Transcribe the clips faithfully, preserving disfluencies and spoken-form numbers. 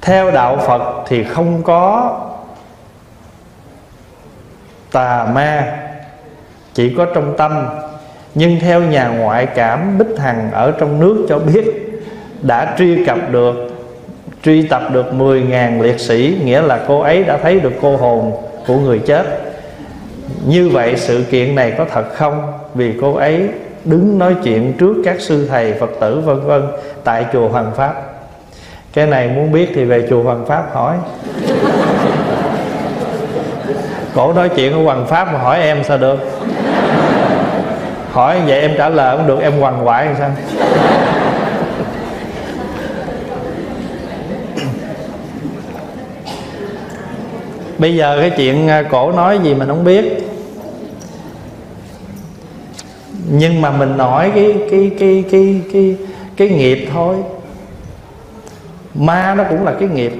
Theo đạo Phật thì không có tà ma, chỉ có trong tâm. Nhưng theo nhà ngoại cảm Bích Hằng ở trong nước cho biết, đã truy cập được Truy tập được mười ngàn liệt sĩ, nghĩa là cô ấy đã thấy được cô hồn của người chết. Như vậy sự kiện này có thật không? Vì cô ấy đứng nói chuyện trước các sư thầy Phật tử vân vân tại chùa Hoàng Pháp. Cái này muốn biết thì về chùa Hoàng Pháp hỏi. Cổ nói chuyện ở Hoàng Pháp mà hỏi em sao được? Hỏi vậy em trả lời không được, em quằn quại làm sao? Bây giờ cái chuyện cổ nói gì mình không biết, nhưng mà mình nói cái cái cái cái cái cái nghiệp thôi. Ma nó cũng là cái nghiệp,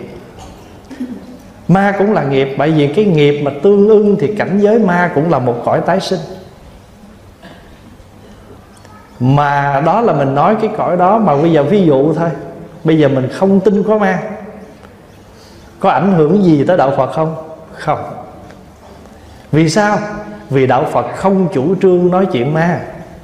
ma cũng là nghiệp. Bởi vì cái nghiệp mà tương ưng thì cảnh giới ma cũng là một cõi tái sinh. Mà đó là mình nói cái cõi đó. Mà bây giờ ví dụ thôi, bây giờ mình không tin có ma, có ảnh hưởng gì tới đạo Phật không? Không. Vì sao? Vì đạo Phật không chủ trương nói chuyện ma.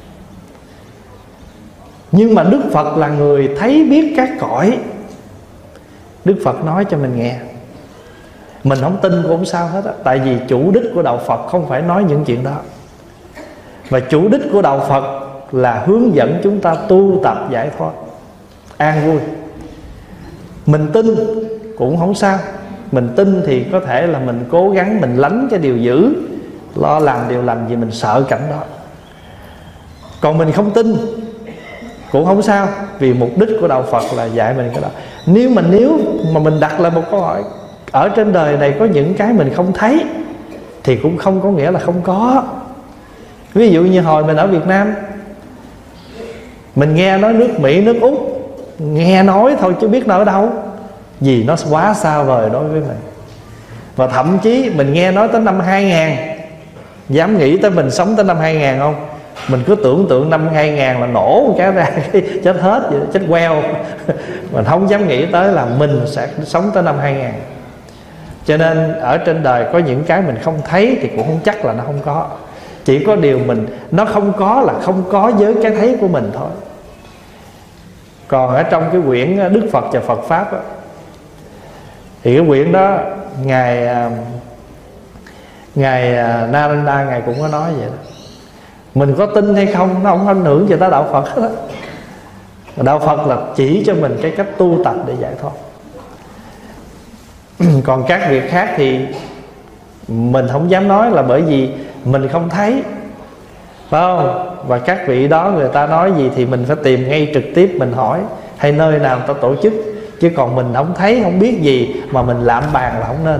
Nhưng mà Đức Phật là người thấy biết các cõi. Đức Phật nói cho mình nghe. Mình không tin cũng không sao hết á. Tại vì chủ đích của đạo Phật không phải nói những chuyện đó. Và chủ đích của đạo Phật là hướng dẫn chúng ta tu tập giải thoát, an vui. Mình tin cũng không sao. Mình tin thì có thể là mình cố gắng mình lánh cái điều dữ, lo làm điều lành vì mình sợ cảnh đó. Còn mình không tin cũng không sao, vì mục đích của đạo Phật là dạy mình cái đó. Nếu mà nếu mà mình đặt lại một câu hỏi, ở trên đời này có những cái mình không thấy thì cũng không có nghĩa là không có. Ví dụ như hồi mình ở Việt Nam, mình nghe nói nước Mỹ, nước Úc, nghe nói thôi chứ biết nó ở đâu, vì nó quá xa vời đối với mình. Và thậm chí mình nghe nói tới năm hai ngàn, dám nghĩ tới mình sống tới năm hai ngàn không? Mình cứ tưởng tượng năm hai ngàn là nổ một cái ra chết hết vậy, chết queo. Mình không dám nghĩ tới là mình sẽ sống tới năm hai ngàn. Cho nên ở trên đời có những cái mình không thấy thì cũng không chắc là nó không có. Chỉ có điều mình, nó không có là không có với cái thấy của mình thôi. Còn ở trong cái quyển Đức Phật và Phật Pháp đó, thì cái quyển đó Ngài Ngài Narendra Ngài cũng có nói vậy đó. Mình có tin hay không nó không ảnh hưởng gì tới đạo Phật hết đó. Đạo Phật là chỉ cho mình cái cách tu tập để giải thoát. Còn các việc khác thì mình không dám nói, là bởi vì mình không thấy, phải không? Và các vị đó người ta nói gì thì mình phải tìm ngay trực tiếp mình hỏi, hay nơi nào người ta tổ chức. Chứ còn mình không thấy, không biết gì mà mình lạm bàn là không nên.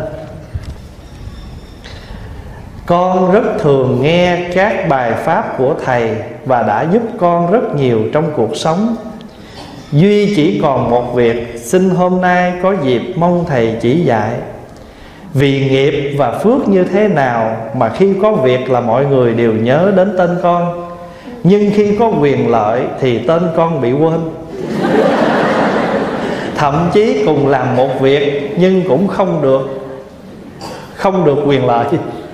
Con rất thường nghe các bài pháp của Thầy và đã giúp con rất nhiều trong cuộc sống. Duy chỉ còn một việc, xin hôm nay có dịp mong Thầy chỉ dạy. Vì nghiệp và phước như thế nào mà khi có việc là mọi người đều nhớ đến tên con, nhưng khi có quyền lợi thì tên con bị quên. Thậm chí cùng làm một việc nhưng cũng không được Không được quyền lợi.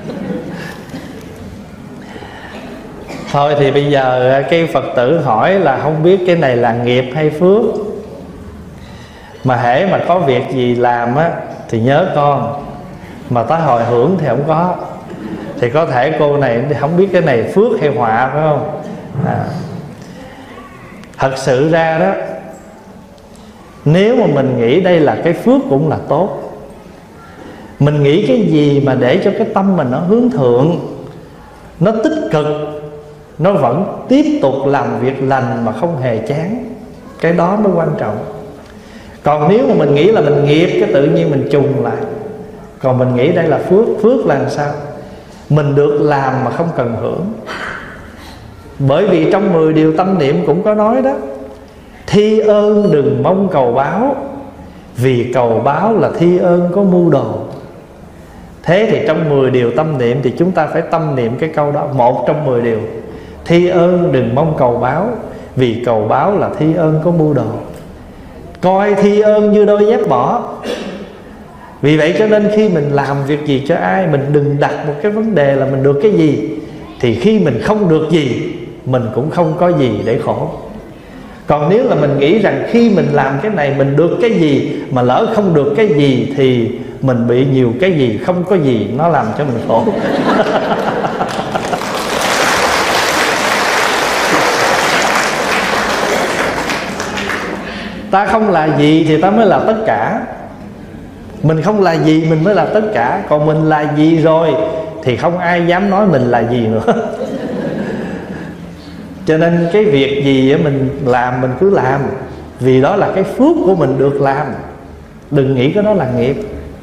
Thôi thì bây giờ cái Phật tử hỏi là không biết cái này là nghiệp hay phước. Mà hễ mà có việc gì làm á thì nhớ con, mà tới hồi hưởng thì không có. Thì có thể cô này không biết cái này phước hay họa, phải không? À, thật sự ra đó, nếu mà mình nghĩ đây là cái phước cũng là tốt. Mình nghĩ cái gì mà để cho cái tâm mình nó hướng thượng, nó tích cực, nó vẫn tiếp tục làm việc lành mà không hề chán, cái đó mới quan trọng. Còn nếu mà mình nghĩ là mình nghiệp, cái tự nhiên mình trùng lại. Còn mình nghĩ đây là phước. Phước là làm sao? Mình được làm mà không cần hưởng. Bởi vì trong mười điều tâm niệm cũng có nói đó, thi ơn đừng mong cầu báo, vì cầu báo là thi ơn có mưu đồ. Thế thì trong mười điều tâm niệm thì chúng ta phải tâm niệm cái câu đó, một trong mười điều. Thi ơn đừng mong cầu báo, vì cầu báo là thi ơn có mưu đồ. Coi thi ơn như đôi dép bỏ, Vì vậy cho nên khi mình làm việc gì cho ai, mình đừng đặt một cái vấn đề là mình được cái gì. Thì khi mình không được gì, mình cũng không có gì để khổ. Còn nếu là mình nghĩ rằng khi mình làm cái này mình được cái gì, mà lỡ không được cái gì thì mình bị nhiều cái gì, không có gì, nó làm cho mình khổ. Ta không là gì thì ta mới là tất cả. Mình không là gì mình mới là tất cả. Còn mình là gì rồi thì không ai dám nói mình là gì nữa. Cho nên cái việc gì mình làm mình cứ làm, vì đó là cái phước của mình được làm. Đừng nghĩ cái đó là nghiệp.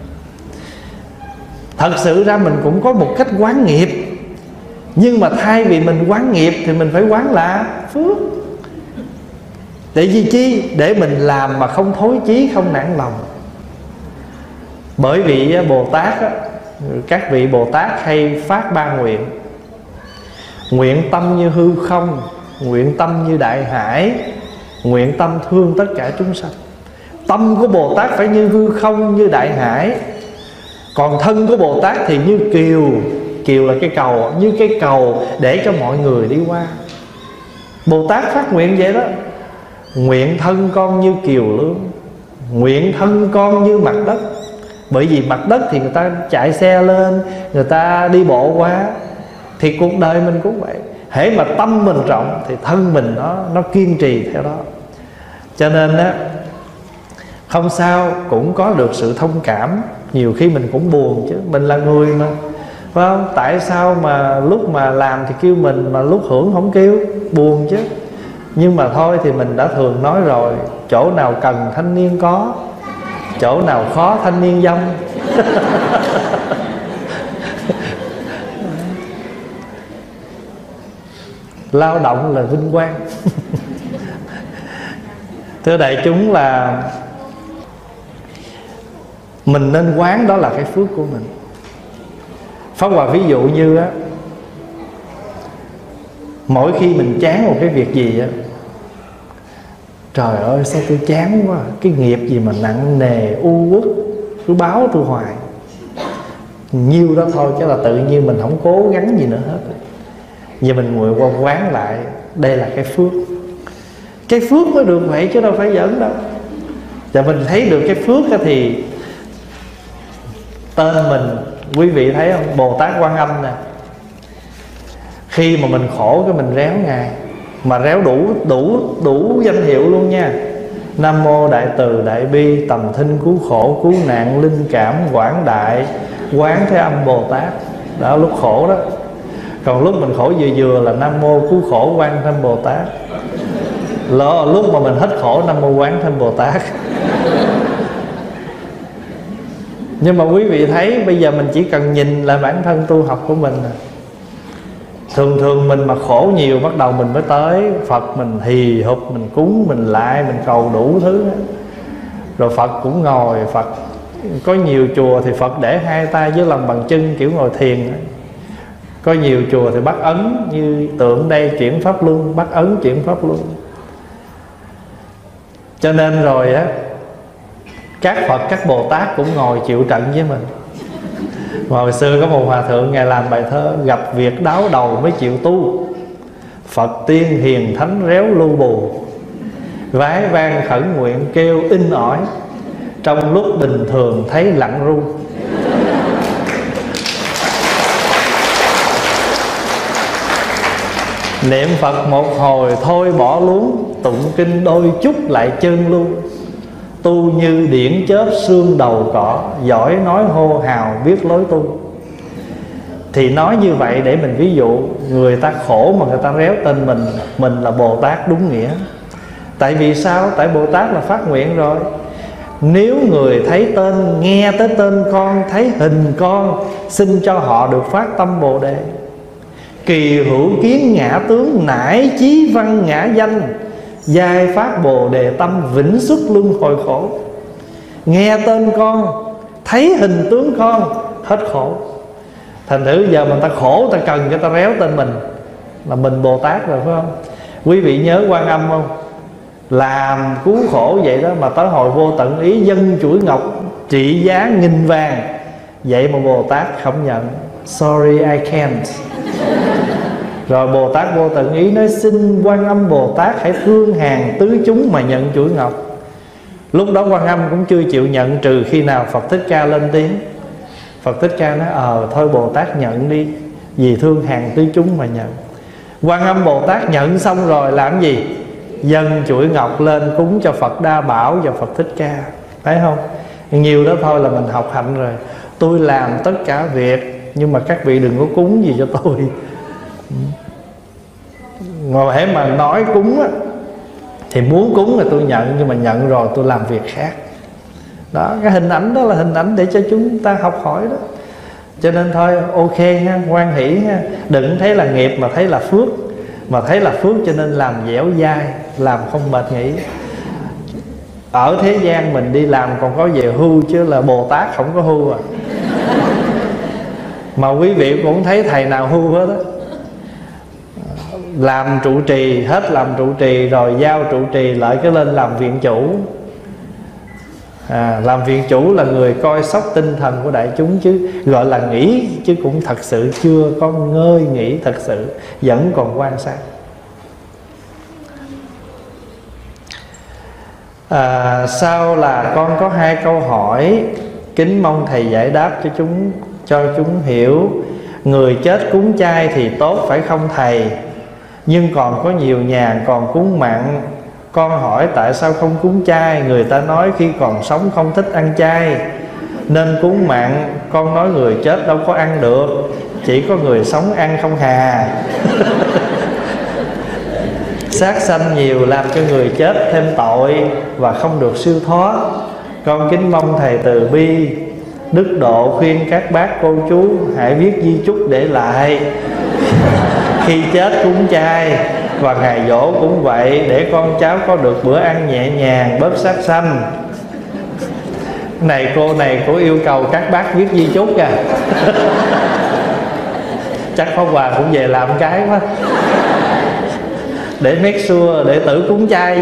Thật sự ra mình cũng có một cách quán nghiệp, nhưng mà thay vì mình quán nghiệp thì mình phải quán là phước. Để gì chi? Để mình làm mà không thối chí, không nản lòng. Bởi vì Bồ Tát á, các vị Bồ Tát hay phát ba nguyện. Nguyện tâm như hư không, nguyện tâm như đại hải, nguyện tâm thương tất cả chúng sanh. Tâm của Bồ Tát phải như hư không, như đại hải. Còn thân của Bồ Tát thì như kiều. Kiều là cái cầu, như cái cầu để cho mọi người đi qua. Bồ Tát phát nguyện vậy đó. Nguyện thân con như kiều lương, nguyện thân con như mặt đất. Bởi vì mặt đất thì người ta chạy xe lên, người ta đi bộ qua. Thì cuộc đời mình cũng vậy. Hễ mà tâm mình rộng thì thân mình nó, nó kiên trì theo đó. Cho nên á, không sao, cũng có được sự thông cảm. Nhiều khi mình cũng buồn chứ, mình là người mà, phải không? Tại sao mà lúc mà làm thì kêu mình, mà lúc hưởng không kêu? Buồn chứ. Nhưng mà thôi thì mình đã thường nói rồi, chỗ nào cần thanh niên có, chỗ nào khó thanh niên dông. Lao động là vinh quang. Thưa đại chúng, là mình nên quán đó là cái phước của mình. Pháp Hòa ví dụ như á, mỗi khi mình chán một cái việc gì á, trời ơi sao tôi chán quá, cái nghiệp gì mà nặng nề u uất cứ báo tôi hoài, nhiêu đó thôi, chứ là tự nhiên mình không cố gắng gì nữa hết. Giờ mình ngồi qua quán lại, đây là cái phước. Cái phước mới được vậy chứ đâu phải giỡn đâu. Và mình thấy được cái phước thì tên mình, quý vị thấy không? Bồ Tát Quan Âm nè. Khi mà mình khổ cái mình réo Ngài, mà réo đủ đủ đủ danh hiệu luôn nha. Nam mô Đại Từ Đại Bi Tầm Thinh Cứu Khổ Cứu Nạn Linh Cảm Quảng Đại Quán Thế Âm Bồ Tát. Đó, lúc khổ đó. Còn lúc mình khổ vừa vừa là Nam mô Cứu Khổ Quan Thế Âm Bồ Tát. Lỡ lúc mà mình hết khổ Nam mô Quán Thế Âm Bồ Tát. Nhưng mà quý vị thấy bây giờ mình chỉ cần nhìn lại bản thân tu học của mình. Thường thường mình mà khổ nhiều, bắt đầu mình mới tới Phật, mình hì hục, mình cúng, mình lại, mình cầu đủ thứ. Rồi Phật cũng ngồi. Phật có nhiều chùa thì Phật để hai tay dưới lòng bàn chân kiểu ngồi thiền. Có nhiều chùa thì bắt ấn, như tượng đây chuyển pháp luân, bắt ấn chuyển pháp luân. Cho nên rồi á, các Phật, các Bồ Tát cũng ngồi chịu trận với mình. Mà hồi xưa có một hòa thượng, Ngài làm bài thơ: gặp việc đáo đầu mới chịu tu, Phật tiên hiền thánh réo lưu bù, vái vang khẩn nguyện kêu in ỏi, trong lúc bình thường thấy lặng ru. Niệm Phật một hồi thôi bỏ luống, tụng kinh đôi chút lại chân luôn. Tu như điển chớp xương đầu cỏ, giỏi nói hô hào biết lối tu. Thì nói như vậy để mình ví dụ, người ta khổ mà người ta réo tên mình, mình là Bồ Tát đúng nghĩa. Tại vì sao? Tại Bồ Tát là phát nguyện rồi. Nếu người thấy tên, nghe tới tên con, thấy hình con, xin cho họ được phát tâm Bồ Đề. Kỳ hữu kiến ngã tướng, nải chí văn ngã danh, giai phát Bồ Đề tâm, vĩnh xuất luân hồi khổ. Nghe tên con, thấy hình tướng con, hết khổ. Thành thử giờ mình ta khổ, ta cần cho ta réo tên mình, là mình Bồ Tát rồi, phải không? Quý vị nhớ Quan Âm không? làm cứu khổ vậy đó, mà tới hồi vô tận ý dâng chuỗi ngọc trị giá nghìn vàng, vậy mà Bồ Tát không nhận. Sorry I can't. Rồi Bồ Tát vô tận ý nói xin Quan Âm Bồ Tát hãy thương hàng tứ chúng mà nhận chuỗi ngọc. Lúc đó Quan Âm cũng chưa chịu nhận, trừ khi nào Phật Thích Ca lên tiếng. Phật Thích Ca nói ờ thôi Bồ Tát nhận đi, vì thương hàng tứ chúng mà nhận. Quan Âm Bồ Tát nhận xong rồi làm gì? Dâng chuỗi ngọc lên cúng cho Phật Đa Bảo và Phật Thích Ca. Thấy không? Nhiều đó thôi là mình học hạnh rồi. Tôi làm tất cả việc, nhưng mà các vị đừng có cúng gì cho tôi. Ngồi hễ mà nói cúng á, thì muốn cúng là tôi nhận, nhưng mà nhận rồi tôi làm việc khác. Đó, cái hình ảnh đó là hình ảnh để cho chúng ta học hỏi đó. Cho nên thôi ok ha, hoan hỷ ha. Đừng thấy là nghiệp mà thấy là phước, mà thấy là phước cho nên làm dẻo dai, làm không mệt nghỉ. Ở thế gian mình đi làm còn có về hưu, chứ là Bồ Tát không có hưu à. Mà quý vị cũng thấy thầy nào hưu hết á. Làm trụ trì, hết làm trụ trì rồi giao trụ trì lại cái lên làm viện chủ. à, Làm viện chủ là người coi sóc tinh thần của đại chúng, chứ gọi là nghỉ, chứ cũng thật sự chưa có ngơi nghỉ thật sự, vẫn còn quan sát. à, Sau là con có hai câu hỏi, kính mong thầy giải đáp cho chúng cho chúng hiểu. Người chết cúng chay thì tốt phải không thầy? Nhưng còn có nhiều nhà còn cúng mặn. Con hỏi tại sao không cúng chay? Người ta nói khi còn sống không thích ăn chay nên cúng mặn. Con nói người chết đâu có ăn được, chỉ có người sống ăn không hà. Sát sanh nhiều làm cho người chết thêm tội và không được siêu thoát. Con kính mong thầy từ bi đức độ khuyên các bác cô chú hãy viết di chúc để lại. Khi chết cúng chay và ngày giỗ cũng vậy, để con cháu có được bữa ăn nhẹ nhàng, bớt sát sanh. Này cô này cô yêu cầu các bác viết di chúc à. Chắc Pháp Hòa cũng về làm cái quá, để make sure đệ tử cúng chay.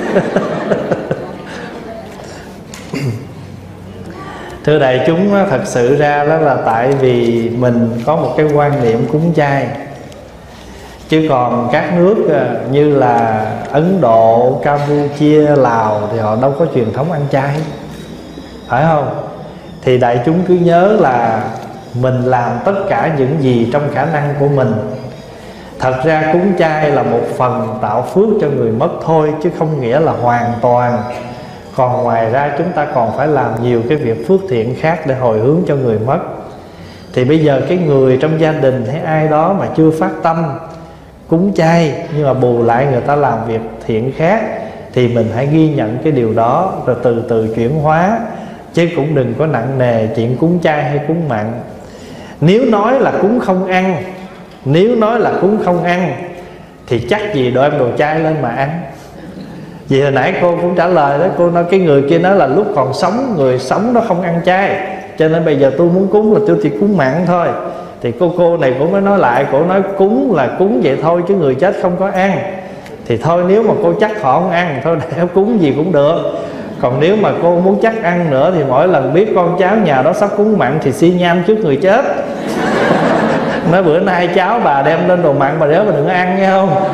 Thưa đại chúng, thật sự ra đó là tại vì mình có một cái quan niệm cúng chay. Chứ còn các nước như là Ấn Độ, Campuchia, Lào thì họ đâu có truyền thống ăn chay, phải không? Thì đại chúng cứ nhớ là mình làm tất cả những gì trong khả năng của mình. Thật ra cúng chay là một phần tạo phước cho người mất thôi, chứ không nghĩa là hoàn toàn. Còn ngoài ra chúng ta còn phải làm nhiều cái việc phước thiện khác để hồi hướng cho người mất. Thì bây giờ cái người trong gia đình hay ai đó mà chưa phát tâm cúng chay, nhưng mà bù lại người ta làm việc thiện khác, thì mình hãy ghi nhận cái điều đó, rồi từ từ chuyển hóa. Chứ cũng đừng có nặng nề chuyện cúng chay hay cúng mặn. Nếu nói là cúng không ăn, Nếu nói là cúng không ăn thì chắc gì đem đồ chay lên mà ăn. Vì hồi nãy cô cũng trả lời đó, cô nói cái người kia nói là lúc còn sống, người sống nó không ăn chay, cho nên bây giờ tôi muốn cúng là tôi chỉ cúng mặn thôi. Thì cô cô này cũng mới nói lại, cô nói cúng là cúng vậy thôi chứ người chết không có ăn. Thì thôi nếu mà cô chắc họ không ăn, thôi để cúng gì cũng được. Còn nếu mà cô muốn chắc ăn nữa thì mỗi lần biết con cháu nhà đó sắp cúng mặn thì xi nham trước người chết. Nói bữa nay cháu bà đem lên đồ mặn, bà đéo bà đừng có ăn nghe không.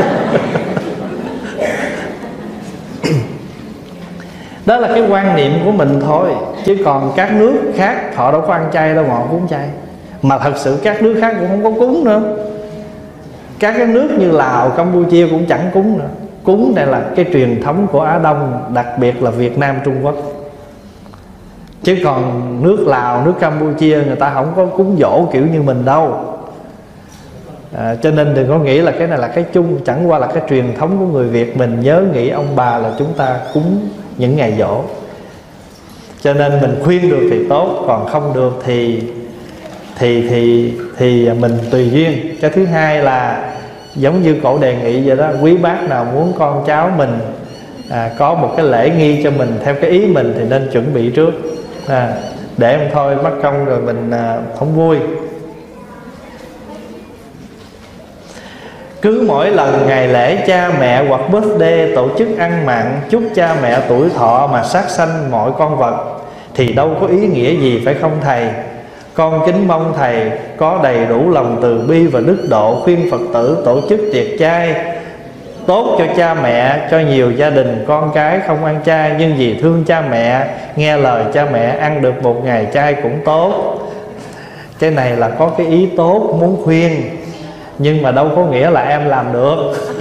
Đó là cái quan niệm của mình thôi. Chứ còn các nước khác họ đâu có ăn chay đâu mà họ cúng chay. Mà thật sự các nước khác cũng không có cúng nữa. Các cái nước như Lào, Campuchia cũng chẳng cúng nữa. Cúng này là cái truyền thống của Á Đông, đặc biệt là Việt Nam, Trung Quốc. Chứ còn nước Lào, nước Campuchia người ta không có cúng dỗ kiểu như mình đâu. à, Cho nên đừng có nghĩ là cái này là cái chung. Chẳng qua là cái truyền thống của người Việt mình nhớ nghĩ ông bà là chúng ta cúng những ngày giỗ. Cho nên mình khuyên được thì tốt, còn không được thì Thì thì thì mình tùy duyên. Cái thứ hai là giống như cổ đề nghị vậy đó, quý bác nào muốn con cháu mình à, có một cái lễ nghi cho mình theo cái ý mình thì nên chuẩn bị trước, à, để không thôi mất công rồi mình à, không vui. Cứ mỗi lần ngày lễ cha mẹ hoặc birthday tổ chức ăn mặn chúc cha mẹ tuổi thọ mà sát sanh mọi con vật thì đâu có ý nghĩa gì, phải không thầy? Con kính mong thầy có đầy đủ lòng từ bi và đức độ, khuyên Phật tử tổ chức tiệc chay tốt cho cha mẹ. Cho nhiều gia đình con cái không ăn chay, nhưng vì thương cha mẹ, nghe lời cha mẹ, ăn được một ngày chay cũng tốt. Cái này là có cái ý tốt muốn khuyên, nhưng mà đâu có nghĩa là em làm được.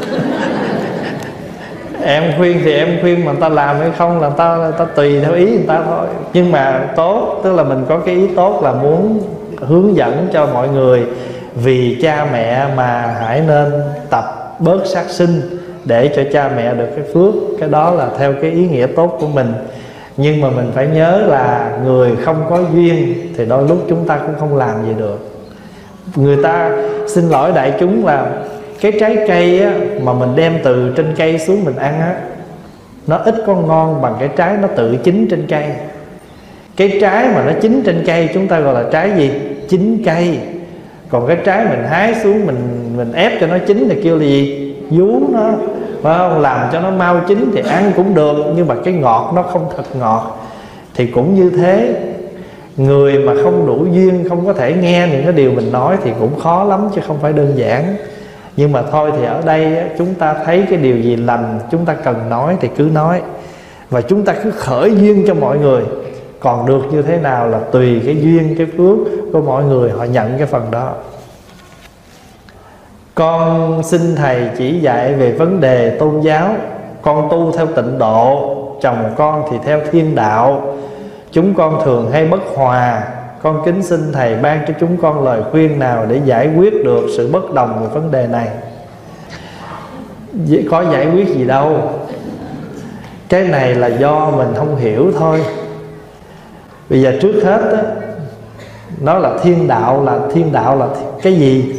Em khuyên thì em khuyên, mà người ta làm hay không là người ta, người ta tùy theo ý người ta thôi. Nhưng mà tốt, tức là mình có cái ý tốt là muốn hướng dẫn cho mọi người vì cha mẹ mà hãy nên tập bớt sát sinh để cho cha mẹ được cái phước. Cái đó là theo cái ý nghĩa tốt của mình. Nhưng mà mình phải nhớ là người không có duyên thì đôi lúc chúng ta cũng không làm gì được. Người ta, xin lỗi đại chúng, là cái trái cây á, mà mình đem từ trên cây xuống mình ăn á, nó ít có ngon bằng cái trái nó tự chín trên cây. Cái trái mà nó chín trên cây chúng ta gọi là trái gì? Chín cây. Còn cái trái mình hái xuống, mình mình ép cho nó chín thì kêu là gì? Vú nó, phải không? Làm cho nó mau chín thì ăn cũng được, nhưng mà cái ngọt nó không thật ngọt. Thì cũng như thế, người mà không đủ duyên, không có thể nghe những cái điều mình nói thì cũng khó lắm, chứ không phải đơn giản. Nhưng mà thôi thì ở đây chúng ta thấy cái điều gì lành chúng ta cần nói thì cứ nói, và chúng ta cứ khởi duyên cho mọi người. Còn được như thế nào là tùy cái duyên, cái phước của mọi người, họ nhận cái phần đó. Con xin thầy chỉ dạy về vấn đề tôn giáo. Con tu theo tịnh độ, chồng con thì theo thiên đạo. Chúng con thường hay bất hòa. Con kính xin thầy ban cho chúng con lời khuyên nào để giải quyết được sự bất đồng về vấn đề này. Có giải quyết gì đâu, cái này là do mình không hiểu thôi. Bây giờ trước hết á, nó là thiên đạo, là thiên đạo là cái gì?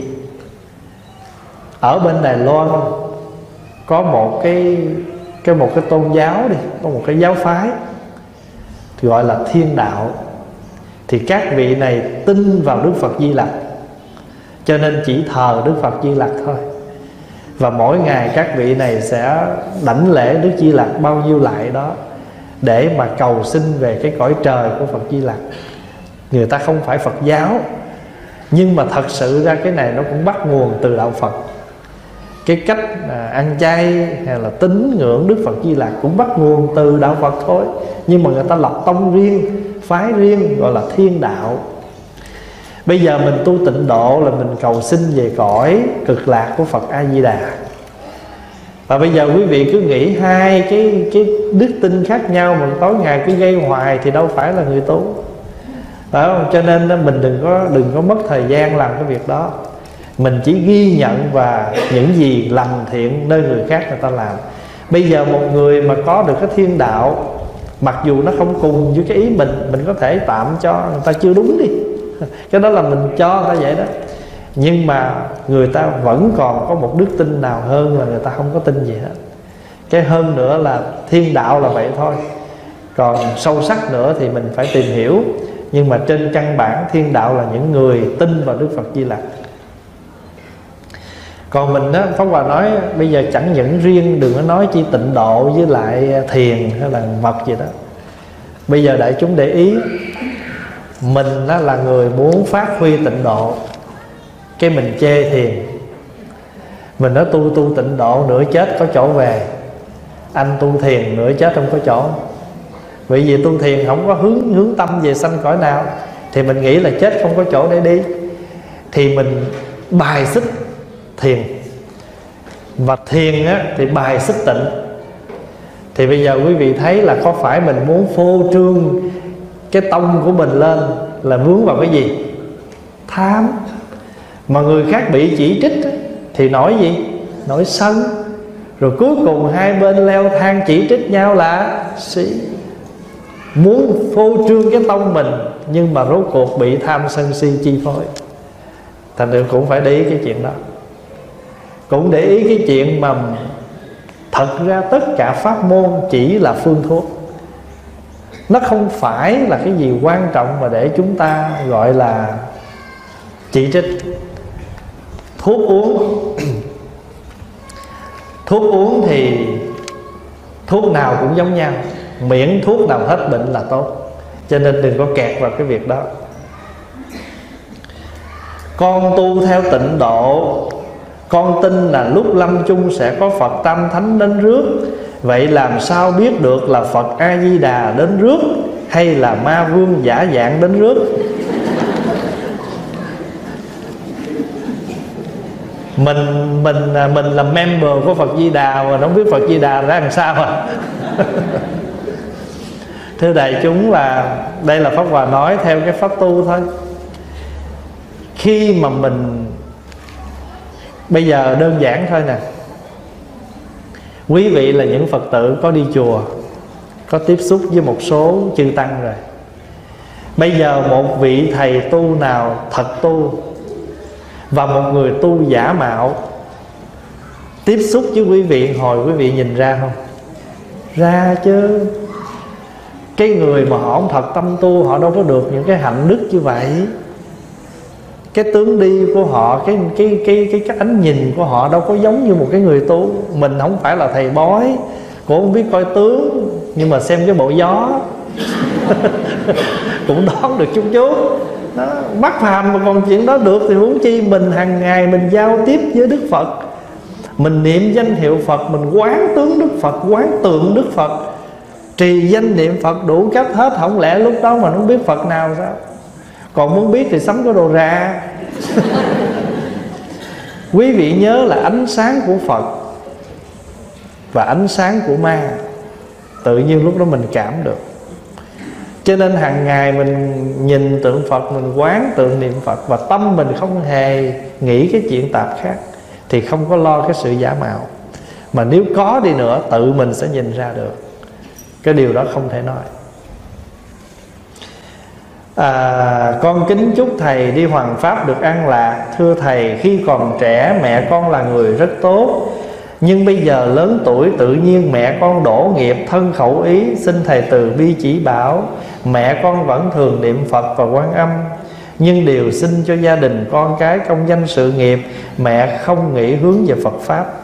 Ở bên Đài Loan có một cái cái một cái tôn giáo đi, có một cái giáo phái thì gọi là thiên đạo. Thì các vị này tin vào Đức Phật Di Lặc, cho nên chỉ thờ Đức Phật Di Lặc thôi. Và mỗi ngày các vị này sẽ đảnh lễ Đức Di Lặc bao nhiêu lại đó, để mà cầu xin về cái cõi trời của Phật Di Lặc. Người ta không phải Phật giáo, nhưng mà thật sự ra cái này nó cũng bắt nguồn từ đạo Phật. Cái cách à, ăn chay hay là tín ngưỡng Đức Phật Di Lặc cũng bắt nguồn từ đạo Phật thôi. Nhưng mà người ta lập tông riêng, phái riêng, gọi là thiên đạo. Bây giờ mình tu tịnh độ là mình cầu xin về cõi cực lạc của Phật A Di Đà. Và bây giờ quý vị cứ nghĩ hai cái cái đức tin khác nhau mà tối ngày cứ gây hoài thì đâu phải là người tu, phải không? Cho nên mình đừng có đừng có mất thời gian làm cái việc đó. Mình chỉ ghi nhận và những gì lành thiện nơi người khác người ta làm. Bây giờ một người mà có được cái thiên đạo, mặc dù nó không cùng với cái ý mình, mình có thể tạm cho người ta chưa đúng đi, cái đó là mình cho người ta vậy đó. Nhưng mà người ta vẫn còn có một đức tin nào hơn là người ta không có tin gì hết. Cái hơn nữa là thiên đạo là vậy thôi. Còn sâu sắc nữa thì mình phải tìm hiểu. Nhưng mà trên căn bản thiên đạo là những người tin vào Đức Phật Di Lặc. Còn mình á, Pháp Hòa nói bây giờ chẳng những riêng, đừng có nói chi tịnh độ với lại thiền hay là mật gì đó. Bây giờ đại chúng để ý, mình á, là người muốn phát huy tịnh độ, cái mình chê thiền. Mình nói tu tu tịnh độ nửa chết có chỗ về, anh tu thiền nửa chết không có chỗ. Vì vì tu thiền không có hướng hướng tâm về sanh cõi nào, thì mình nghĩ là chết không có chỗ để đi, thì mình bài xích thiền. Và thiền á, thì bài xích tịnh. Thì bây giờ quý vị thấy là có phải mình muốn phô trương cái tông của mình lên là vướng vào cái gì? Tham. Mà người khác bị chỉ trích thì nổi gì? Nổi sân. Rồi cuối cùng hai bên leo thang chỉ trích nhau là si. Muốn phô trương cái tông mình, nhưng mà rốt cuộc bị tham sân si chi phối. Thành ra cũng phải để ý cái chuyện đó. Cũng để ý cái chuyện mà thật ra tất cả pháp môn chỉ là phương thuốc. Nó không phải là cái gì quan trọng mà để chúng ta gọi là chỉ trích. Thuốc uống Thuốc uống thì thuốc nào cũng giống nhau, miễn thuốc nào hết bệnh là tốt. Cho nên đừng có kẹt vào cái việc đó. Con tu theo tịnh độ, con tin là lúc lâm chung sẽ có Phật Tam Thánh đến rước. Vậy làm sao biết được là Phật A Di Đà đến rước hay là ma vương giả dạng đến rước? Mình mình mình là member của Phật Di Đà mà không biết Phật Di Đà ra làm sao à? Thưa đại chúng, là đây là Pháp Hòa nói theo cái pháp tu thôi. Khi mà mình bây giờ đơn giản thôi nè, quý vị là những Phật tử có đi chùa, có tiếp xúc với một số chư tăng rồi. Bây giờ một vị thầy tu nào thật tu và một người tu giả mạo tiếp xúc với quý vị, hồi quý vị nhìn ra không? Ra chứ. Cái người mà họ không thật tâm tu, họ đâu có được những cái hạnh đức như vậy. Cái tướng đi của họ, cái cái cái cái cái ánh nhìn của họ đâu có giống như một cái người tu. Mình không phải là thầy bói, cũng không biết coi tướng, nhưng mà xem cái bộ gió cũng đoán được chút chút. Đó, mắc phàm mà còn chuyện đó được thì huống chi mình hàng ngày mình giao tiếp với Đức Phật, mình niệm danh hiệu Phật, mình quán tướng Đức Phật, quán tượng Đức Phật, trì danh niệm Phật đủ cách hết. Không lẽ lúc đó mà không biết Phật nào sao? Còn muốn biết thì sắm cái đồ ra. Quý vị nhớ là ánh sáng của Phật và ánh sáng của ma, tự nhiên lúc đó mình cảm được. Cho nên hàng ngày mình nhìn tượng Phật, mình quán tượng niệm Phật, và tâm mình không hề nghĩ cái chuyện tạp khác, thì không có lo cái sự giả mạo. Mà nếu có đi nữa, tự mình sẽ nhìn ra được. Cái điều đó không thể nói. À, con kính chúc thầy đi hoằng pháp được an lạc. Thưa thầy, khi còn trẻ mẹ con là người rất tốt, nhưng bây giờ lớn tuổi tự nhiên mẹ con đổ nghiệp thân khẩu ý. Xin thầy từ bi chỉ bảo. Mẹ con vẫn thường niệm Phật và Quan Âm, nhưng đều xin cho gia đình con cái công danh sự nghiệp, mẹ không nghĩ hướng về Phật Pháp.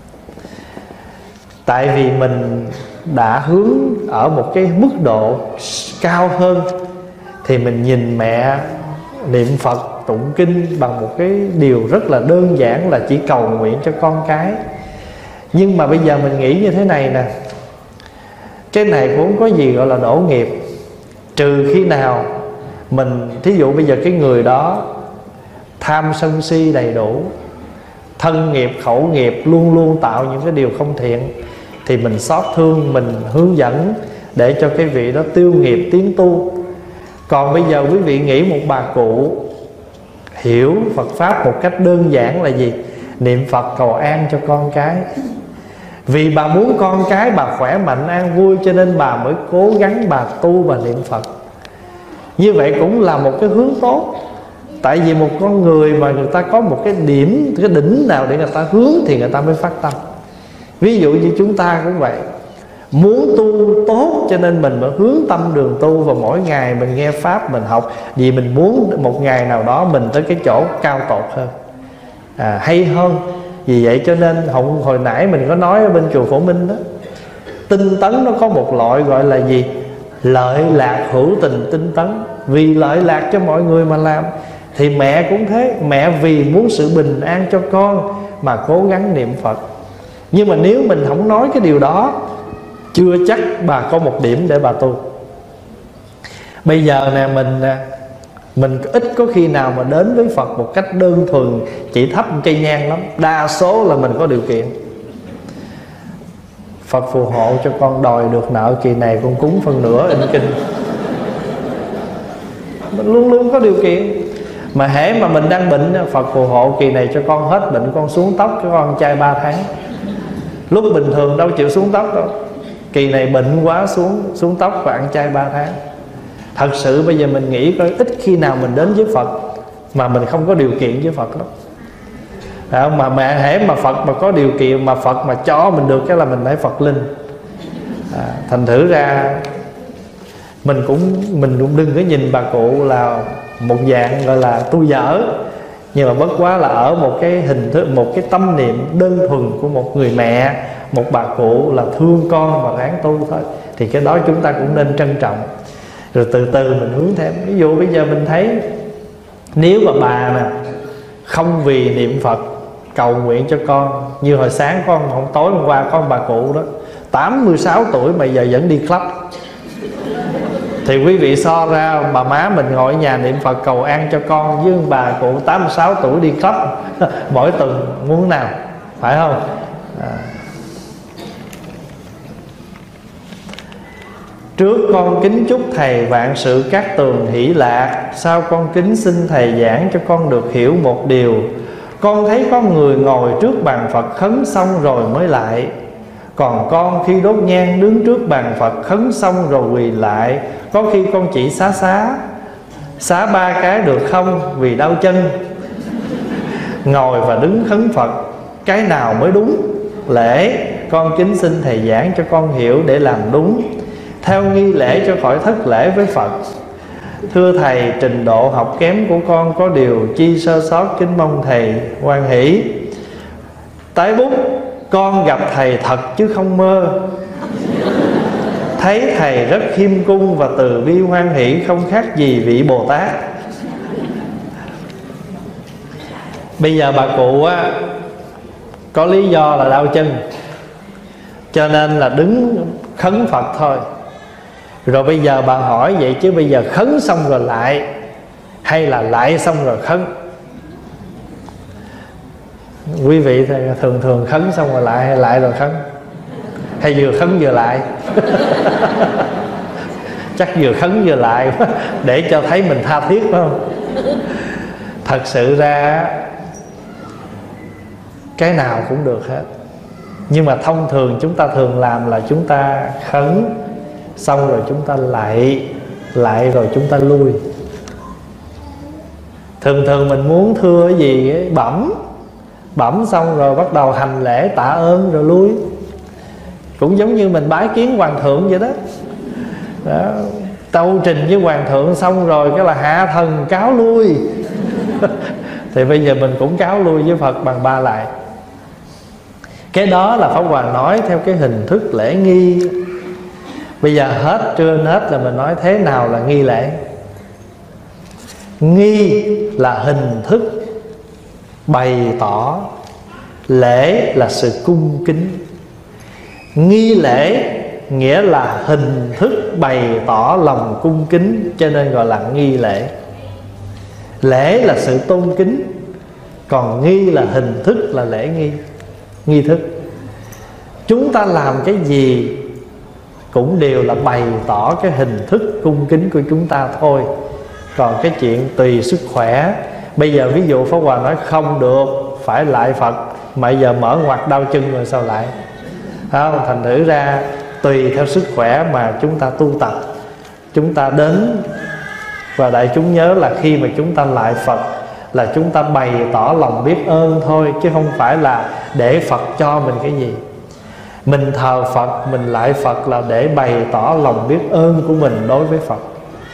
Tại vì mình đã hướng ở một cái mức độ cao hơn, thì mình nhìn mẹ niệm Phật tụng kinh bằng một cái điều rất là đơn giản là chỉ cầu nguyện cho con cái. Nhưng mà bây giờ mình nghĩ như thế này nè, cái này cũng không có gì gọi là đổ nghiệp, trừ khi nào mình, thí dụ bây giờ cái người đó tham sân si đầy đủ, thân nghiệp khẩu nghiệp luôn luôn tạo những cái điều không thiện, thì mình xót thương, mình hướng dẫn để cho cái vị đó tiêu nghiệp tiến tu. Còn bây giờ quý vị nghĩ một bà cụ hiểu Phật Pháp một cách đơn giản là gì? Niệm Phật cầu an cho con cái. Vì bà muốn con cái bà khỏe mạnh an vui, cho nên bà mới cố gắng bà tu và niệm Phật. Như vậy cũng là một cái hướng tốt. Tại vì một con người mà người ta có một cái điểm, cái đỉnh nào để người ta hướng thì người ta mới phát tâm. Ví dụ như chúng ta cũng vậy, muốn tu tốt cho nên mình mới hướng tâm đường tu, và mỗi ngày mình nghe Pháp, mình học, vì mình muốn một ngày nào đó mình tới cái chỗ cao tột hơn, à, hay hơn. Vì vậy cho nên hồi, hồi nãy mình có nói ở bên chùa Phổ Minh đó, tinh tấn nó có một loại gọi là gì? Lợi lạc hữu tình tinh tấn. Vì lợi lạc cho mọi người mà làm. Thì mẹ cũng thế, mẹ vì muốn sự bình an cho con mà cố gắng niệm Phật. Nhưng mà nếu mình không nói cái điều đó, chưa chắc bà có một điểm để bà tu. Bây giờ nè, mình Mình ít có khi nào mà đến với Phật một cách đơn thuần chỉ thắp cây nhang lắm. Đa số là mình có điều kiện. Phật phù hộ cho con đòi được nợ kỳ này, con cúng phân nửa in kinh. Mình luôn luôn có điều kiện. Mà hễ mà mình đang bệnh, Phật phù hộ kỳ này cho con hết bệnh, con xuống tóc cho con trai ba tháng. Lúc bình thường đâu chịu xuống tóc đâu, kỳ này bệnh quá xuống xuống tóc và ăn chay ba tháng. Thật sự bây giờ mình nghĩ coi, ít khi nào mình đến với Phật mà mình không có điều kiện với Phật lắm. À, mà mẹ hễ mà Phật mà có điều kiện, mà Phật mà cho mình được cái là mình phải Phật linh. À, thành thử ra mình cũng mình cũng đừng có nhìn bà cụ là một dạng gọi là tu dở. Nhưng mà bất quá là ở một cái hình thức, một cái tâm niệm đơn thuần của một người mẹ, một bà cụ là thương con và ráng tu thôi. Thì cái đó chúng ta cũng nên trân trọng. Rồi từ từ mình hướng thêm. Ví dụ bây giờ mình thấy nếu mà bà nè không vì niệm Phật cầu nguyện cho con, như hồi sáng con hôm tối hôm qua có một bà cụ đó tám mươi sáu tuổi mà giờ vẫn đi club, thì quý vị so ra bà má mình ngồi ở nhà niệm Phật cầu an cho con với bà cụ tám mươi sáu tuổi đi club mỗi tuần muốn nào, phải không? À. Trước con kính chúc thầy vạn sự cát tường hỷ lạc, sau con kính xin thầy giảng cho con được hiểu một điều. Con thấy có người ngồi trước bàn Phật khấn xong rồi mới lại, còn con khi đốt nhang đứng trước bàn Phật khấn xong rồi quỳ lại. Có khi con chỉ xá xá Xá ba cái được không vì đau chân. Ngồi và đứng khấn Phật cái nào mới đúng lễ? Con kính xin thầy giảng cho con hiểu để làm đúng, theo nghi lễ cho khỏi thất lễ với Phật. Thưa thầy, trình độ học kém của con có điều chi sơ sót, kính mong thầy hoan hỷ. Tái bút, con gặp thầy thật chứ không mơ. Thấy thầy rất khiêm cung và từ bi hoan hỷ, không khác gì vị Bồ Tát. Bây giờ bà cụ á, có lý do là đau chân, cho nên là đứng khấn Phật thôi. Rồi bây giờ bà hỏi vậy chứ bây giờ khấn xong rồi lại, hay là lại xong rồi khấn? Quý vị thường thường khấn xong rồi lại, hay lại rồi khấn? Hay vừa khấn vừa lại? Chắc vừa khấn vừa lại để cho thấy mình tha thiết, phải không? Thật sự ra cái nào cũng được hết. Nhưng mà thông thường chúng ta thường làm là chúng ta khấn xong rồi chúng ta lại, lại rồi chúng ta lui. Thường thường mình muốn thưa cái gì ấy, bẩm bẩm xong rồi bắt đầu hành lễ tạ ơn rồi lui. Cũng giống như mình bái kiến hoàng thượng vậy đó, đó. Tâu trình với hoàng thượng xong rồi cái là hạ thần cáo lui. Thì bây giờ mình cũng cáo lui với Phật bằng ba lại. Cái đó là Pháp Hòa nói theo cái hình thức lễ nghi. Bây giờ hết trên hết là mình nói thế nào là nghi lễ. Nghi là hình thức bày tỏ, lễ là sự cung kính. Nghi lễ nghĩa là hình thức bày tỏ lòng cung kính, cho nên gọi là nghi lễ. Lễ là sự tôn kính, còn nghi là hình thức, là lễ nghi, nghi thức. Chúng ta làm cái gì cũng đều là bày tỏ cái hình thức cung kính của chúng ta thôi. Còn cái chuyện tùy sức khỏe, bây giờ ví dụ Pháp Hòa nói không được, phải lại Phật, mà giờ mở ngoặt đau chân rồi sao lại? Không, thành thử ra tùy theo sức khỏe mà chúng ta tu tập. Chúng ta đến, và đại chúng nhớ là khi mà chúng ta lại Phật là chúng ta bày tỏ lòng biết ơn thôi, chứ không phải là để Phật cho mình cái gì. Mình thờ Phật, mình lại Phật là để bày tỏ lòng biết ơn của mình đối với Phật.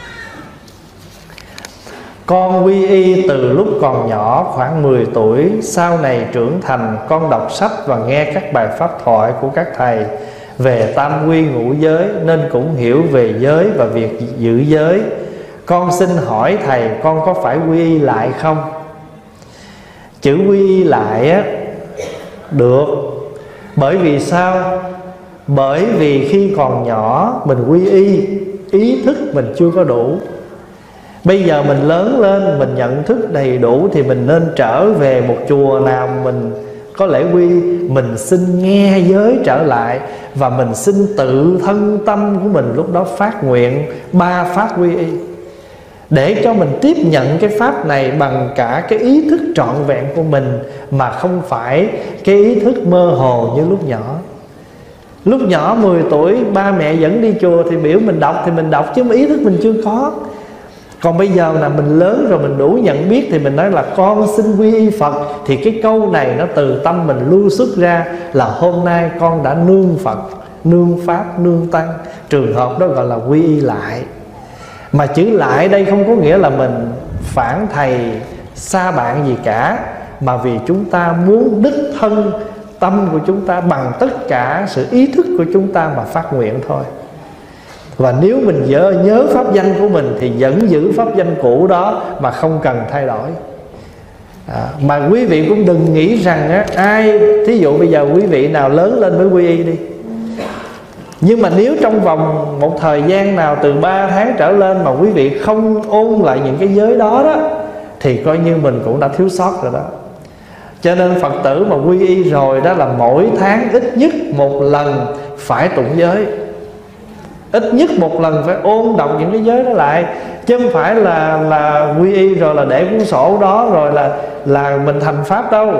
Con quy y từ lúc còn nhỏ khoảng mười tuổi, sau này trưởng thành con đọc sách và nghe các bài pháp thoại của các thầy về tam quy ngũ giới, nên cũng hiểu về giới và việc giữ giới. Con xin hỏi thầy, con có phải quy y lại không? Chữ quy y lại á, được. Bởi vì sao? Bởi vì khi còn nhỏ mình quy y, ý thức mình chưa có đủ. Bây giờ mình lớn lên, mình nhận thức đầy đủ, thì mình nên trở về một chùa nào mình có lễ quy. Mình xin nghe giới trở lại, và mình xin tự thân tâm của mình lúc đó phát nguyện ba pháp quy y, để cho mình tiếp nhận cái pháp này bằng cả cái ý thức trọn vẹn của mình, mà không phải cái ý thức mơ hồ như lúc nhỏ. Lúc nhỏ mười tuổi ba mẹ dẫn đi chùa thì biểu mình đọc thì mình đọc, chứ ý thức mình chưa có. Còn bây giờ là mình lớn rồi, mình đủ nhận biết, thì mình nói là con xin quy y Phật. Thì cái câu này nó từ tâm mình lưu xuất ra là hôm nay con đã nương Phật, nương Pháp, nương Tăng. Trường hợp đó gọi là quy y lại. Mà chữ lại đây không có nghĩa là mình phản thầy, xa bạn gì cả, mà vì chúng ta muốn đích thân tâm của chúng ta bằng tất cả sự ý thức của chúng ta mà phát nguyện thôi. Và nếu mình nhớ, nhớ pháp danh của mình thì vẫn giữ pháp danh cũ đó mà không cần thay đổi. à, Mà quý vị cũng đừng nghĩ rằng á, ai, thí dụ bây giờ quý vị nào lớn lên mới quy y đi, nhưng mà nếu trong vòng một thời gian nào từ ba tháng trở lên mà quý vị không ôn lại những cái giới đó đó, thì coi như mình cũng đã thiếu sót rồi đó. Cho nên Phật tử mà quy y rồi đó là mỗi tháng ít nhất một lần phải tụng giới. Ít nhất một lần phải ôn đọc những cái giới đó lại. Chứ không phải là là quy y rồi là để cuốn sổ đó rồi là là mình thành pháp đâu.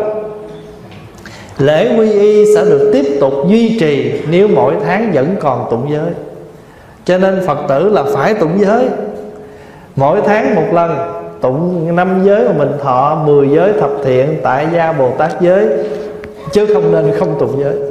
Lễ quy y sẽ được tiếp tục duy trì nếu mỗi tháng vẫn còn tụng giới. Cho nên Phật tử là phải tụng giới mỗi tháng một lần. Tụng năm giới mà mình thọ, mười giới thập thiện, tại gia Bồ Tát giới, chứ không nên không tụng giới.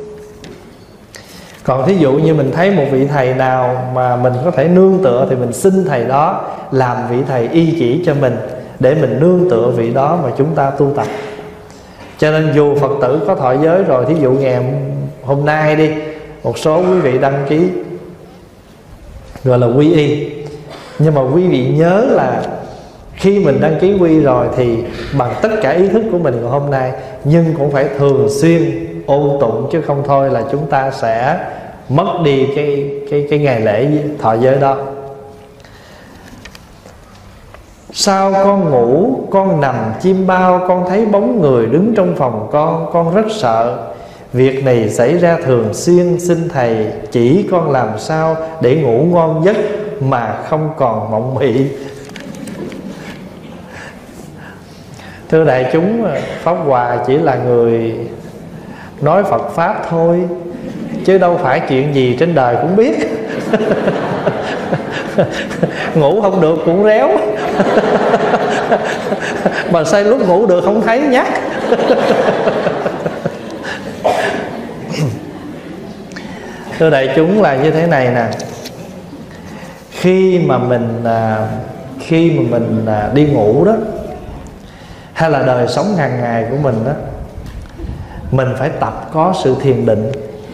Còn thí dụ như mình thấy một vị thầy nào mà mình có thể nương tựa thì mình xin thầy đó làm vị thầy y chỉ cho mình, để mình nương tựa vị đó mà chúng ta tu tập. Cho nên dù Phật tử có thọ giới rồi, thí dụ ngày hôm nay đi, một số quý vị đăng ký gọi là quy y, nhưng mà quý vị nhớ là khi mình đăng ký quy rồi thì bằng tất cả ý thức của mình của hôm nay, nhưng cũng phải thường xuyên ôn tụng, chứ không thôi là chúng ta sẽ mất đi cái, cái, cái ngày lễ thọ giới đó. Sao con ngủ, con nằm chim bao, con thấy bóng người đứng trong phòng con, con rất sợ. Việc này xảy ra thường xuyên, xin thầy chỉ con làm sao để ngủ ngon giấc mà không còn mộng mị. Thưa đại chúng, Pháp Hòa chỉ là người nói Phật Pháp thôi, chứ đâu phải chuyện gì trên đời cũng biết. Ngủ không được cũng réo. Mà say lúc ngủ được không thấy nhắc. Thưa đại chúng là như thế này nè. Khi mà mình Khi mà mình đi ngủ đó, hay là đời sống hàng ngày của mình đó, mình phải tập có sự thiền định.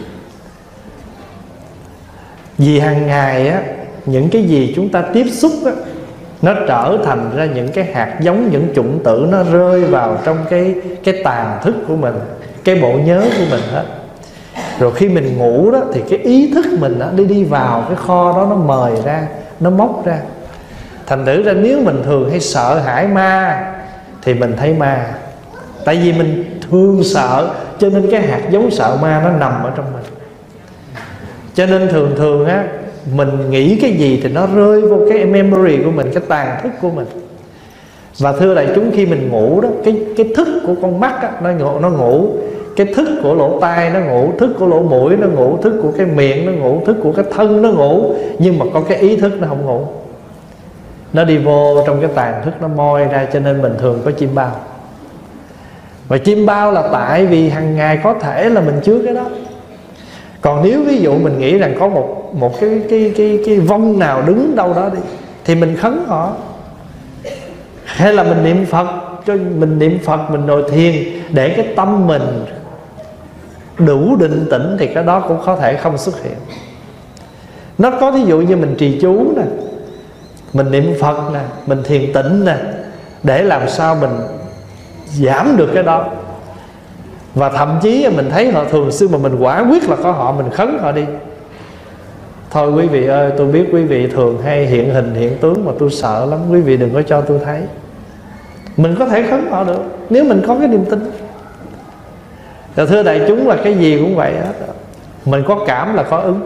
Vì hàng ngày á, những cái gì chúng ta tiếp xúc á, nó trở thành ra những cái hạt giống, những chủng tử, nó rơi vào trong cái, cái tàn thức của mình, cái bộ nhớ của mình hết. Rồi khi mình ngủ đó thì cái ý thức mình đó, đi đi vào cái kho đó, nó mời ra, nó móc ra. Thành thử ra nếu mình thường hay sợ hãi ma thì mình thấy ma. Tại vì mình thương sợ, cho nên cái hạt giống sợ ma nó nằm ở trong mình. Cho nên thường thường á, mình nghĩ cái gì thì nó rơi vô cái memory của mình, cái tàn thức của mình. Và thưa đại chúng, khi mình ngủ đó, cái, cái thức của con mắt á, nó, ngủ, nó ngủ. Cái thức của lỗ tai nó ngủ, thức của lỗ mũi nó ngủ, thức của cái miệng nó ngủ, thức của cái thân nó ngủ. Nhưng mà có cái ý thức nó không ngủ. Nó đi vô trong cái tàn thức, nó moi ra. Cho nên mình thường có chim bao. Và chim bao là tại vì hàng ngày có thể là mình chứa cái đó. Còn nếu ví dụ mình nghĩ rằng có một một cái cái cái cái vong nào đứng đâu đó đi, thì mình khấn họ. Hay là mình niệm Phật, cho mình niệm Phật, mình ngồi thiền để cái tâm mình đủ định tĩnh, thì cái đó cũng có thể không xuất hiện. Nó có ví dụ như mình trì chú nè, mình niệm Phật nè, mình thiền tĩnh nè, để làm sao mình giảm được cái đó. Và thậm chí mình thấy họ thường xuyên mà mình quả quyết là có họ, mình khấn họ đi. Thôi quý vị ơi, tôi biết quý vị thường hay hiện hình hiện tướng mà tôi sợ lắm, quý vị đừng có cho tôi thấy. Mình có thể khấn họ được nếu mình có cái niềm tin. Và thưa đại chúng là cái gì cũng vậy hết. Mình có cảm là có ứng.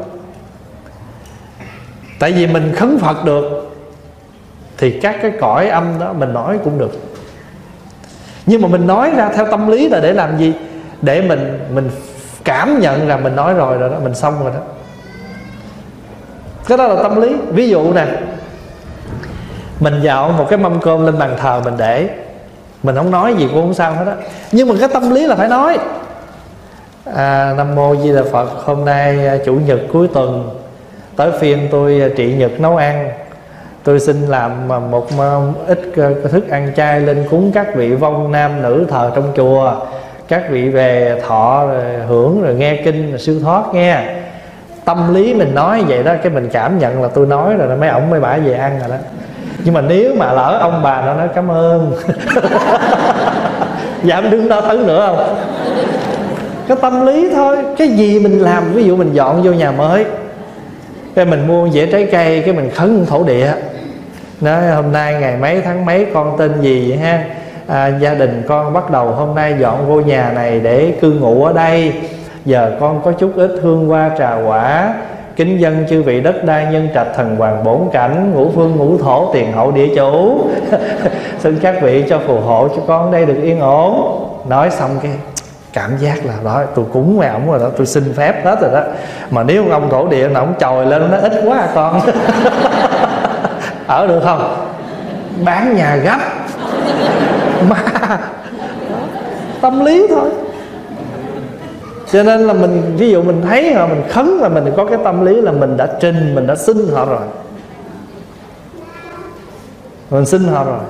Tại vì mình khấn Phật được thì các cái cõi âm đó mình nói cũng được. Nhưng mà mình nói ra theo tâm lý là để làm gì? Để mình mình cảm nhận là mình nói rồi rồi đó, mình xong rồi đó. Cái đó là tâm lý. Ví dụ nè, mình dạo một cái mâm cơm lên bàn thờ mình để, mình không nói gì cũng không sao hết á, nhưng mà cái tâm lý là phải nói. à, Nam Mô Di Đà Phật, hôm nay chủ nhật cuối tuần, tới phiên tôi trị nhật nấu ăn, tôi xin làm một ít thức ăn chay lên cúng các vị vong nam nữ thờ trong chùa, các vị về thọ rồi hưởng rồi nghe kinh rồi siêu thoát nghe. Tâm lý mình nói vậy đó, cái mình cảm nhận là tôi nói rồi đó, mấy ổng mới bả về ăn rồi đó. Nhưng mà nếu mà lỡ ông bà nó nói cảm ơn dám đứng đó tấn nữa không? Cái tâm lý thôi. Cái gì mình làm, ví dụ mình dọn vô nhà mới, cái mình mua dĩa trái cây, cái mình khấn thổ địa, nói hôm nay ngày mấy tháng mấy con tên gì vậy ha, à, gia đình con bắt đầu hôm nay dọn vô nhà này để cư ngụ ở đây. Giờ con có chút ít hương hoa trà quả, kính dân chư vị đất đai nhân trạch thần hoàng bổn cảnh, ngũ phương ngũ thổ tiền hậu địa chủ xin các vị cho phù hộ cho con đây được yên ổn. Nói xong cái cảm giác là đó, tôi cúng với ổng rồi đó, tôi xin phép hết rồi đó. Mà nếu ông thổ địa nào ổng chồi lên nó ít quá à con ở được không? Bán nhà gấp mà tâm lý thôi. Cho nên là mình, ví dụ mình thấy họ mình khấn là mình có cái tâm lý là mình đã trình, mình đã xin họ rồi, mình xin họ rồi.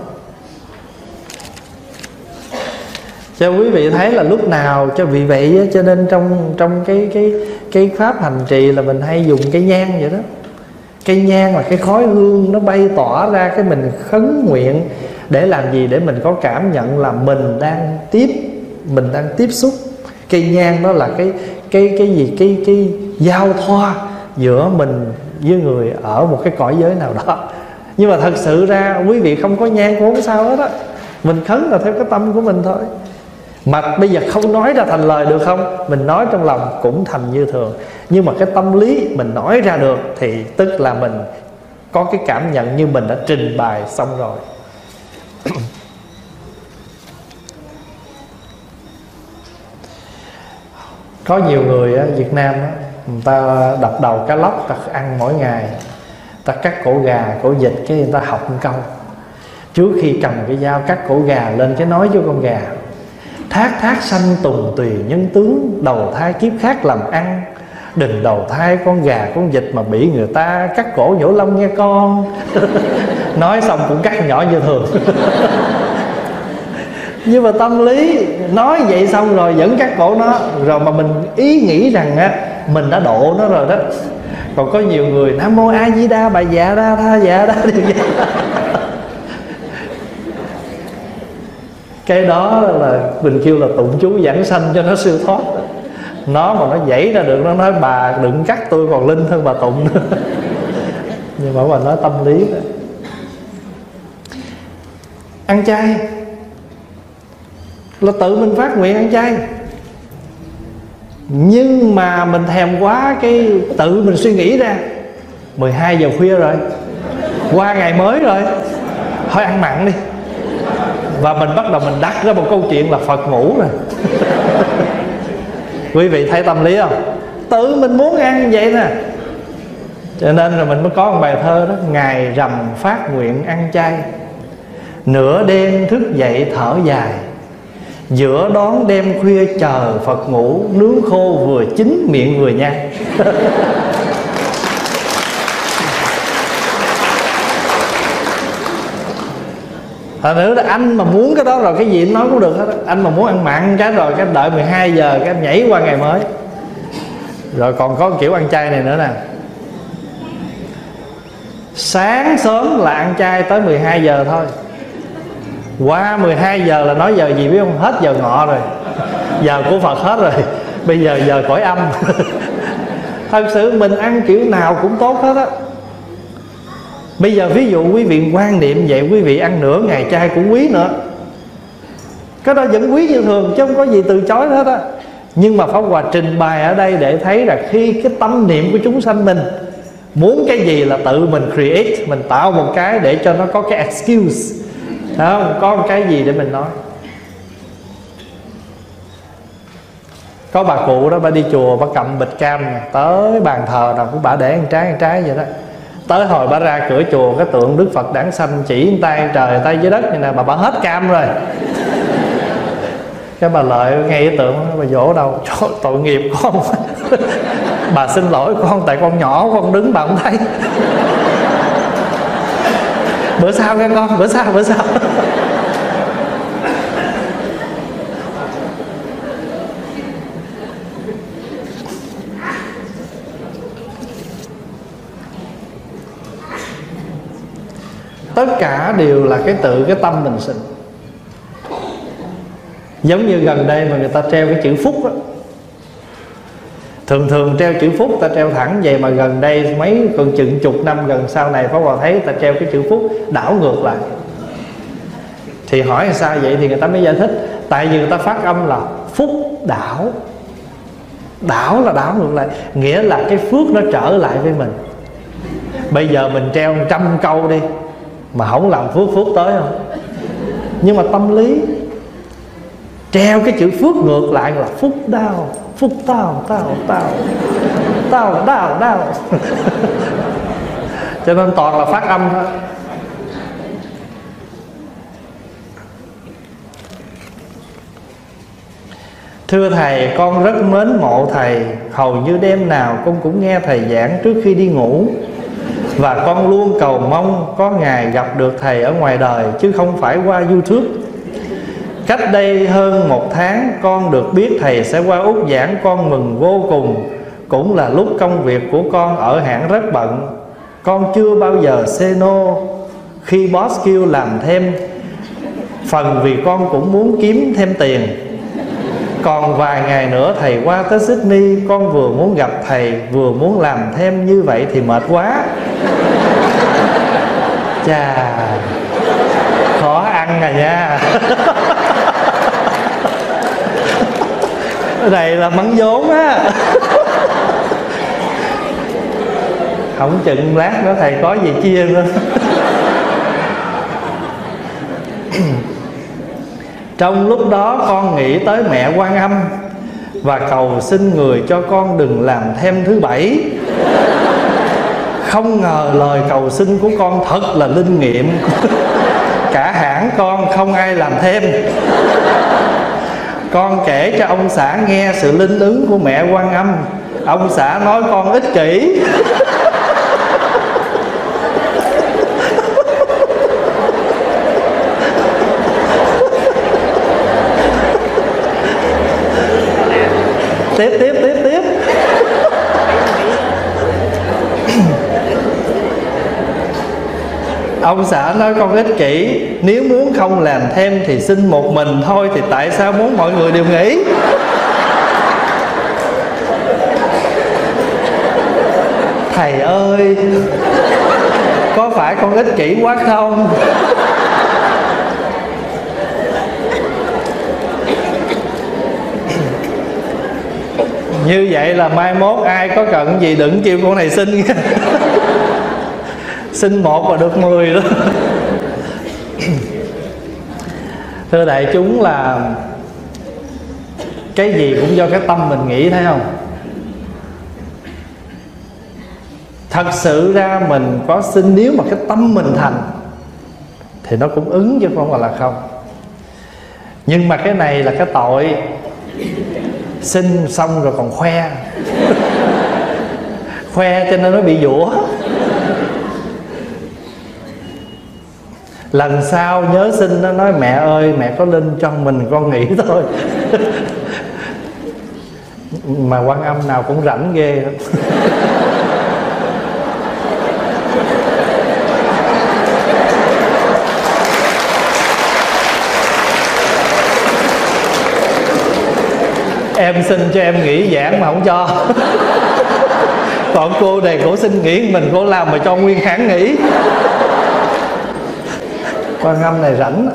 Cho quý vị thấy là lúc nào cho vị vậy. Cho nên trong trong cái cái cái pháp hành trì là mình hay dùng cây nhang vậy đó. Cây nhang là cái khói hương nó bay tỏa ra, cái mình khấn nguyện để làm gì? Để mình có cảm nhận là mình đang tiếp mình đang tiếp xúc. Cây nhang đó là cái cái cái gì cái cái giao thoa giữa mình với người ở một cái cõi giới nào đó. Nhưng mà thật sự ra quý vị không có nhang cũng không sao hết á, mình khấn là theo cái tâm của mình thôi. Mà bây giờ không nói ra thành lời được không? Mình nói trong lòng cũng thành như thường. Nhưng mà cái tâm lý mình nói ra được thì tức là mình có cái cảm nhận như mình đã trình bày xong rồi. Có nhiều người ở Việt Nam á, người ta đập đầu cá lóc, ta ăn mỗi ngày, ta cắt cổ gà, cổ vịt, cái người ta học một câu trước khi cầm cái dao cắt cổ gà lên, cái nói với con gà: thác thác sanh tùng tùy nhân tướng, đầu thai kiếp khác làm ăn, đừng đầu thai con gà con vịt mà bị người ta cắt cổ nhổ lông nghe con. Nói xong cũng cắt nhỏ như thường. Nhưng mà tâm lý nói vậy xong rồi vẫn cắt cổ nó, rồi mà mình ý nghĩ rằng á mình đã độ nó rồi đó. Còn có nhiều người Nam Mô A Di Đà, bà dạ đa tha dạ đa điều vậy. Cái đó là mình kêu là tụng chú giảng sanh cho nó siêu thoát. Nó mà nó dãy ra được, nó nói bà đừng cắt tôi còn linh hơn bà tụng nữa. Nhưng mà mình nói tâm lý đó. Ăn chay là tự mình phát nguyện ăn chay, nhưng mà mình thèm quá, cái tự mình suy nghĩ ra mười hai giờ khuya rồi, qua ngày mới rồi, thôi ăn mặn đi. Và mình bắt đầu mình đặt ra một câu chuyện là Phật ngủ rồi. Quý vị thấy tâm lý không? Tự mình muốn ăn vậy nè. Cho nên rồi mình mới có một bài thơ đó: ngày rằm phát nguyện ăn chay, nửa đêm thức dậy thở dài, giữa đón đêm khuya chờ Phật ngủ, nướng khô vừa chín miệng vừa nhai. Thật nữa, anh mà muốn cái đó rồi cái gì anh nói cũng được hết. Anh mà muốn ăn mặn cái rồi cái đợi mười hai giờ cái nhảy qua ngày mới. Rồi còn có kiểu ăn chay này nữa nè: sáng sớm là ăn chay tới mười hai giờ thôi, qua mười hai giờ là nói giờ gì biết không? Hết giờ ngọ rồi, giờ của Phật hết rồi, bây giờ giờ cõi âm. Thật sự mình ăn kiểu nào cũng tốt hết á. Bây giờ ví dụ quý vị quan niệm vậy, quý vị ăn nửa ngày chay cũng quý nữa, cái đó vẫn quý như thường chứ không có gì từ chối hết á. Nhưng mà Pháp Hòa trình bày ở đây để thấy là khi cái tâm niệm của chúng sanh mình muốn cái gì là tự mình create, mình tạo một cái để cho nó có cái excuse, không có một cái gì để mình nói. Có bà cụ đó, bà đi chùa, bà cầm bịch cam tới bàn thờ nào cũng bà để ăn trái ăn trái vậy đó. Tới hồi bà ra cửa chùa, cái tượng Đức Phật đản sanh chỉ tay trời tay dưới đất như nè, bà bà hết cam rồi. Cái bà Lợi ngay cái tượng, bà dỗ đâu: trời, tội nghiệp con. Bà xin lỗi con, tại con nhỏ con đứng bà không thấy. Bữa sau nghe con, bữa sau, bữa sau. Tất cả đều là cái tự cái tâm mình sinh. Giống như gần đây mà người ta treo cái chữ phúc đó. Thường thường treo chữ phúc ta treo thẳng vậy, mà gần đây mấy còn chừng chục năm gần sau này Pháp Hòa thấy ta treo cái chữ phúc đảo ngược lại. Thì hỏi sao vậy thì người ta mới giải thích, tại vì người ta phát âm là phúc đảo. Đảo là đảo ngược lại, nghĩa là cái phước nó trở lại với mình. Bây giờ mình treo một trăm câu đi mà không làm phước, phước tới không? Nhưng mà tâm lý treo cái chữ phước ngược lại là phúc đau. Phúc tao, tao, tao Tao, đau, đau Cho nên toàn là phát âm thôi. Thưa Thầy, con rất mến mộ Thầy. Hầu như đêm nào con cũng nghe Thầy giảng trước khi đi ngủ. Và con luôn cầu mong có ngày gặp được Thầy ở ngoài đời, chứ không phải qua YouTube. Cách đây hơn một tháng con được biết Thầy sẽ qua Úc giảng, con mừng vô cùng. Cũng là lúc công việc của con ở hãng rất bận. Con chưa bao giờ say no khi boss kêu làm thêm. Phần vì con cũng muốn kiếm thêm tiền. Còn vài ngày nữa Thầy qua tới Sydney, con vừa muốn gặp Thầy vừa muốn làm thêm, như vậy thì mệt quá. Chà, khó ăn rồi nha. Cái này là mắng vốn á. Không chừng lát nữa Thầy có gì chia nữa. Trong lúc đó con nghĩ tới mẹ Quan Âm và cầu xin người cho con đừng làm thêm thứ bảy. Không ngờ lời cầu xin của con thật là linh nghiệm. Cả hãng con không ai làm thêm. Con kể cho ông xã nghe sự linh ứng của mẹ Quan Âm. Ông xã nói con ích kỷ. Tiếp tiếp tiếp tiếp. Ông xã nói con ích kỷ. Nếu muốn không làm thêm thì xin một mình thôi, thì tại sao muốn mọi người đều nghĩ? Thầy ơi, có phải con ích kỷ quá không? Như vậy là mai mốt ai có cần gì đừng kêu con này xin. Xin một và được mười đó. Thưa đại chúng, là cái gì cũng do cái tâm mình nghĩ, thấy không? Thật sự ra mình có xin, nếu mà cái tâm mình thành thì nó cũng ứng, chứ không phải là không. Nhưng mà cái này là cái tội. Xin xong rồi còn khoe. Khoe cho nên nó bị dũa. Lần sau nhớ xin nó nói mẹ ơi, mẹ có linh cho mình, con nghĩ thôi. Mà Quan Âm nào cũng rảnh ghê. Em xin cho em nghỉ giảng mà không cho. Còn cô này cổ xin nghỉ mình, cổ làm mà cho nguyên hãng nghỉ. Quan Âm này rảnh.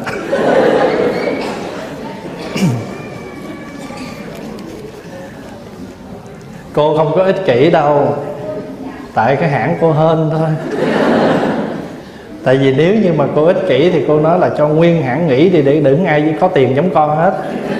Cô không có ích kỷ đâu, tại cái hãng cô hên thôi. Tại vì nếu như mà cô ích kỷ thì cô nói là cho nguyên hãng nghỉ đi, để đừng ai có tiền giống con hết.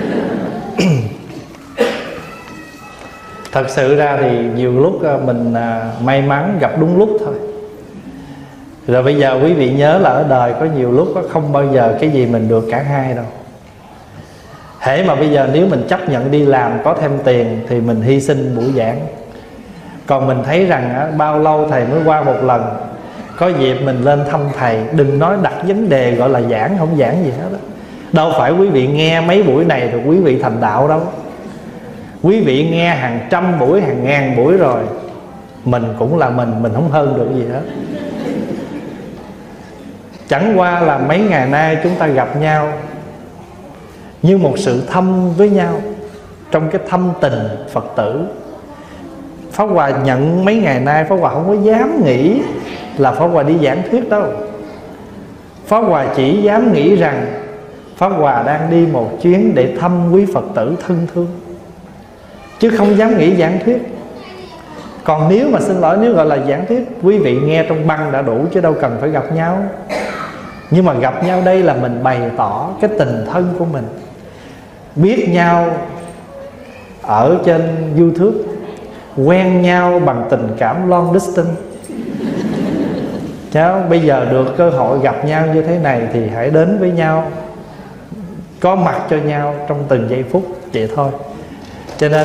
Thật sự ra thì nhiều lúc mình may mắn gặp đúng lúc thôi. Rồi bây giờ quý vị nhớ là ở đời có nhiều lúc không bao giờ cái gì mình được cả hai đâu. Hễ mà bây giờ nếu mình chấp nhận đi làm có thêm tiền thì mình hy sinh buổi giảng. Còn mình thấy rằng bao lâu thầy mới qua một lần, có dịp mình lên thăm thầy. Đừng nói đặt vấn đề gọi là giảng, không giảng gì hết đó. Đâu phải quý vị nghe mấy buổi này rồi quý vị thành đạo đâu. Quý vị nghe hàng trăm buổi, hàng ngàn buổi rồi, mình cũng là mình, mình không hơn được gì hết. Chẳng qua là mấy ngày nay chúng ta gặp nhau như một sự thăm với nhau, trong cái thâm tình Phật tử. Pháp Hòa nhận mấy ngày nay Pháp Hòa không có dám nghĩ là Pháp Hòa đi giảng thuyết đâu. Pháp Hòa chỉ dám nghĩ rằng Pháp Hòa đang đi một chuyến để thăm quý Phật tử thân thương, chứ không dám nghĩ giảng thuyết. Còn nếu mà xin lỗi, nếu gọi là giảng thuyết, quý vị nghe trong băng đã đủ, chứ đâu cần phải gặp nhau. Nhưng mà gặp nhau đây là mình bày tỏ cái tình thân của mình. Biết nhau ở trên YouTube, quen nhau bằng tình cảm long distance. Cháu bây giờ được cơ hội gặp nhau như thế này thì hãy đến với nhau, có mặt cho nhau trong từng giây phút, vậy thôi. Cho nên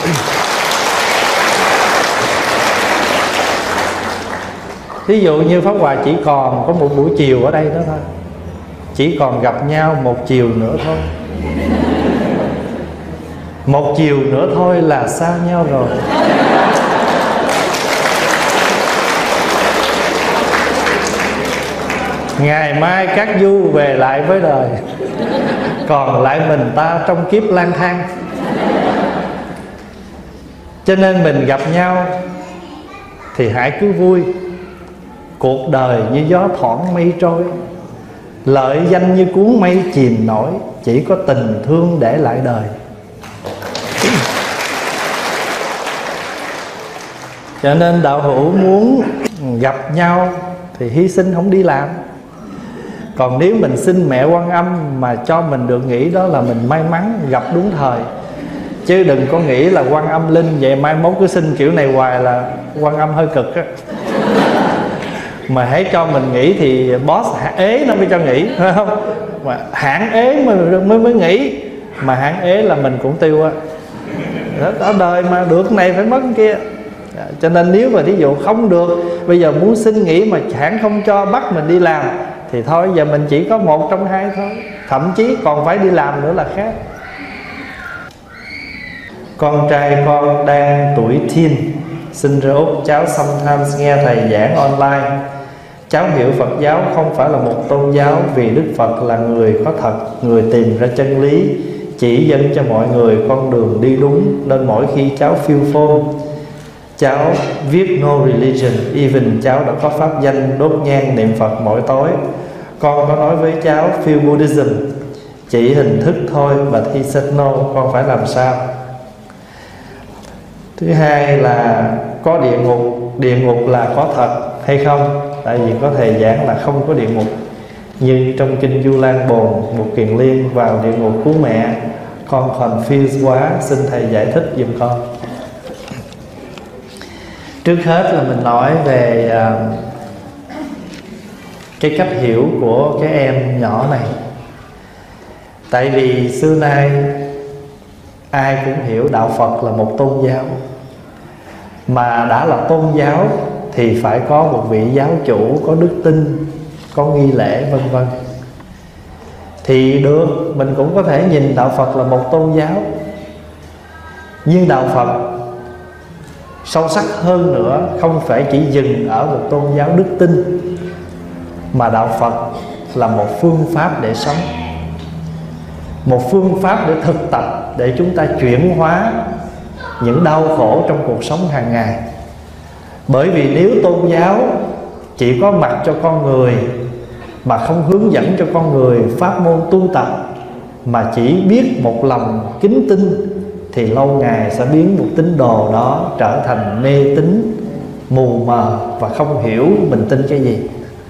ví dụ như Pháp Hòa chỉ còn có một buổi chiều ở đây đó thôi, chỉ còn gặp nhau một chiều nữa thôi. Một chiều nữa thôi là xa nhau rồi. Ngày mai các du về lại với đời, còn lại mình ta trong kiếp lang thang. Cho nên mình gặp nhau thì hãy cứ vui. Cuộc đời như gió thoảng mây trôi, lợi danh như cuốn mây chìm nổi, chỉ có tình thương để lại đời. Cho nên đạo hữu muốn gặp nhau thì hy sinh không đi làm. Còn nếu mình xin mẹ Quan Âm mà cho mình được nghĩ đó là mình may mắn gặp đúng thời. Chứ đừng có nghĩ là Quan Âm linh vậy mai mốt cứ xin kiểu này hoài là Quan Âm hơi cực á. Mà hãy cho mình nghỉ thì boss ế nó mới cho nghỉ, phải không? Mà hãng ế mới, mới mới nghỉ. Mà hãng ế là mình cũng tiêu á. Ở đời mà được này phải mất kia. Cho nên nếu mà thí dụ không được, bây giờ muốn xin nghỉ mà hãng không cho, bắt mình đi làm, thì thôi giờ mình chỉ có một trong hai thôi. Thậm chí còn phải đi làm nữa là khác. Con trai con đang tuổi teen, sinh ra Úc. Cháu sometimes nghe thầy giảng online. Cháu hiểu Phật giáo không phải là một tôn giáo, vì Đức Phật là người có thật, người tìm ra chân lý, chỉ dẫn cho mọi người con đường đi đúng. Nên mỗi khi cháu feel phone, cháu viết no religion. Even cháu đã có pháp danh đốt nhang niệm Phật mỗi tối. Con có nói với cháu feel Buddhism, chỉ hình thức thôi, but he said no. Con phải làm sao? Thứ hai là có địa ngục. Địa ngục là có thật hay không? Tại vì có thầy giảng là không có địa ngục. Như trong kinh Du Lan Bồn, một kiền liên vào địa ngục cứu mẹ. Con confused quá, xin thầy giải thích giùm con. Trước hết là mình nói về uh, cái cách hiểu của cái em nhỏ này. Tại vì xưa nay ai cũng hiểu đạo Phật là một tôn giáo. Mà đã là tôn giáo thì phải có một vị giáo chủ, có đức tin, có nghi lễ vân vân. Thì được, mình cũng có thể nhìn đạo Phật là một tôn giáo. Nhưng đạo Phật sâu sắc hơn nữa, không phải chỉ dừng ở một tôn giáo đức tin, mà đạo Phật là một phương pháp để sống, một phương pháp để thực tập, để chúng ta chuyển hóa những đau khổ trong cuộc sống hàng ngày. Bởi vì nếu tôn giáo chỉ có mặt cho con người mà không hướng dẫn cho con người pháp môn tu tập, mà chỉ biết một lòng kính tin, thì lâu ngày sẽ biến một tín đồ đó trở thành mê tín, mù mờ và không hiểu mình tin cái gì.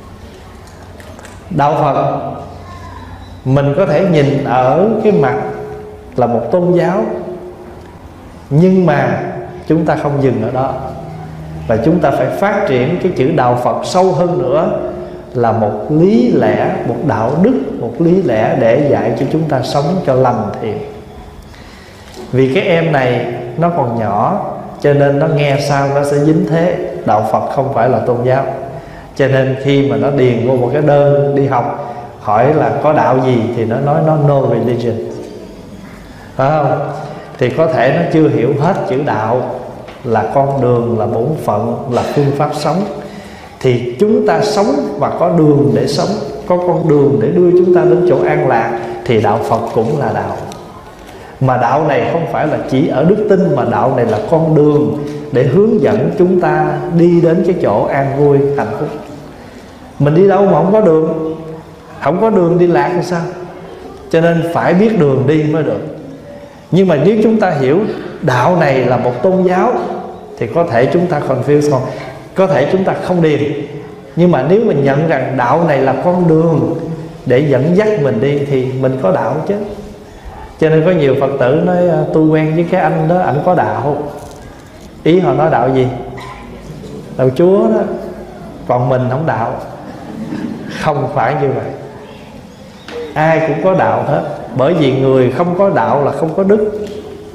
Đạo Phật mình có thể nhìn ở cái mặt là một tôn giáo, nhưng mà chúng ta không dừng ở đó, và chúng ta phải phát triển cái chữ đạo Phật sâu hơn nữa, là một lý lẽ, một đạo đức, một lý lẽ để dạy cho chúng ta sống cho lành thiện. Vì cái em này nó còn nhỏ, cho nên nó nghe sao nó sẽ dính thế. Đạo Phật không phải là tôn giáo. Cho nên khi mà nó điền vô một cái đơn đi học, hỏi là có đạo gì, thì nó nói nó no religion, phải không? Thì có thể nó chưa hiểu hết chữ đạo là con đường, là bổn phận, là phương pháp sống. Thì chúng ta sống và có đường để sống, có con đường để đưa chúng ta đến chỗ an lạc, thì đạo Phật cũng là đạo. Mà đạo này không phải là chỉ ở đức tin, mà đạo này là con đường để hướng dẫn chúng ta đi đến cái chỗ an vui, hạnh phúc. Mình đi đâu mà không có đường, không có đường đi lạc thì sao? Cho nên phải biết đường đi mới được. Nhưng mà nếu chúng ta hiểu đạo này là một tôn giáo thì có thể chúng ta confuse, không? Có thể chúng ta không điền. Nhưng mà nếu mình nhận rằng đạo này là con đường để dẫn dắt mình đi thì mình có đạo chứ. Cho nên có nhiều Phật tử nói tôi quen với cái anh đó, ảnh có đạo. Ý họ nói đạo gì? Đạo Chúa đó. Còn mình không đạo. Không phải như vậy. Ai cũng có đạo hết. Bởi vì người không có đạo là không có đức.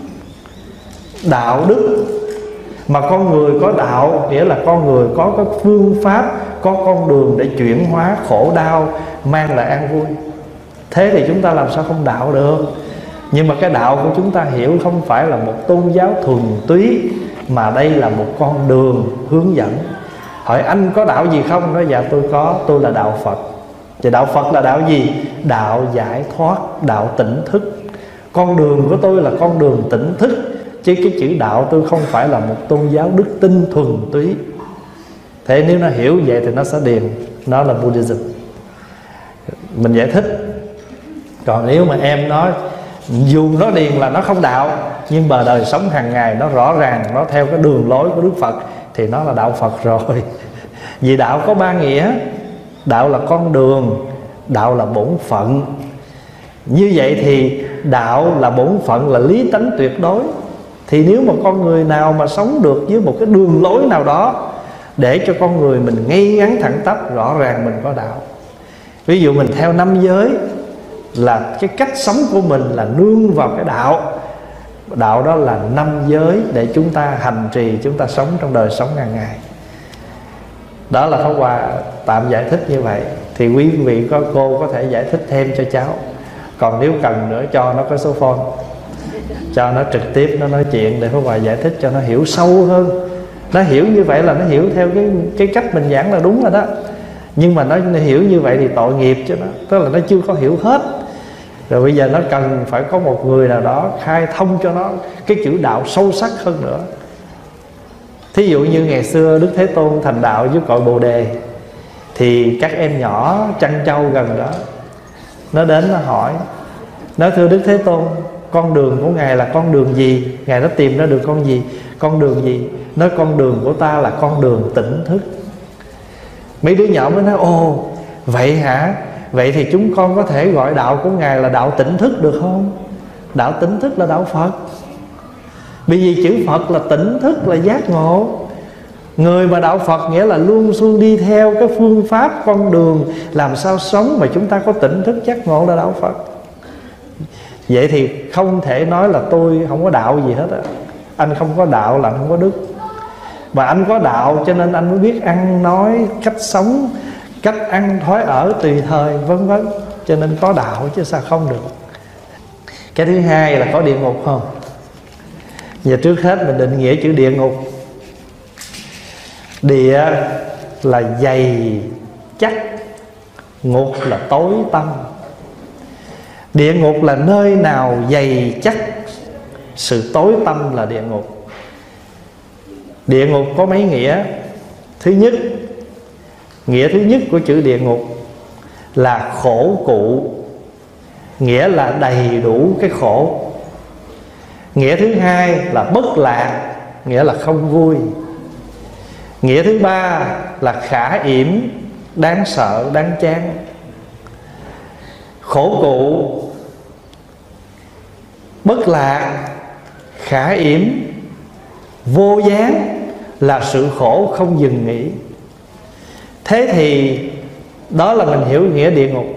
Đạo đức. Mà con người có đạo nghĩa là con người có cái phương pháp, có con đường để chuyển hóa khổ đau, mang lại an vui. Thế thì chúng ta làm sao không đạo được? Nhưng mà cái đạo của chúng ta hiểu không phải là một tôn giáo thuần túy, mà đây là một con đường hướng dẫn. Hỏi anh có đạo gì không? Nói dạ tôi có, tôi là đạo Phật. Thì đạo Phật là đạo gì? Đạo giải thoát, đạo tỉnh thức. Con đường của tôi là con đường tỉnh thức, chứ cái chữ đạo tôi không phải là một tôn giáo đức tin thuần túy. Thế nếu nó hiểu vậy thì nó sẽ điền nó là Buddhism. Mình giải thích. Còn nếu mà em nói dù nó điền là nó không đạo, nhưng mà đời sống hàng ngày nó rõ ràng, nó theo cái đường lối của Đức Phật, thì nó là đạo Phật rồi. Vì đạo có ba nghĩa. Đạo là con đường, đạo là bổn phận. Như vậy thì đạo là bổn phận, là lý tánh tuyệt đối. Thì nếu mà con người nào mà sống được với một cái đường lối nào đó để cho con người mình ngay ngắn thẳng tắp, rõ ràng mình có đạo. Ví dụ mình theo năm giới, là cái cách sống của mình là nương vào cái đạo. Đạo đó là năm giới để chúng ta hành trì, chúng ta sống trong đời sống hàng ngày. Đó là Pháp Hòa tạm giải thích như vậy. Thì quý vị có cô có thể giải thích thêm cho cháu. Còn nếu cần nữa cho nó có số phone, cho nó trực tiếp nó nói chuyện để Pháp Hòa giải thích cho nó hiểu sâu hơn. Nó hiểu như vậy là nó hiểu theo cái, cái cách mình giảng là đúng rồi đó. Nhưng mà nó hiểu như vậy thì tội nghiệp cho nó, tức là nó chưa có hiểu hết. Rồi bây giờ nó cần phải có một người nào đó khai thông cho nó cái chữ đạo sâu sắc hơn nữa. Thí dụ như ngày xưa Đức Thế Tôn thành đạo với cội Bồ Đề, thì các em nhỏ chăn trâu gần đó, nó đến nó hỏi, nói thưa Đức Thế Tôn, con đường của Ngài là con đường gì? Ngài đã tìm ra được con gì? Con đường gì? Nói con đường của ta là con đường tỉnh thức. Mấy đứa nhỏ mới nói ồ vậy hả? Vậy thì chúng con có thể gọi đạo của Ngài là đạo tỉnh thức được không? Đạo tỉnh thức là đạo Phật. Bởi vì chữ Phật là tỉnh thức, là giác ngộ. Người mà đạo Phật nghĩa là luôn luôn đi theo cái phương pháp, con đường làm sao sống mà chúng ta có tỉnh thức giác ngộ là đạo Phật. Vậy thì không thể nói là tôi không có đạo gì hết á. Anh không có đạo là không có đức. Mà anh có đạo cho nên anh mới biết ăn nói, cách sống, cách ăn thói ở tùy thời vân vân. Cho nên có đạo chứ sao không được. Cái thứ hai là có địa ngục không? Giờ trước hết mình định nghĩa chữ địa ngục. Địa là dày chắc, ngục là tối tăm. Địa ngục là nơi nào dày chắc, sự tối tăm là địa ngục. Địa ngục có mấy nghĩa. Thứ nhất, nghĩa thứ nhất của chữ địa ngục là khổ cụ, nghĩa là đầy đủ cái khổ. Nghĩa thứ hai là bất lạc, nghĩa là không vui. Nghĩa thứ ba là khả yểm, đáng sợ, đáng chán. Khổ cụ, bất lạc, khả yểm, vô gián là sự khổ không dừng nghỉ. Thế thì đó là mình hiểu nghĩa địa ngục.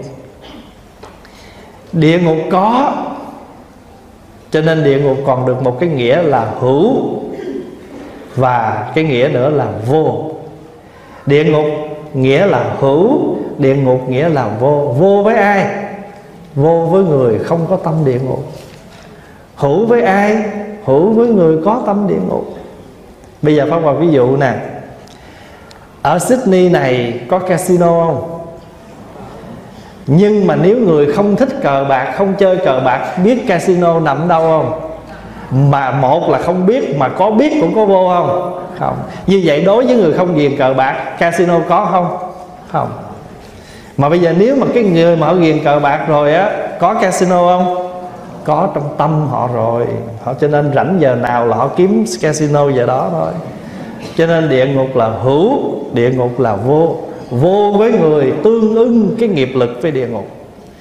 Địa ngục có, cho nên địa ngục còn được một cái nghĩa là hữu, và cái nghĩa nữa là vô. Địa ngục nghĩa là hữu, địa ngục nghĩa là vô. Vô với ai? Vô với người không có tâm địa ngục. Hữu với ai? Hữu với người có tâm địa ngục. Bây giờ Pháp Hòa ví dụ nè, ở Sydney này có casino không? Nhưng mà nếu người không thích cờ bạc, không chơi cờ bạc, biết casino nằm đâu không? Mà một là không biết, mà có biết cũng có vô không? Không. Như vậy đối với người không ghiền cờ bạc, casino có không? Không. Mà bây giờ nếu mà cái người mà họ ghiền cờ bạc rồi á, có casino không? Có trong tâm họ rồi. Họ cho nên rảnh giờ nào là họ kiếm casino giờ đó thôi. Cho nên địa ngục là hữu, địa ngục là vô. Vô với người tương ưng cái nghiệp lực với địa ngục.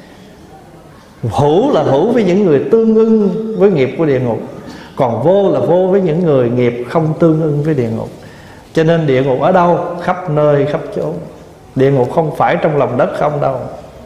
Hữu là hữu với những người tương ưng với nghiệp của địa ngục. Còn vô là vô với những người nghiệp không tương ưng với địa ngục. Cho nên địa ngục ở đâu? Khắp nơi khắp chỗ. Địa ngục không phải trong lòng đất không đâu.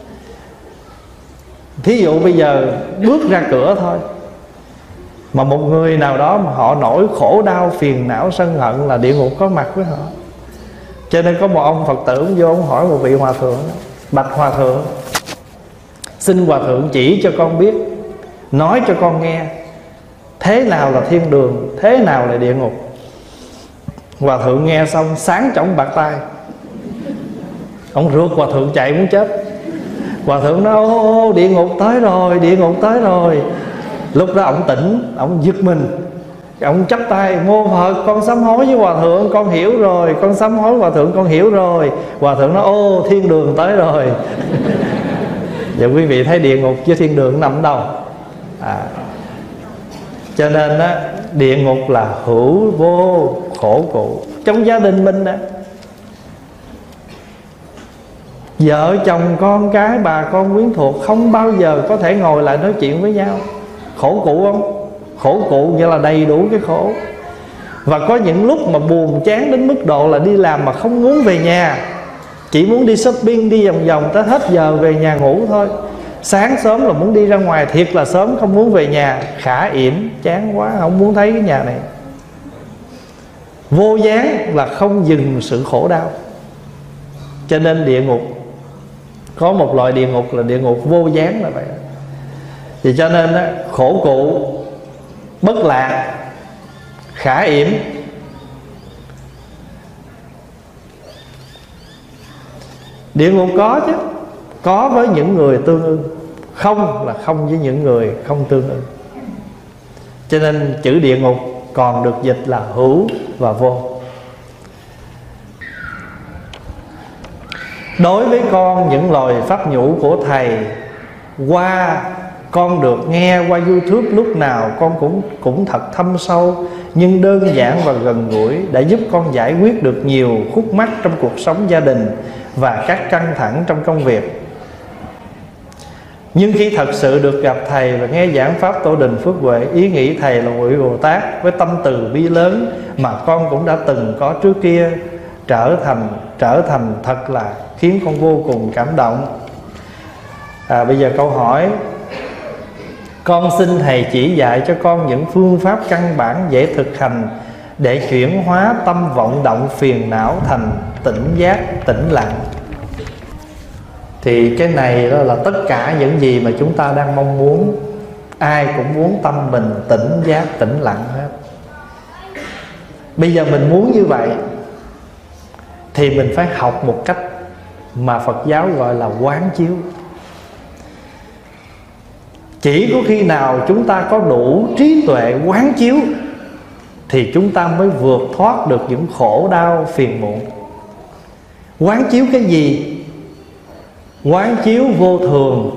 Thí dụ bây giờ bước ra cửa thôi, mà một người nào đó mà họ nổi khổ đau, phiền não, sân hận là địa ngục có mặt với họ. Cho nên có một ông Phật tử vô, ông hỏi một vị hòa thượng: bạch hòa thượng, xin hòa thượng chỉ cho con biết, nói cho con nghe, thế nào là thiên đường, thế nào là địa ngục. Hòa thượng nghe xong sáng chổng bạc tay, ông rượt hòa thượng chạy muốn chết. Hòa thượng nói: ô, địa ngục tới rồi, địa ngục tới rồi. Lúc đó ông tỉnh, ông giật mình, ông chắp tay: mô Phật, con sám hối với hòa thượng, con hiểu rồi, con sám hối hòa thượng, con hiểu rồi. Hòa thượng nói: ô, thiên đường tới rồi. Giờ quý vị thấy địa ngục với thiên đường nằm đâu? À, cho nên á, địa ngục là hữu vô khổ cụ. Trong gia đình mình đó, vợ chồng con cái, bà con quyến thuộc không bao giờ có thể ngồi lại nói chuyện với nhau. Khổ cụ không? Khổ cụ nghĩa là đầy đủ cái khổ. Và có những lúc mà buồn chán đến mức độ là đi làm mà không muốn về nhà, chỉ muốn đi shopping, đi vòng vòng tới hết giờ về nhà ngủ thôi. Sáng sớm là muốn đi ra ngoài, thiệt là sớm, không muốn về nhà. Khả yểm, chán quá, không muốn thấy cái nhà này. Vô gián là không dừng sự khổ đau. Cho nên địa ngục, có một loại địa ngục là địa ngục vô gián là vậy. Thì cho nên á, khổ cụ, bất lạc, khả yểm. Địa ngục có chứ, có với những người tương ưng, không là không với những người không tương ưng. Cho nên chữ địa ngục còn được dịch là hữu và vô. Đối với con, những lời pháp nhũ của Thầy qua con được nghe qua YouTube lúc nào con cũng cũng thật thâm sâu, nhưng đơn giản và gần gũi, đã giúp con giải quyết được nhiều khúc mắc trong cuộc sống gia đình và các căng thẳng trong công việc. Nhưng khi thật sự được gặp Thầy và nghe giảng pháp Tổ Đình Phước Huệ, ý nghĩ Thầy là một vị Bồ Tát với tâm từ bi lớn mà con cũng đã từng có trước kia, trở thành trở thành thật là khiến con vô cùng cảm động. À, bây giờ câu hỏi: con xin Thầy chỉ dạy cho con những phương pháp căn bản dễ thực hành để chuyển hóa tâm vọng động phiền não thành tỉnh giác, tĩnh lặng. Thì cái này đó là tất cả những gì mà chúng ta đang mong muốn. Ai cũng muốn tâm mình tỉnh giác, tĩnh lặng hết. Bây giờ mình muốn như vậy thì mình phải học một cách mà Phật giáo gọi là quán chiếu. Chỉ có khi nào chúng ta có đủ trí tuệ quán chiếu thì chúng ta mới vượt thoát được những khổ đau phiền muộn. Quán chiếu cái gì? Quán chiếu vô thường.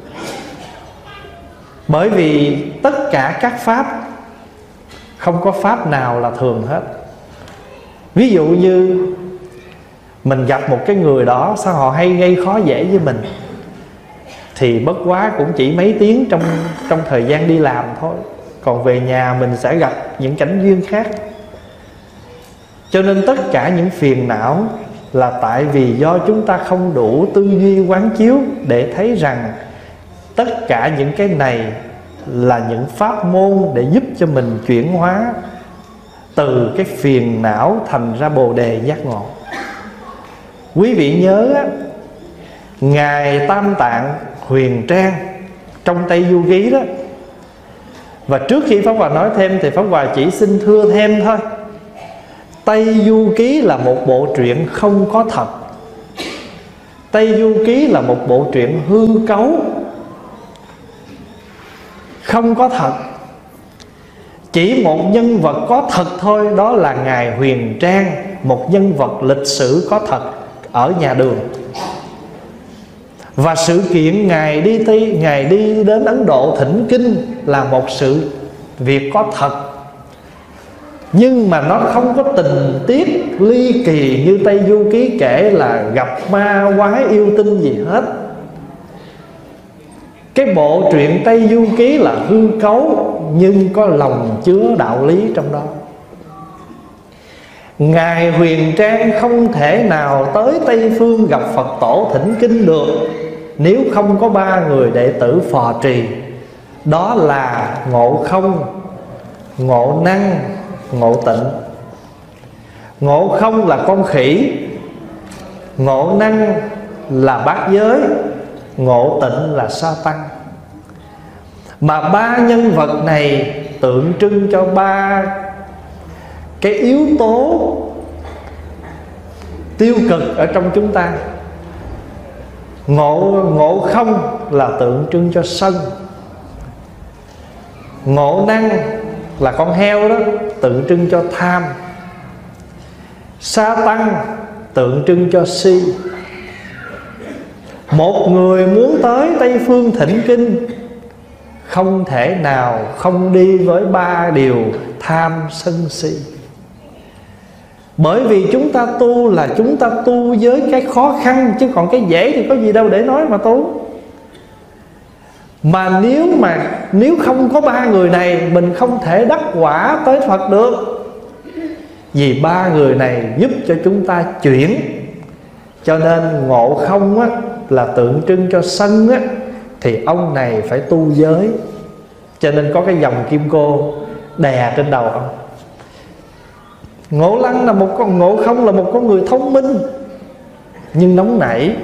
Bởi vì tất cả các pháp, không có pháp nào là thường hết. Ví dụ như mình gặp một cái người đó, sao họ hay gây khó dễ với mình, thì bất quá cũng chỉ mấy tiếng trong, trong thời gian đi làm thôi. Còn về nhà mình sẽ gặp những cảnh duyên khác. Cho nên tất cả những phiền não là tại vì do chúng ta không đủ tư duy quán chiếu để thấy rằng tất cả những cái này là những pháp môn để giúp cho mình chuyển hóa từ cái phiền não thành ra bồ đề giác ngộ. Quý vị nhớ á, Ngài Tam Tạng Huyền Trang trong Tây Du Ký đó. Và trước khi Pháp Hòa nói thêm thì Pháp Hòa chỉ xin thưa thêm thôi. Tây Du Ký là một bộ truyện không có thật. Tây Du Ký là một bộ truyện hư cấu, không có thật. Chỉ một nhân vật có thật thôi, đó là Ngài Huyền Trang, một nhân vật lịch sử có thật ở nhà Đường. Và sự kiện Ngài đi Tây, Ngài đi đến Ấn Độ thỉnh kinh là một sự việc có thật. Nhưng mà nó không có tình tiết ly kỳ như Tây Du Ký kể là gặp ma quái yêu tinh gì hết. Cái bộ truyện Tây Du Ký là hư cấu, nhưng có lòng chứa đạo lý trong đó. Ngài Huyền Trang không thể nào tới Tây Phương gặp Phật tổ thỉnh kinh được nếu không có ba người đệ tử phò trì. Đó là Ngộ Không, Ngộ Năng, Ngộ Tịnh. Ngộ Không là con khỉ, Ngộ Năng là bát giới, Ngộ Tịnh là sa tăng. Mà ba nhân vật này tượng trưng cho ba cái yếu tố tiêu cực ở trong chúng ta. Ngộ, ngộ không là tượng trưng cho sân. Ngộ năng là con heo đó, tượng trưng cho tham. Sa tăng tượng trưng cho si. Một người muốn tới Tây Phương thỉnh kinh không thể nào không đi với ba điều tham sân si. Bởi vì chúng ta tu là chúng ta tu với cái khó khăn, chứ còn cái dễ thì có gì đâu để nói mà tu. Mà nếu mà nếu không có ba người này, mình không thể đắc quả tới Phật được. Vì ba người này giúp cho chúng ta chuyển. Cho nên Ngộ Không á, là tượng trưng cho sân á, thì ông này phải tu giới. Cho nên có cái dòng kim cô đè trên đầu ông. Ngộ Lăng là một con, Ngộ Không là một con người thông minh nhưng nóng nảy,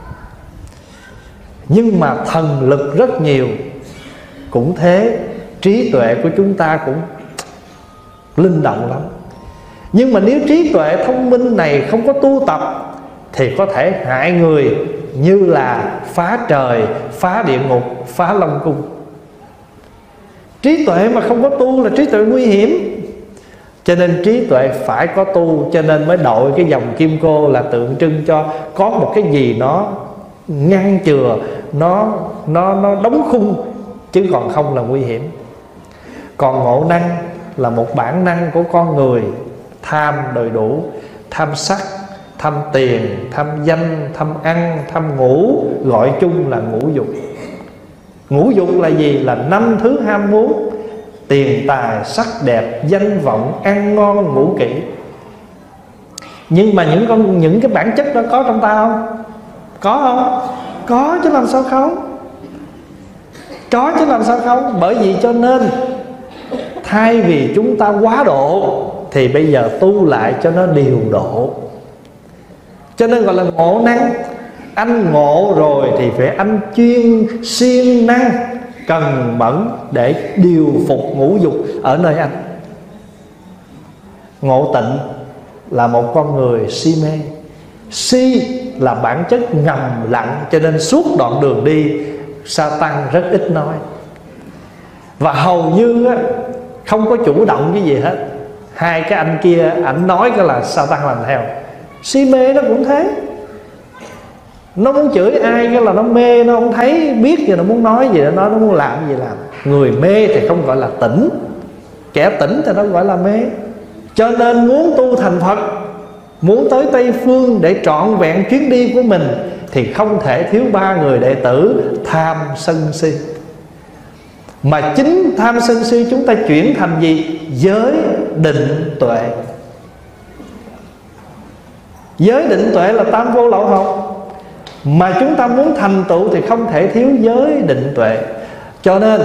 nhưng mà thần lực rất nhiều. Cũng thế, trí tuệ của chúng ta cũng linh động lắm. Nhưng mà nếu trí tuệ thông minh này không có tu tập thì có thể hại người, như là phá trời, phá địa ngục, phá Long Cung. Trí tuệ mà không có tu là trí tuệ nguy hiểm. Cho nên trí tuệ phải có tu. Cho nên mới đội cái dòng kim cô là tượng trưng cho có một cái gì nó ngăn chừa, Nó, nó, nó đóng khung, chứ còn không là nguy hiểm. Còn ngộ năng là một bản năng của con người, tham đầy đủ, tham sắc, tham tiền, tham danh, tham ăn, tham ngủ, gọi chung là ngũ dục. Ngũ dục là gì? Là năm thứ ham muốn: tiền tài, sắc đẹp, danh vọng, ăn ngon, ngủ kỹ. Nhưng mà những con những cái bản chất đó có trong ta không? Có không? Có chứ làm sao không? Có chứ làm sao không? Bởi vì cho nên thay vì chúng ta quá độ thì bây giờ tu lại cho nó điều độ. Cho nên gọi là ngộ năng. Anh ngộ rồi thì phải anh chuyên siêng năng, cần mẫn để điều phục ngũ dục ở nơi anh. Ngộ tịnh là một con người si mê. Si là bản chất ngầm lặng, cho nên suốt đoạn đường đi sa tăng rất ít nói. Và hầu như á, không có chủ động cái gì hết. Hai cái anh kia ảnh nói cái là sa tăng làm theo. Si mê nó cũng thế. Nó muốn chửi ai cái là nó mê, nó không thấy biết gì, nó muốn nói gì nó nói, nó muốn làm gì làm. Người mê thì không gọi là tỉnh, kẻ tỉnh thì nó gọi là mê. Cho nên muốn tu thành Phật, muốn tới Tây Phương để trọn vẹn chuyến đi của mình, thì không thể thiếu ba người đệ tử tham sân si. Mà chính tham sân si chúng ta chuyển thành gì? Giới định tuệ. Giới định tuệ là tam vô lậu học. Mà chúng ta muốn thành tựu thì không thể thiếu giới định tuệ. Cho nên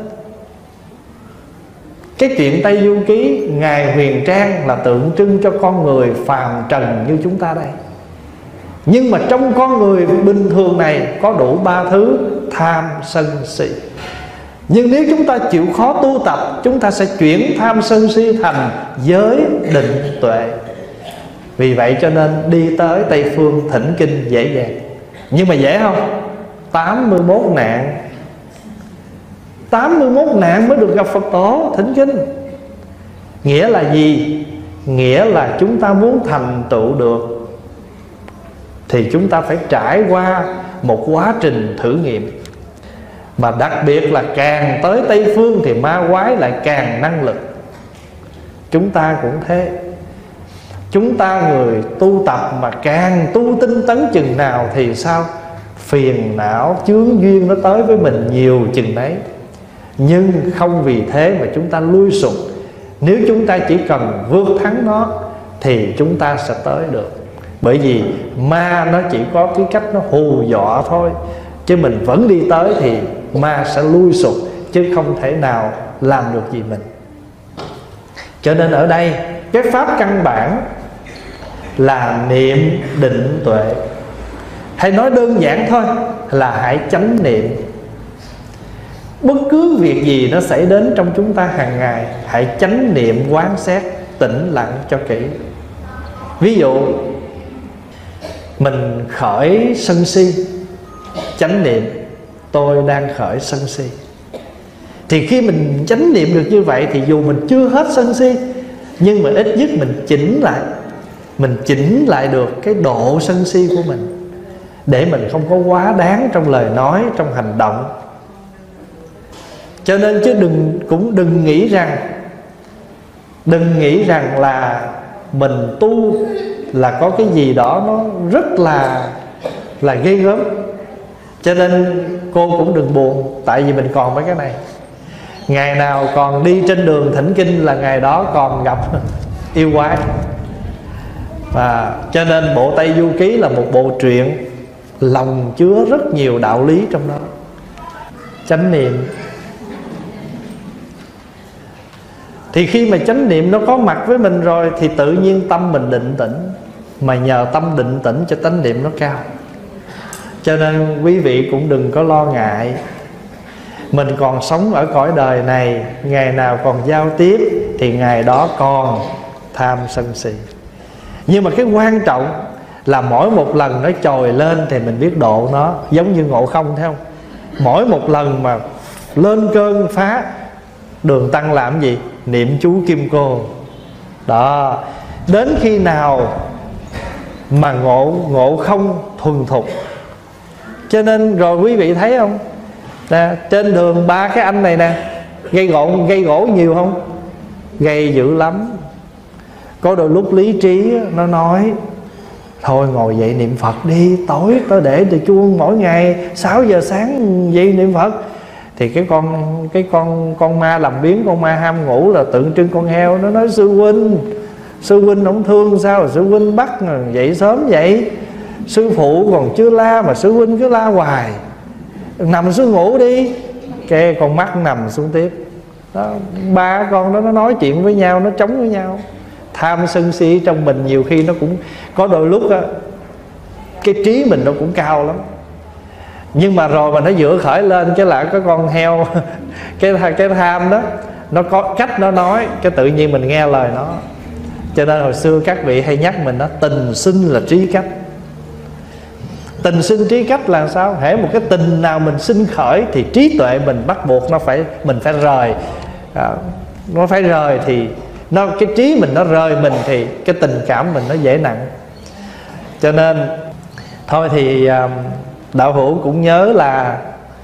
cái chuyện Tây Du Ký, Ngài Huyền Trang là tượng trưng cho con người phàm trần như chúng ta đây. Nhưng mà trong con người bình thường này có đủ ba thứ: tham, sân, si. Nhưng nếu chúng ta chịu khó tu tập, chúng ta sẽ chuyển tham sân si thành giới định tuệ. Vì vậy cho nên đi tới Tây Phương thỉnh kinh dễ dàng. Nhưng mà dễ không? tám mươi mốt nạn tám mươi mốt nạn mới được gặp Phật tổ thỉnh kinh. Nghĩa là gì? Nghĩa là chúng ta muốn thành tựu được thì chúng ta phải trải qua một quá trình thử nghiệm. Mà đặc biệt là càng tới Tây Phương thì ma quái lại càng năng lực. Chúng ta cũng thế. Chúng ta người tu tập mà càng tu tinh tấn chừng nào thì sao? Phiền não chướng duyên nó tới với mình nhiều chừng đấy. Nhưng không vì thế mà chúng ta lui sụp. Nếu chúng ta chỉ cần vượt thắng nó thì chúng ta sẽ tới được. Bởi vì ma nó chỉ có cái cách nó hù dọa thôi, chứ mình vẫn đi tới thì ma sẽ lui sụp, chứ không thể nào làm được gì mình. Cho nên ở đây cái pháp căn bản là niệm định tuệ. Hay nói đơn giản thôi là hãy chánh niệm. Bất cứ việc gì nó xảy đến trong chúng ta hàng ngày, hãy chánh niệm quán xét, tĩnh lặng cho kỹ. Ví dụ mình khởi sân si, chánh niệm tôi đang khởi sân si. Thì khi mình chánh niệm được như vậy thì dù mình chưa hết sân si, nhưng mà ít nhất mình chỉnh lại, mình chỉnh lại được cái độ sân si của mình, để mình không có quá đáng trong lời nói, trong hành động. Cho nên chứ đừng cũng đừng nghĩ rằng Đừng nghĩ rằng là mình tu là có cái gì đó nó rất là là ghê gớm. Cho nên cô cũng đừng buồn, tại vì mình còn mấy cái này. Ngày nào còn đi trên đường thỉnh kinh là ngày đó còn gặp yêu quái. Và cho nên bộ Tây Du Ký là một bộ truyện lòng chứa rất nhiều đạo lý trong đó. Chánh niệm. Thì khi mà chánh niệm nó có mặt với mình rồi thì tự nhiên tâm mình định tĩnh. Mà nhờ tâm định tĩnh cho chánh niệm nó cao. Cho nên quý vị cũng đừng có lo ngại. Mình còn sống ở cõi đời này, ngày nào còn giao tiếp thì ngày đó còn tham sân si. Nhưng mà cái quan trọng là mỗi một lần nó trồi lên thì mình biết độ nó. Giống như Ngộ Không thấy không? Mỗi một lần mà lên cơn phá, Đường Tăng làm gì? Niệm chú Kim Cô. Đó. Đến khi nào mà ngộ ngộ không thuần thục. Cho nên rồi quý vị thấy không, nè, trên đường ba cái anh này nè, gây gỗ, gây gỗ nhiều không? Gây dữ lắm. Có đôi lúc lý trí nó nói thôi ngồi dậy niệm Phật đi, tối tới để từ chuông mỗi ngày sáu giờ sáng dậy niệm Phật. Thì cái con cái con con ma làm biến, con ma ham ngủ là tượng trưng con heo. Nó nói sư huynh, sư huynh không thương sao? Sư huynh bắt dậy sớm vậy, sư phụ còn chưa la mà sư huynh cứ la hoài, nằm xuống ngủ đi. Cái con mắt nằm xuống tiếp đó. Ba con đó nó nói chuyện với nhau, nó chống với nhau. Tham sân si trong mình nhiều khi nó cũng có đôi lúc á, cái trí mình nó cũng cao lắm. Nhưng mà rồi mà nó dựa khởi lên cái là cái con heo cái cái tham đó, nó có cách nó nói, cái tự nhiên mình nghe lời nó. Cho nên hồi xưa các vị hay nhắc mình đó, tình sinh là trí cách. Tình sinh trí cách là sao? Hễ một cái tình nào mình sinh khởi thì trí tuệ mình bắt buộc nó phải, mình phải rời à, nó phải rời thì nó, cái trí mình nó rời mình thì cái tình cảm mình nó dễ nặng. Cho nên thôi thì đạo hữu cũng nhớ là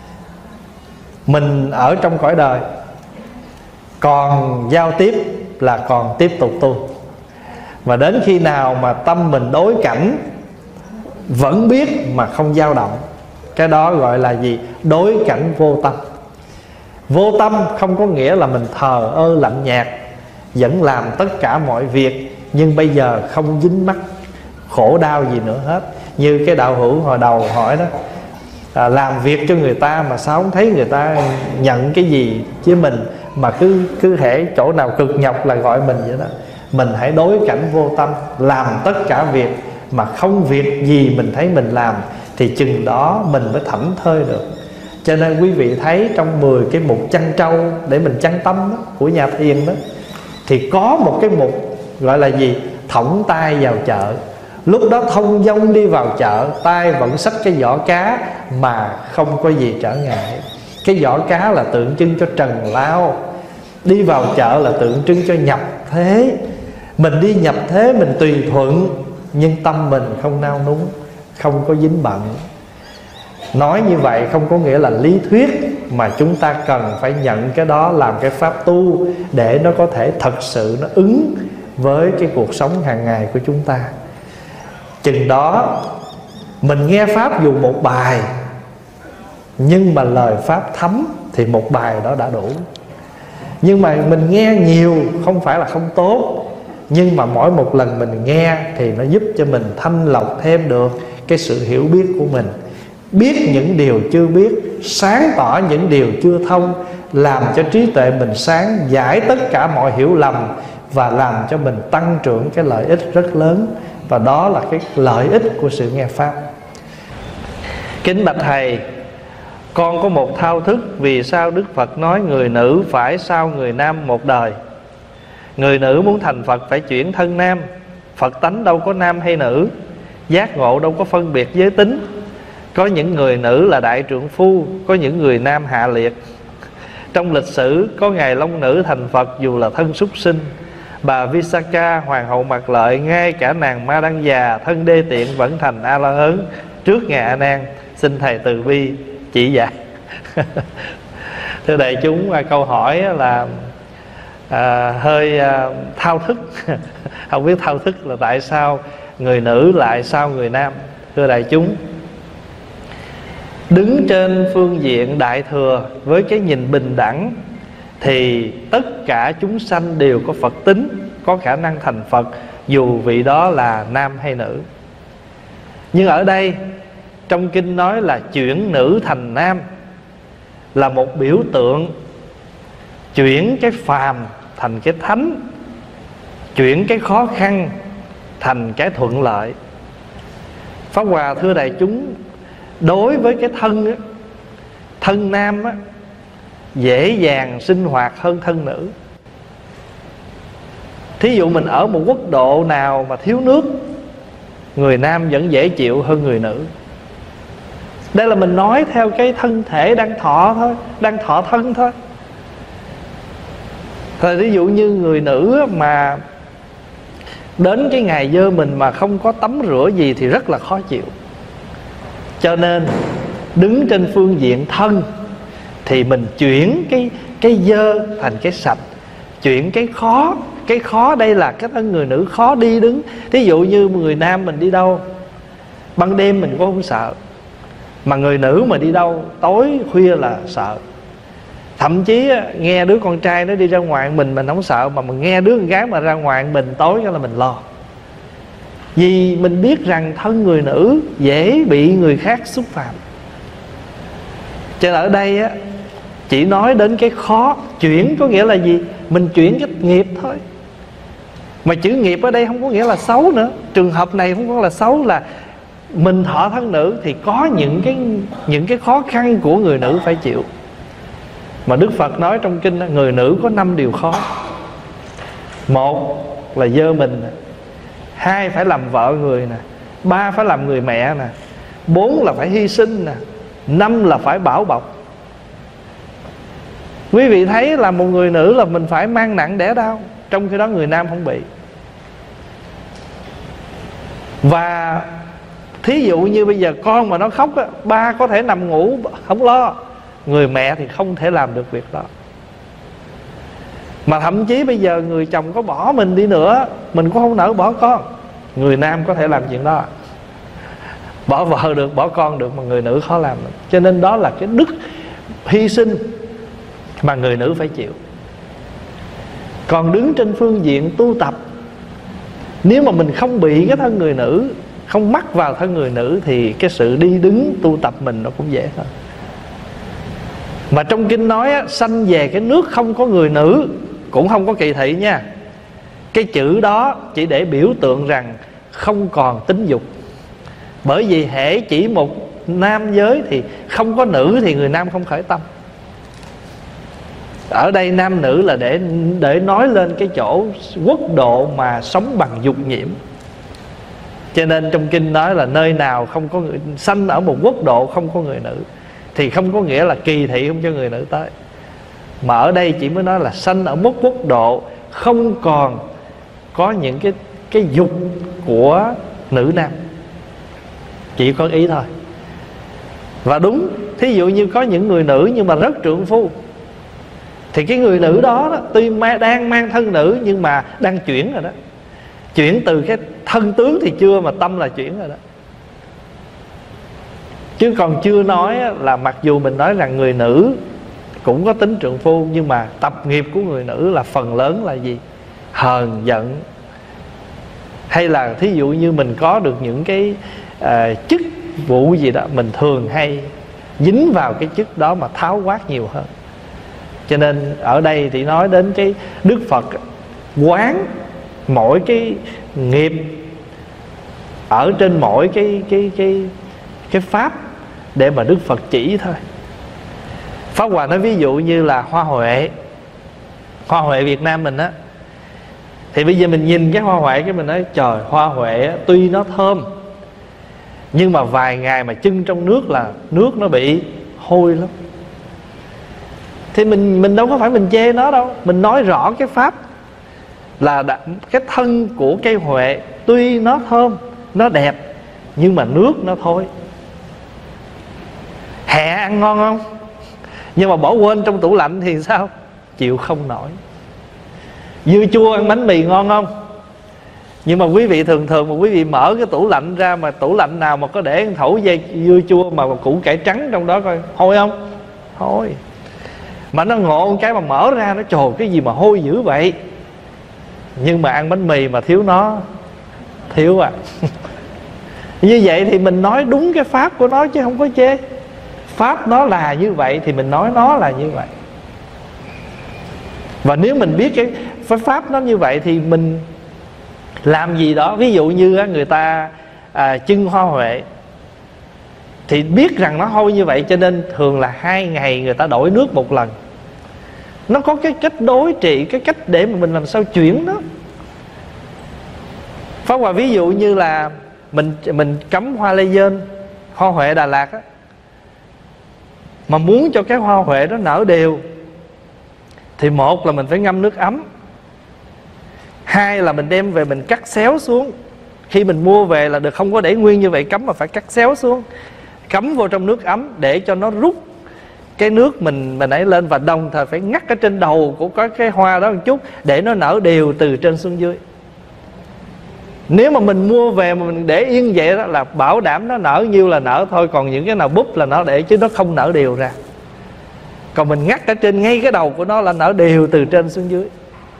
mình ở trong cõi đời, còn giao tiếp là còn tiếp tục tu. Và đến khi nào mà tâm mình đối cảnh vẫn biết mà không dao động, cái đó gọi là gì? Đối cảnh vô tâm. Vô tâm không có nghĩa là mình thờ ơ lạnh nhạt, vẫn làm tất cả mọi việc, nhưng bây giờ không dính mắc khổ đau gì nữa hết. Như cái đạo hữu hồi đầu hỏi đó, à, làm việc cho người ta mà sao không thấy người ta nhận cái gì với mình, mà cứ cứ hễ chỗ nào cực nhọc là gọi mình vậy đó. Mình hãy đối cảnh vô tâm, làm tất cả việc mà không việc gì mình thấy mình làm, thì chừng đó mình mới thảnh thơi được. Cho nên quý vị thấy trong mười cái mục chăn trâu để mình chăn tâm đó, của nhà thiền đó, thì có một cái mục gọi là gì? Thõng tay vào chợ. Lúc đó thông dong đi vào chợ, tay vẫn xách cái giỏ cá mà không có gì trở ngại. Cái giỏ cá là tượng trưng cho trần lao, đi vào chợ là tượng trưng cho nhập thế. Mình đi nhập thế mình tùy thuận, nhưng tâm mình không nao núng, không có dính bận. Nói như vậy không có nghĩa là lý thuyết, mà chúng ta cần phải nhận cái đó làm cái pháp tu, để nó có thể thật sự nó ứng với cái cuộc sống hàng ngày của chúng ta. Chừng đó mình nghe pháp dù một bài, nhưng mà lời pháp thấm thì một bài đó đã đủ. Nhưng mà mình nghe nhiều không phải là không tốt, nhưng mà mỗi một lần mình nghe thì nó giúp cho mình thanh lọc thêm được cái sự hiểu biết của mình, biết những điều chưa biết, sáng tỏ những điều chưa thông, làm cho trí tuệ mình sáng, giải tất cả mọi hiểu lầm, và làm cho mình tăng trưởng cái lợi ích rất lớn. Và đó là cái lợi ích của sự nghe pháp. Kính bạch thầy, con có một thao thức, vì sao Đức Phật nói người nữ phải sau người nam một đời? Người nữ muốn thành Phật phải chuyển thân nam. Phật tánh đâu có nam hay nữ, giác ngộ đâu có phân biệt giới tính. Có những người nữ là đại trượng phu, có những người nam hạ liệt. Trong lịch sử có ngài Long Nữ thành Phật dù là thân súc sinh. Bà Visakha, hoàng hậu Mạc Lợi, ngay cả nàng Ma Đăng già thân đê tiện vẫn thành A La Hớn trước ngài A Nan. Xin thầy từ bi chỉ dạy. Thưa đại chúng, câu hỏi là à, hơi à, thao thức. Không biết thao thức là tại sao người nữ lại sau người nam. Thưa đại chúng, đứng trên phương diện đại thừa với cái nhìn bình đẳng, thì tất cả chúng sanh đều có Phật tính, có khả năng thành Phật, dù vị đó là nam hay nữ. Nhưng ở đây trong kinh nói là chuyển nữ thành nam, là một biểu tượng chuyển cái phàm thành cái thánh, chuyển cái khó khăn thành cái thuận lợi. Pháp Hòa thưa đại chúng, đối với cái thân á, thân nam á, dễ dàng sinh hoạt hơn thân nữ. Thí dụ mình ở một quốc độ nào mà thiếu nước, người nam vẫn dễ chịu hơn người nữ. Đây là mình nói theo cái thân thể đang thọ thôi, đang thọ thân thôi. Thì ví dụ như người nữ mà đến cái ngày dơ mình mà không có tắm rửa gì thì rất là khó chịu. Cho nên đứng trên phương diện thân thì mình chuyển cái cái dơ thành cái sạch, chuyển cái khó. Cái khó đây là cái thân người nữ khó đi đứng. Thí dụ như người nam mình đi đâu ban đêm mình cũng không sợ, mà người nữ mà đi đâu tối khuya là sợ. Thậm chí nghe đứa con trai nó đi ra ngoài mình mình không sợ, mà mình nghe đứa con gái mà ra ngoài mình tối là mình lo. Vì mình biết rằng thân người nữ dễ bị người khác xúc phạm. Cho nên ở đây á, chỉ nói đến cái khó. Chuyển có nghĩa là gì? Mình chuyển cái nghiệp thôi. Mà chữ nghiệp ở đây không có nghĩa là xấu nữa. Trường hợp này không có là xấu, là mình thọ thân nữ thì có những cái những cái khó khăn của người nữ phải chịu. Mà Đức Phật nói trong kinh, người nữ có năm điều khó. Một là dơ mình, hai phải làm vợ người nè, ba phải làm người mẹ nè, bốn là phải hy sinh nè, năm là phải bảo bọc. Quý vị thấy là một người nữ là mình phải mang nặng đẻ đau, trong khi đó người nam không bị. Và thí dụ như bây giờ con mà nó khóc á, ba có thể nằm ngủ không lo, người mẹ thì không thể làm được việc đó. Mà thậm chí bây giờ người chồng có bỏ mình đi nữa, mình cũng không nỡ bỏ con. Người nam có thể làm chuyện đó, bỏ vợ được, bỏ con được, mà người nữ khó làm được. Cho nên đó là cái đức hy sinh mà người nữ phải chịu. Còn đứng trên phương diện tu tập, nếu mà mình không bị cái thân người nữ, không mắc vào thân người nữ, thì cái sự đi đứng tu tập mình nó cũng dễ hơn. Mà trong kinh nói á, sanh về cái nước không có người nữ, cũng không có kỳ thị nha. Cái chữ đó chỉ để biểu tượng rằng không còn tính dục. Bởi vì hễ chỉ một nam giới thì không có nữ thì người nam không khởi tâm. Ở đây nam nữ là để để nói lên cái chỗ quốc độ mà sống bằng dục nhiễm. Cho nên trong kinh nói là nơi nào không có người, sanh ở một quốc độ không có người nữ, thì không có nghĩa là kỳ thị không cho người nữ tới. Mà ở đây chỉ mới nói là sanh ở một quốc độ không còn có những cái cái dục của nữ nam, chỉ có ý thôi. Và đúng, thí dụ như có những người nữ nhưng mà rất trượng phu, thì cái người nữ đó, đó tuy ma, đang mang thân nữ nhưng mà đang chuyển rồi đó. Chuyển từ cái thân tướng thì chưa, mà tâm là chuyển rồi đó. Chứ còn chưa nói là mặc dù mình nói rằng người nữ cũng có tính trượng phu, nhưng mà tập nghiệp của người nữ là phần lớn là gì? Hờn giận. Hay là thí dụ như mình có được những cái uh, chức vụ gì đó, mình thường hay dính vào cái chức đó mà tháo quát nhiều hơn. Cho nên ở đây thì nói đến cái Đức Phật quán mỗi cái nghiệp ở trên mỗi cái cái cái cái pháp để mà Đức Phật chỉ thôi. Pháp Hòa nói ví dụ như là hoa huệ, hoa huệ Việt Nam mình á, thì bây giờ mình nhìn cái hoa huệ cái mình nói trời, hoa huệ á, tuy nó thơm nhưng mà vài ngày mà chưng trong nước là nước nó bị hôi lắm. Thì mình mình đâu có phải mình chê nó đâu, mình nói rõ cái pháp là đã, cái thân của cây huệ tuy nó thơm, nó đẹp, nhưng mà nước nó thôi. Hẹ ăn ngon không? Nhưng mà bỏ quên trong tủ lạnh thì sao? Chịu không nổi. Dưa chua ăn bánh mì ngon không? Nhưng mà quý vị thường thường mà quý vị mở cái tủ lạnh ra, mà tủ lạnh nào mà có để thẩu dây dưa chua mà củ cải trắng trong đó coi, hôi không? Hôi. Mà nó ngộ cái mà mở ra nó trời, cái gì mà hôi dữ vậy. Nhưng mà ăn bánh mì mà thiếu nó, thiếu à. Như vậy thì mình nói đúng cái pháp của nó chứ không có chê. Pháp nó là như vậy thì mình nói nó là như vậy. Và nếu mình biết cái pháp nó như vậy thì mình làm gì đó. Ví dụ như người ta à, chưng hoa huệ thì biết rằng nó hôi như vậy, cho nên thường là hai ngày người ta đổi nước một lần. Nó có cái cách đối trị, cái cách để mà mình làm sao chuyển nó. Pháp Hòa ví dụ như là Mình mình cắm hoa lê dơn, hoa huệ Đà Lạt á, mà muốn cho cái hoa huệ đó nở đều thì một là mình phải ngâm nước ấm, hai là mình đem về mình cắt xéo xuống. Khi mình mua về là được, không có để nguyên như vậy cắm, mà phải cắt xéo xuống, cắm vô trong nước ấm để cho nó rút cái nước mình mình ấy lên. Và đồng thời phải ngắt ở trên đầu của cái, cái hoa đó một chút để nó nở đều từ trên xuống dưới. Nếu mà mình mua về mà mình để yên vậy đó là bảo đảm nó nở nhiêu là nở thôi, còn những cái nào búp là nó để, chứ nó không nở đều ra. Còn mình ngắt ở trên ngay cái đầu của nó là nở đều từ trên xuống dưới.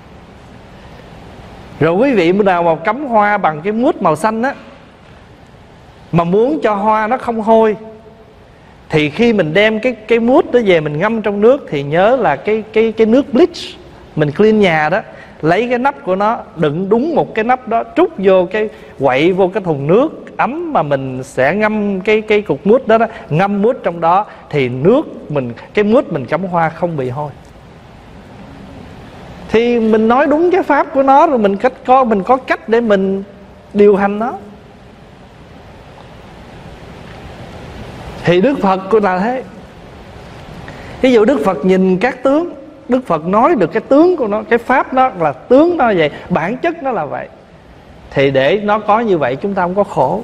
Rồi quý vị bữa nào mà cắm hoa bằng cái mút màu xanh á, mà muốn cho hoa nó không hôi, thì khi mình đem cái cái mút đó về mình ngâm trong nước, thì nhớ là cái cái cái nước bleach mình clean nhà đó, lấy cái nắp của nó, đựng đúng một cái nắp đó, trút vô cái, quậy vô cái thùng nước ấm mà mình sẽ ngâm cái cái cục mút đó, đó ngâm mút trong đó, thì nước mình, cái mút mình cắm hoa không bị hôi. Thì mình nói đúng cái pháp của nó, rồi mình cách có mình có cách để mình điều hành nó. Thì Đức Phật cũng là thế. Ví dụ Đức Phật nhìn các tướng, Đức Phật nói được cái tướng của nó, cái pháp nó là tướng nó vậy, bản chất nó là vậy, thì để nó có như vậy chúng ta không có khổ.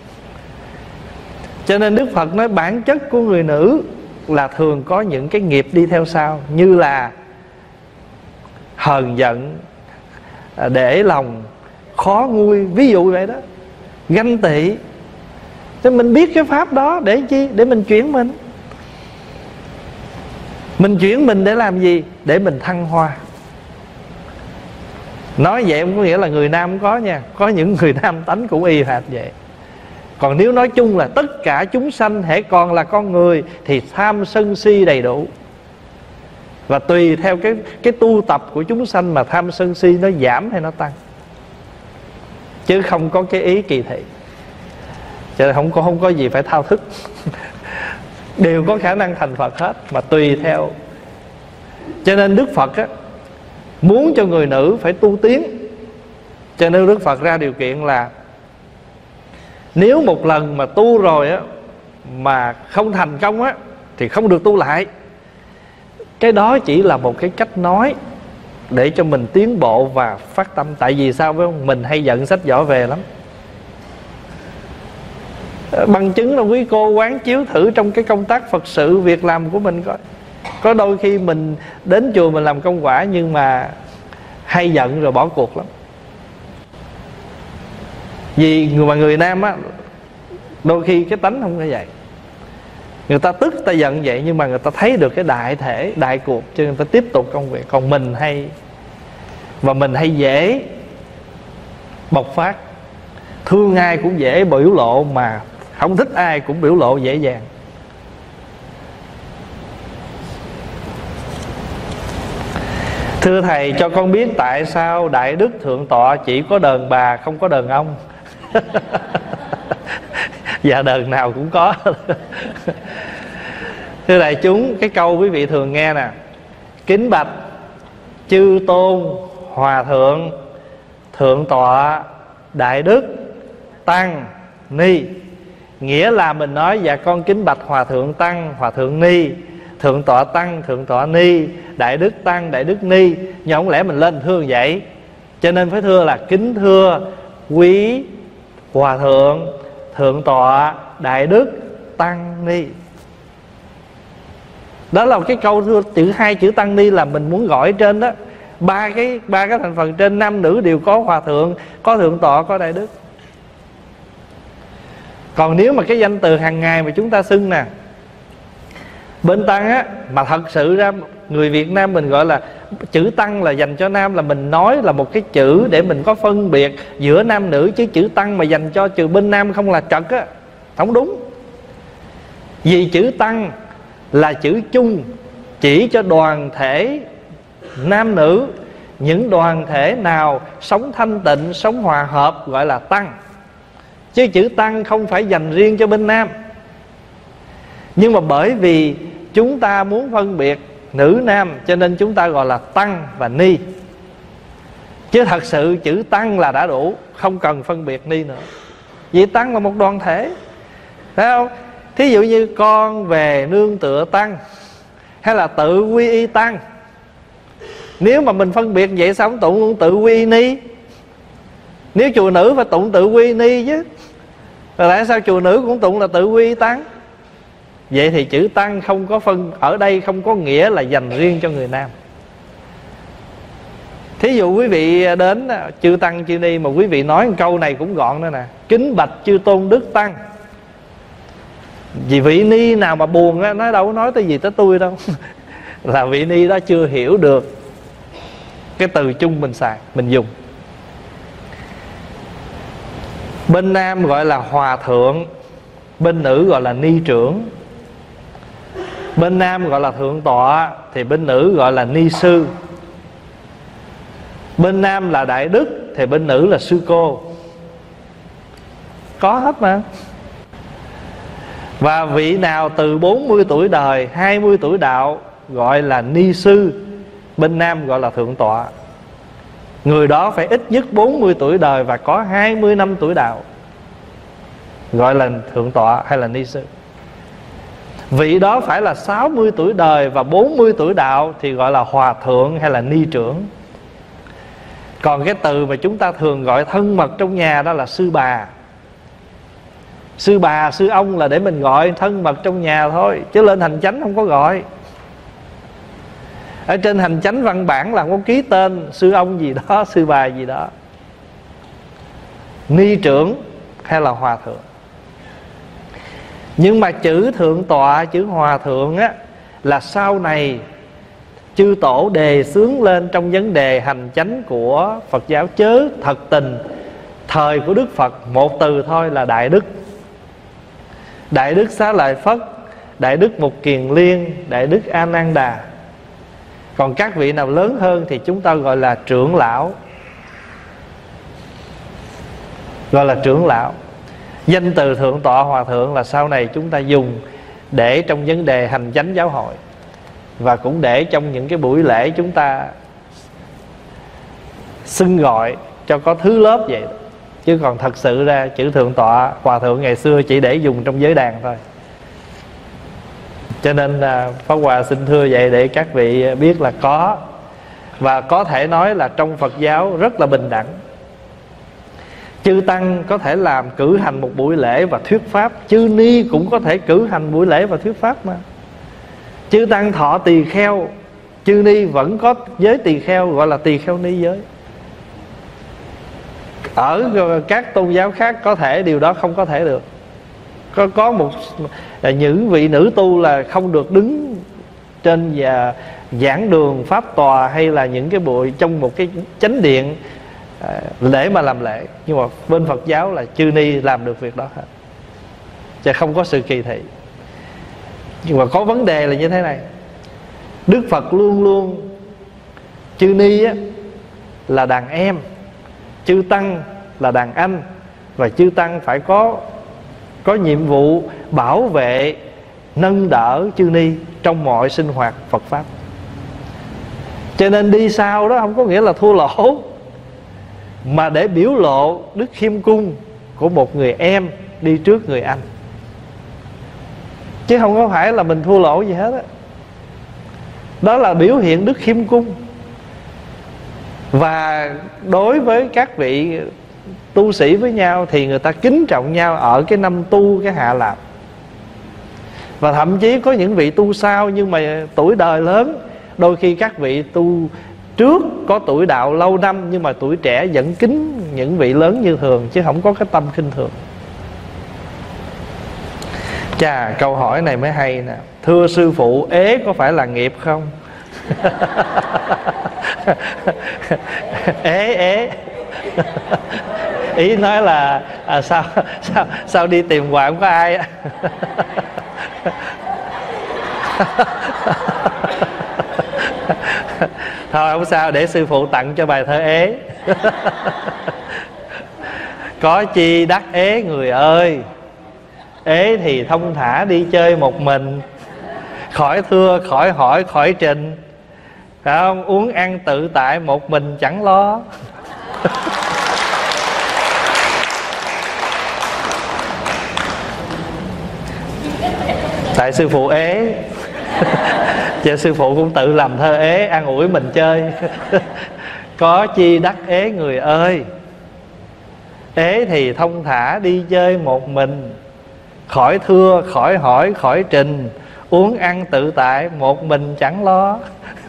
Cho nên Đức Phật nói bản chất của người nữ là thường có những cái nghiệp đi theo sau, như là hờn giận, để lòng, khó nguôi, ví dụ vậy đó, ganh tị. Thì mình biết cái pháp đó để chi? Để mình chuyển mình. Mình chuyển mình để làm gì? Để mình thăng hoa. Nói vậy không có nghĩa là người nam cũng có nha. Có những người nam tánh cũng y hệt vậy. Còn nếu nói chung là tất cả chúng sanh hễ còn là con người thì tham sân si đầy đủ. Và tùy theo cái, cái tu tập của chúng sanh mà tham sân si nó giảm hay nó tăng. chứ không có cái ý kỳ thị. Cho nên không có, không có gì phải thao thức. Đều có khả năng thành Phật hết, mà tùy theo. Cho nên Đức Phật á, muốn cho người nữ phải tu tiến. Cho nên Đức Phật ra điều kiện là nếu một lần mà tu rồi á mà không thành công á thì không được tu lại. Cái đó chỉ là một cái cách nói để cho mình tiến bộ và phát tâm. Tại vì sao phải không? Mình hay giận sách vở về lắm. Bằng chứng là quý cô quán chiếu thử trong cái công tác Phật sự, việc làm của mình coi. Có đôi khi mình đến chùa mình làm công quả, nhưng mà hay giận rồi bỏ cuộc lắm. Vì người mà người Nam á, đôi khi cái tánh không phải vậy. Người ta tức, ta giận vậy, nhưng mà người ta thấy được cái đại thể, đại cuộc, cho nên người ta tiếp tục công việc. Còn mình hay, và mình hay dễ bộc phát. Thương ai cũng dễ biểu lộ, mà không thích ai cũng biểu lộ dễ dàng. Thưa Thầy, cho con biết tại sao Đại Đức Thượng Tọa chỉ có đờn bà, không có đờn ông? Dạ đờn nào cũng có. Thưa đại chúng, cái câu quý vị thường nghe nè: kính bạch chư tôn hòa thượng, thượng tọa, đại đức, tăng, ni. Nghĩa là mình nói dạ con kính bạch hòa thượng tăng, hòa thượng ni, thượng tọa tăng, thượng tọa ni, đại đức tăng, đại đức ni. Nhưng không lẽ mình lên thưa vậy. Cho nên phải thưa là kính thưa quý hòa thượng, thượng tọa, đại đức, tăng ni. Đó là một cái câu thưa. Chữ hai chữ tăng ni là mình muốn gọi trên đó. Ba cái ba cái thành phần trên, nam nữ đều có hòa thượng, có thượng tọa, có đại đức. Còn nếu mà cái danh từ hàng ngày mà chúng ta xưng nè, bên tăng á, mà thật sự ra người Việt Nam mình gọi là chữ tăng là dành cho nam, là mình nói là một cái chữ để mình có phân biệt giữa nam nữ. Chứ chữ tăng mà dành cho trừ bên nam không là trật á, không đúng. Vì chữ tăng là chữ chung, chỉ cho đoàn thể nam nữ. Những đoàn thể nào sống thanh tịnh, sống hòa hợp gọi là tăng. Chứ chữ tăng không phải dành riêng cho bên nam. Nhưng mà bởi vì chúng ta muốn phân biệt nữ nam, cho nên chúng ta gọi là tăng và ni. Chứ thật sự chữ tăng là đã đủ, không cần phân biệt ni nữa. Vì tăng là một đoàn thể, phải không? Thí dụ như con về nương tựa tăng, hay là tự quy y tăng. Nếu mà mình phân biệt vậy sao không tụng tự quy ni? Nếu chùa nữ phải tụng tự quy ni chứ. Rồi tại sao chùa nữ cũng tụng là tự quy tăng? Vậy thì chữ tăng không có phân, ở đây không có nghĩa là dành riêng cho người nam. Thí dụ quý vị đến chư tăng chư ni mà quý vị nói một câu này cũng gọn nữa nè: kính bạch chư tôn đức tăng. Vì vị ni nào mà buồn á, nói đâu có nói tới gì tới tôi đâu. Là vị ni đó chưa hiểu được cái từ chung mình xài, mình dùng. Bên nam gọi là hòa thượng, bên nữ gọi là ni trưởng. Bên nam gọi là thượng tọa, thì bên nữ gọi là ni sư. Bên nam là đại đức, thì bên nữ là sư cô. Có hết mà. Và vị nào từ bốn mươi tuổi đời, hai mươi tuổi đạo gọi là ni sư, bên nam gọi là thượng tọa. Người đó phải ít nhất bốn mươi tuổi đời và có hai mươi năm tuổi đạo, gọi là thượng tọa hay là ni sư. Vị đó phải là sáu mươi tuổi đời và bốn mươi tuổi đạo thì gọi là hòa thượng hay là ni trưởng. Còn cái từ mà chúng ta thường gọi thân mật trong nhà đó là sư bà. Sư bà, sư ông là để mình gọi thân mật trong nhà thôi, chứ lên hành chánh không có gọi. Ở trên hành chánh văn bản là có ký tên sư ông gì đó, sư bà gì đó. Ni trưởng hay là hòa thượng. Nhưng mà chữ thượng tọa, chữ hòa thượng á, là sau này chư tổ đề xướng lên trong vấn đề hành chánh của Phật giáo. Chớ thật tình thời của Đức Phật một từ thôi là đại đức. Đại đức Xá Lợi Phất, đại đức Mục Kiền Liên, đại đức A Nan Đà. Còn các vị nào lớn hơn thì chúng ta gọi là trưởng lão. gọi là trưởng lão. Danh từ Thượng tọa Hòa thượng là sau này chúng ta dùng để trong vấn đề hành chánh giáo hội, và cũng để trong những cái buổi lễ chúng ta xưng gọi cho có thứ lớp vậy. Chứ còn thật sự ra chữ Thượng tọa Hòa thượng ngày xưa chỉ để dùng trong giới đàn thôi. Cho nên Pháp Hòa xin thưa vậy để các vị biết là có. Và có thể nói là trong Phật giáo rất là bình đẳng. Chư Tăng có thể làm cử hành một buổi lễ và thuyết pháp, chư Ni cũng có thể cử hành buổi lễ và thuyết pháp mà. Chư Tăng thọ tỳ kheo, chư Ni vẫn có giới tỳ kheo gọi là tỳ kheo ni giới. Ở các tôn giáo khác có thể điều đó không có thể được. Có, có một những vị nữ tu là không được đứng trên và giảng đường pháp tòa, hay là những cái buổi trong một cái chánh điện để mà làm lễ. Nhưng mà bên Phật giáo là chư Ni làm được việc đó hết, chứ không có sự kỳ thị. Nhưng mà có vấn đề là như thế này: Đức Phật luôn luôn chư Ni á, là đàn em, chư Tăng là đàn anh, và chư Tăng phải có có nhiệm vụ bảo vệ, nâng đỡ chư Ni trong mọi sinh hoạt Phật pháp. Cho nên đi sau đó không có nghĩa là thua lỗ, mà để biểu lộ đức khiêm cung của một người em đi trước người anh, chứ không có phải là mình thua lỗ gì hết á. Đó là biểu hiện đức khiêm cung. Và đối với các vị tu sĩ với nhau thì người ta kính trọng nhau ở cái năm tu, cái hạ lạp. Và thậm chí có những vị tu sau nhưng mà tuổi đời lớn, đôi khi các vị tu trước có tuổi đạo lâu năm nhưng mà tuổi trẻ vẫn kính những vị lớn như thường, chứ không có cái tâm khinh thường. Chà, câu hỏi này mới hay nè. Thưa sư phụ, ế có phải là nghiệp không? Ế ế ý nói là à, sao sao sao đi tìm hoài không có ai á. Thôi không sao, để sư phụ tặng cho bài thơ ế. Có chi đắc ế người ơi, ế thì thông thả đi chơi một mình, khỏi thưa khỏi hỏi khỏi trình, phải không? Uống ăn tự tại một mình chẳng lo. Tại sư phụ ế, cho sư phụ cũng tự làm thơ ế an ủi mình chơi. Có chi đắc ế người ơi, ế thì thông thả đi chơi một mình, khỏi thưa khỏi hỏi khỏi trình, uống ăn tự tại một mình chẳng lo.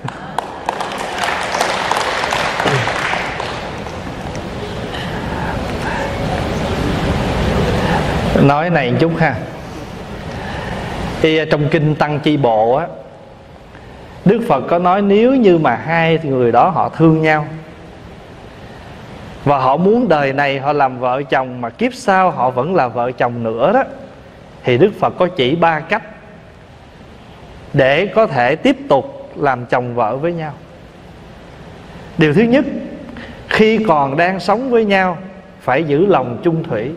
Nói này một chút ha. Thì trong kinh Tăng Chi Bộ á, Đức Phật có nói nếu như mà hai người đó họ thương nhau và họ muốn đời này họ làm vợ chồng mà kiếp sau họ vẫn là vợ chồng nữa đó, thì Đức Phật có chỉ ba cách để có thể tiếp tục làm chồng vợ với nhau. Điều thứ nhất, khi còn đang sống với nhau phải giữ lòng chung thủy,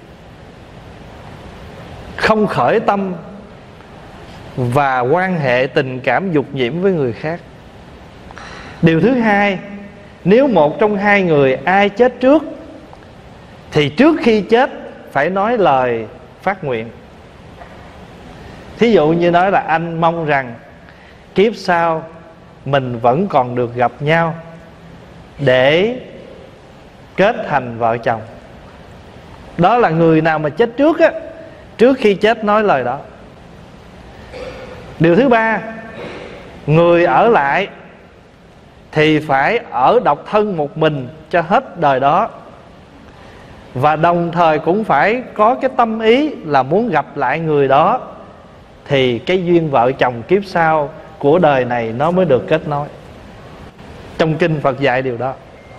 không khởi tâm và quan hệ tình cảm dục nhiễm với người khác. Điều thứ hai, nếu một trong hai người ai chết trước thì trước khi chết phải nói lời phát nguyện. Thí dụ như nói là anh mong rằng kiếp sau mình vẫn còn được gặp nhau để kết thành vợ chồng. Đó là người nào mà chết trước á, trước khi chết nói lời đó. Điều thứ ba, người ở lại thì phải ở độc thân một mình cho hết đời đó, và đồng thời cũng phải có cái tâm ý là muốn gặp lại người đó, thì cái duyên vợ chồng kiếp sau của đời này nó mới được kết nối. Trong kinh Phật dạy điều đó,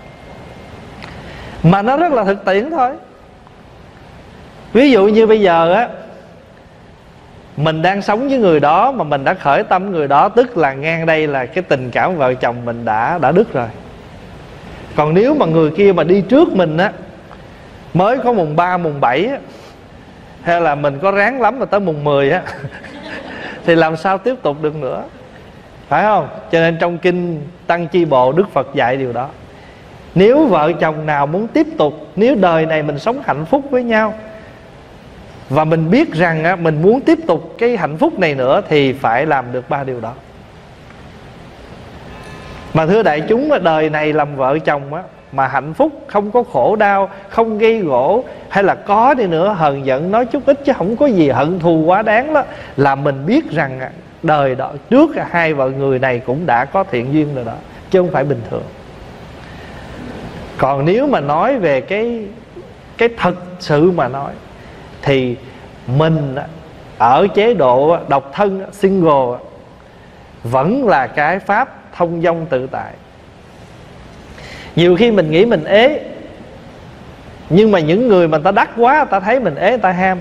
mà nó rất là thực tiễn thôi. Ví dụ như bây giờ á, mình đang sống với người đó mà mình đã khởi tâm người đó, tức là ngang đây là cái tình cảm vợ chồng mình đã đã đứt rồi. Còn nếu mà người kia mà đi trước mình á, mới có mùng ba mùng bảy á, hay là mình có ráng lắm mà tới mùng mười á thì làm sao tiếp tục được nữa, phải không? Cho nên trong kinh Tăng Chi Bộ, Đức Phật dạy điều đó. Nếu vợ chồng nào muốn tiếp tục, nếu đời này mình sống hạnh phúc với nhau, và mình biết rằng á, mình muốn tiếp tục cái hạnh phúc này nữa, thì phải làm được ba điều đó. Mà thưa đại chúng, đời này làm vợ chồng á, mà hạnh phúc, không có khổ đau, không gây gổ, hay là có đi nữa hờn giận nói chút ít chứ không có gì hận thù quá đáng đó, là mình biết rằng đời đó trước hai vợ người này cũng đã có thiện duyên rồi đó, chứ không phải bình thường. Còn nếu mà nói về cái cái thật sự mà nói, thì mình ở chế độ độc thân, single, vẫn là cái pháp thông dong tự tại. Nhiều khi mình nghĩ mình ế, nhưng mà những người mà ta đắc quá, ta thấy mình ế, ta ham.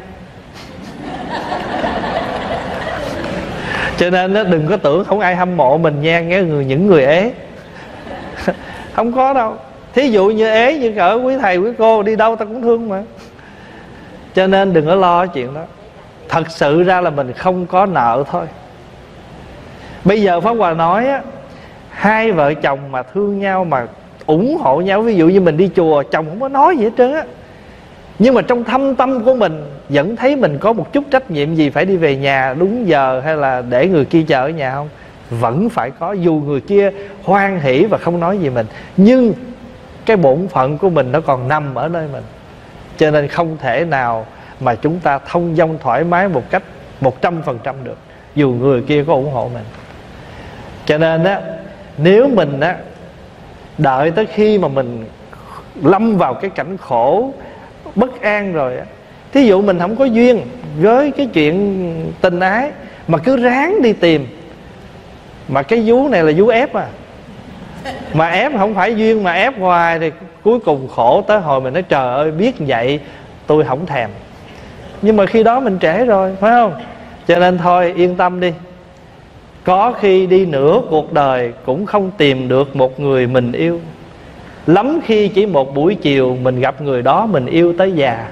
Cho nên đừng có tưởng không ai hâm mộ mình nha, nghe người những người ế. Không có đâu. Thí dụ như ế, như ở quý thầy quý cô đi đâu ta cũng thương mà. Cho nên đừng có lo chuyện đó. Thật sự ra là mình không có nợ thôi. Bây giờ Pháp Hòa nói á, hai vợ chồng mà thương nhau, mà ủng hộ nhau, ví dụ như mình đi chùa, chồng không có nói gì hết trơn á, nhưng mà trong thâm tâm của mình vẫn thấy mình có một chút trách nhiệm gì phải đi về nhà đúng giờ, hay là để người kia chờ ở nhà không? Vẫn phải có, dù người kia hoan hỷ và không nói gì mình, nhưng cái bổn phận của mình nó còn nằm ở nơi mình. Cho nên không thể nào mà chúng ta thông dong thoải mái một cách một trăm phần trăm được, dù người kia có ủng hộ mình. Cho nên á, nếu mình á đợi tới khi mà mình lâm vào cái cảnh khổ bất an rồi á, thí dụ mình không có duyên với cái chuyện tình ái mà cứ ráng đi tìm, mà cái vú này là vú ép à, mà ép không phải duyên mà ép hoài, thì cuối cùng khổ tới hồi mình nói trời ơi, biết vậy tôi không thèm. Nhưng mà khi đó mình trễ rồi, phải không? Cho nên thôi yên tâm đi, có khi đi nửa cuộc đời cũng không tìm được một người mình yêu. Lắm khi chỉ một buổi chiều mình gặp người đó mình yêu tới già.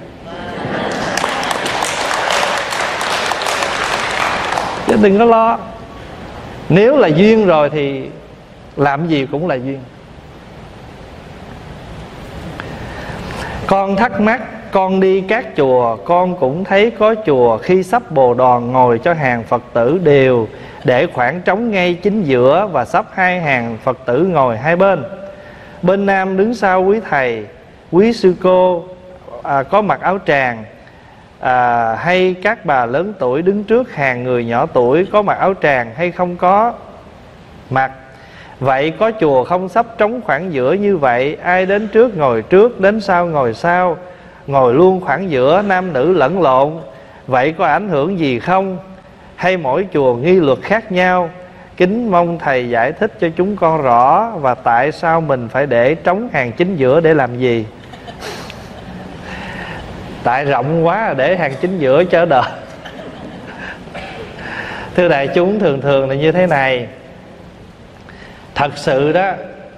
Chứ đừng có lo. Nếu là duyên rồi thì làm gì cũng là duyên. Con thắc mắc, con đi các chùa, con cũng thấy có chùa khi sắp bồ đoàn ngồi cho hàng Phật tử đều để khoảng trống ngay chính giữa, và sắp hai hàng Phật tử ngồi hai bên. Bên nam đứng sau quý thầy, quý sư cô à, có mặc áo tràng, à, hay các bà lớn tuổi đứng trước hàng người nhỏ tuổi có mặc áo tràng hay không có mặc. Vậy có chùa không sắp trống khoảng giữa như vậy, ai đến trước ngồi trước, đến sau ngồi sau, ngồi luôn khoảng giữa, nam nữ lẫn lộn, vậy có ảnh hưởng gì không? Hay mỗi chùa nghi luật khác nhau? Kính mong thầy giải thích cho chúng con rõ. Và tại sao mình phải để trống hàng chính giữa để làm gì? Tại rộng quá để hàng chính giữa cho đỡ. Thưa đại chúng, thường thường là như thế này. Thật sự đó,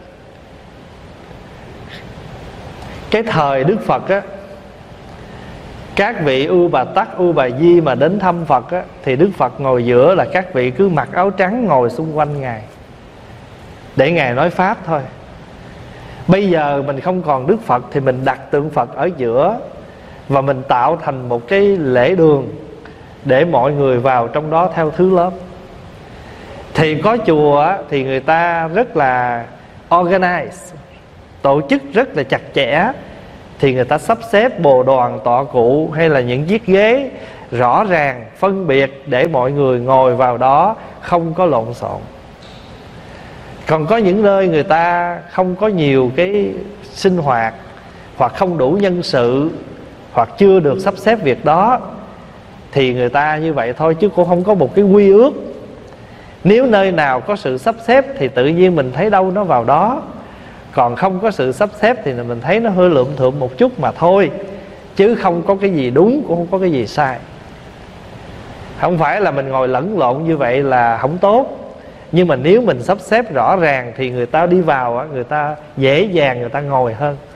cái thời Đức Phật á, các vị U Bà Tắc, U Bà Di mà đến thăm Phật á, thì Đức Phật ngồi giữa, là các vị cứ mặc áo trắng ngồi xung quanh Ngài để Ngài nói Pháp thôi. Bây giờ mình không còn Đức Phật thì mình đặt tượng Phật ở giữa, và mình tạo thành một cái lễ đường để mọi người vào trong đó theo thứ lớp. Thì có chùa á, thì người ta rất là organize, tổ chức rất là chặt chẽ. Thì người ta sắp xếp bồ đoàn tọa cụ hay là những chiếc ghế rõ ràng, phân biệt để mọi người ngồi vào đó không có lộn xộn. Còn có những nơi người ta không có nhiều cái sinh hoạt, hoặc không đủ nhân sự, hoặc chưa được sắp xếp việc đó, thì người ta như vậy thôi, chứ cũng không có một cái quy ước. Nếu nơi nào có sự sắp xếp thì tự nhiên mình thấy đâu nó vào đó. Còn không có sự sắp xếp thì mình thấy nó hơi lượm thượm một chút mà thôi, chứ không có cái gì đúng, cũng không có cái gì sai. Không phải là mình ngồi lẫn lộn như vậy là không tốt, nhưng mà nếu mình sắp xếp rõ ràng thì người ta đi vào, người ta dễ dàng người ta ngồi hơn.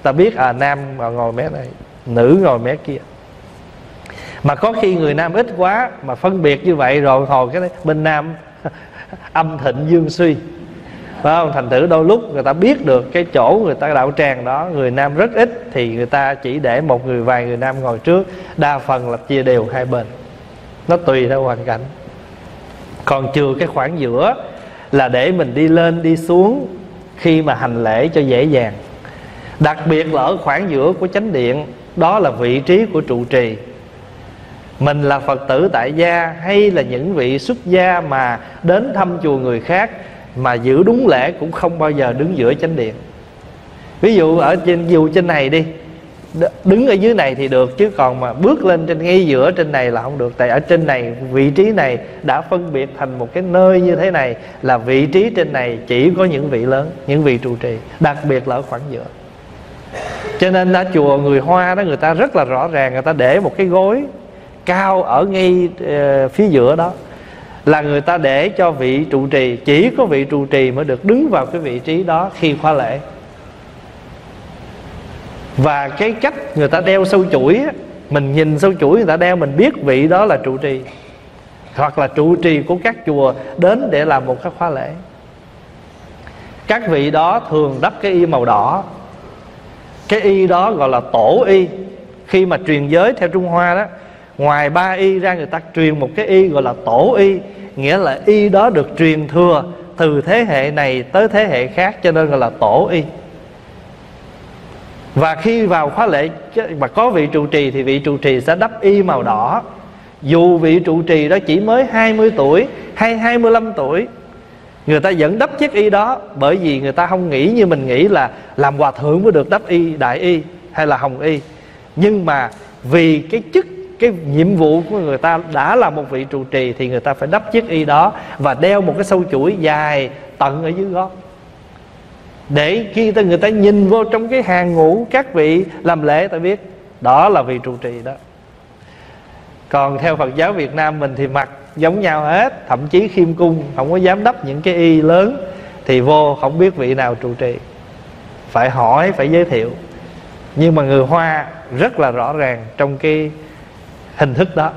ta biết à nam ngồi mé này, nữ ngồi mé kia. Mà có khi người nam ít quá mà phân biệt như vậy rồi hồi cái bên nam âm thịnh dương suy, phải không? Thành thử đôi lúc người ta biết được cái chỗ người ta đạo tràng đó người nam rất ít thì người ta chỉ để một người vài người nam ngồi trước, đa phần là chia đều hai bên. Nó tùy theo hoàn cảnh. Còn chừa cái khoảng giữa là để mình đi lên đi xuống khi mà hành lễ cho dễ dàng. Đặc biệt là ở khoảng giữa của chánh điện, đó là vị trí của trụ trì. Mình là Phật tử tại gia hay là những vị xuất gia mà đến thăm chùa người khác mà giữ đúng lễ cũng không bao giờ đứng giữa chánh điện. Ví dụ ở trên dù trên này đi, đứng ở dưới này thì được, chứ còn mà bước lên trên ngay giữa trên này là không được. Tại ở trên này, vị trí này đã phân biệt thành một cái nơi như thế này, là vị trí trên này chỉ có những vị lớn, những vị trụ trì, đặc biệt là ở khoảng giữa. Cho nên ở chùa người Hoa đó, người ta rất là rõ ràng, người ta để một cái gối cao ở ngay uh, phía giữa đó, là người ta để cho vị trụ trì, chỉ có vị trụ trì mới được đứng vào cái vị trí đó khi khóa lễ. Và cái cách người ta đeo sâu chuỗi á, mình nhìn sâu chuỗi người ta đeo, mình biết vị đó là trụ trì, hoặc là trụ trì của các chùa đến để làm một cái khóa lễ. Các vị đó thường đắp cái y màu đỏ. Cái y đó gọi là tổ y. Khi mà truyền giới theo Trung Hoa đó, ngoài ba y ra người ta truyền một cái y gọi là tổ y, nghĩa là y đó được truyền thừa từ thế hệ này tới thế hệ khác, cho nên gọi là tổ y. Và khi vào khóa lễ mà có vị trụ trì thì vị trụ trì sẽ đắp y màu đỏ. Dù vị trụ trì đó chỉ mới hai mươi tuổi hay hai mươi lăm tuổi, người ta vẫn đắp chiếc y đó. Bởi vì người ta không nghĩ như mình nghĩ là làm hòa thượng mới được đắp y, đại y hay là hồng y. Nhưng mà vì cái chức, cái nhiệm vụ của người ta đã là một vị trụ trì thì người ta phải đắp chiếc y đó và đeo một cái sâu chuỗi dài tận ở dưới gót, để khi ta người ta nhìn vô trong cái hàng ngũ các vị làm lễ, ta biết đó là vị trụ trì đó. Còn theo Phật giáo Việt Nam mình thì mặc giống nhau hết, thậm chí khiêm cung không có dám đắp những cái y lớn, thì vô không biết vị nào trụ trì, phải hỏi, phải giới thiệu. Nhưng mà người Hoa rất là rõ ràng trong cái hình thức đó.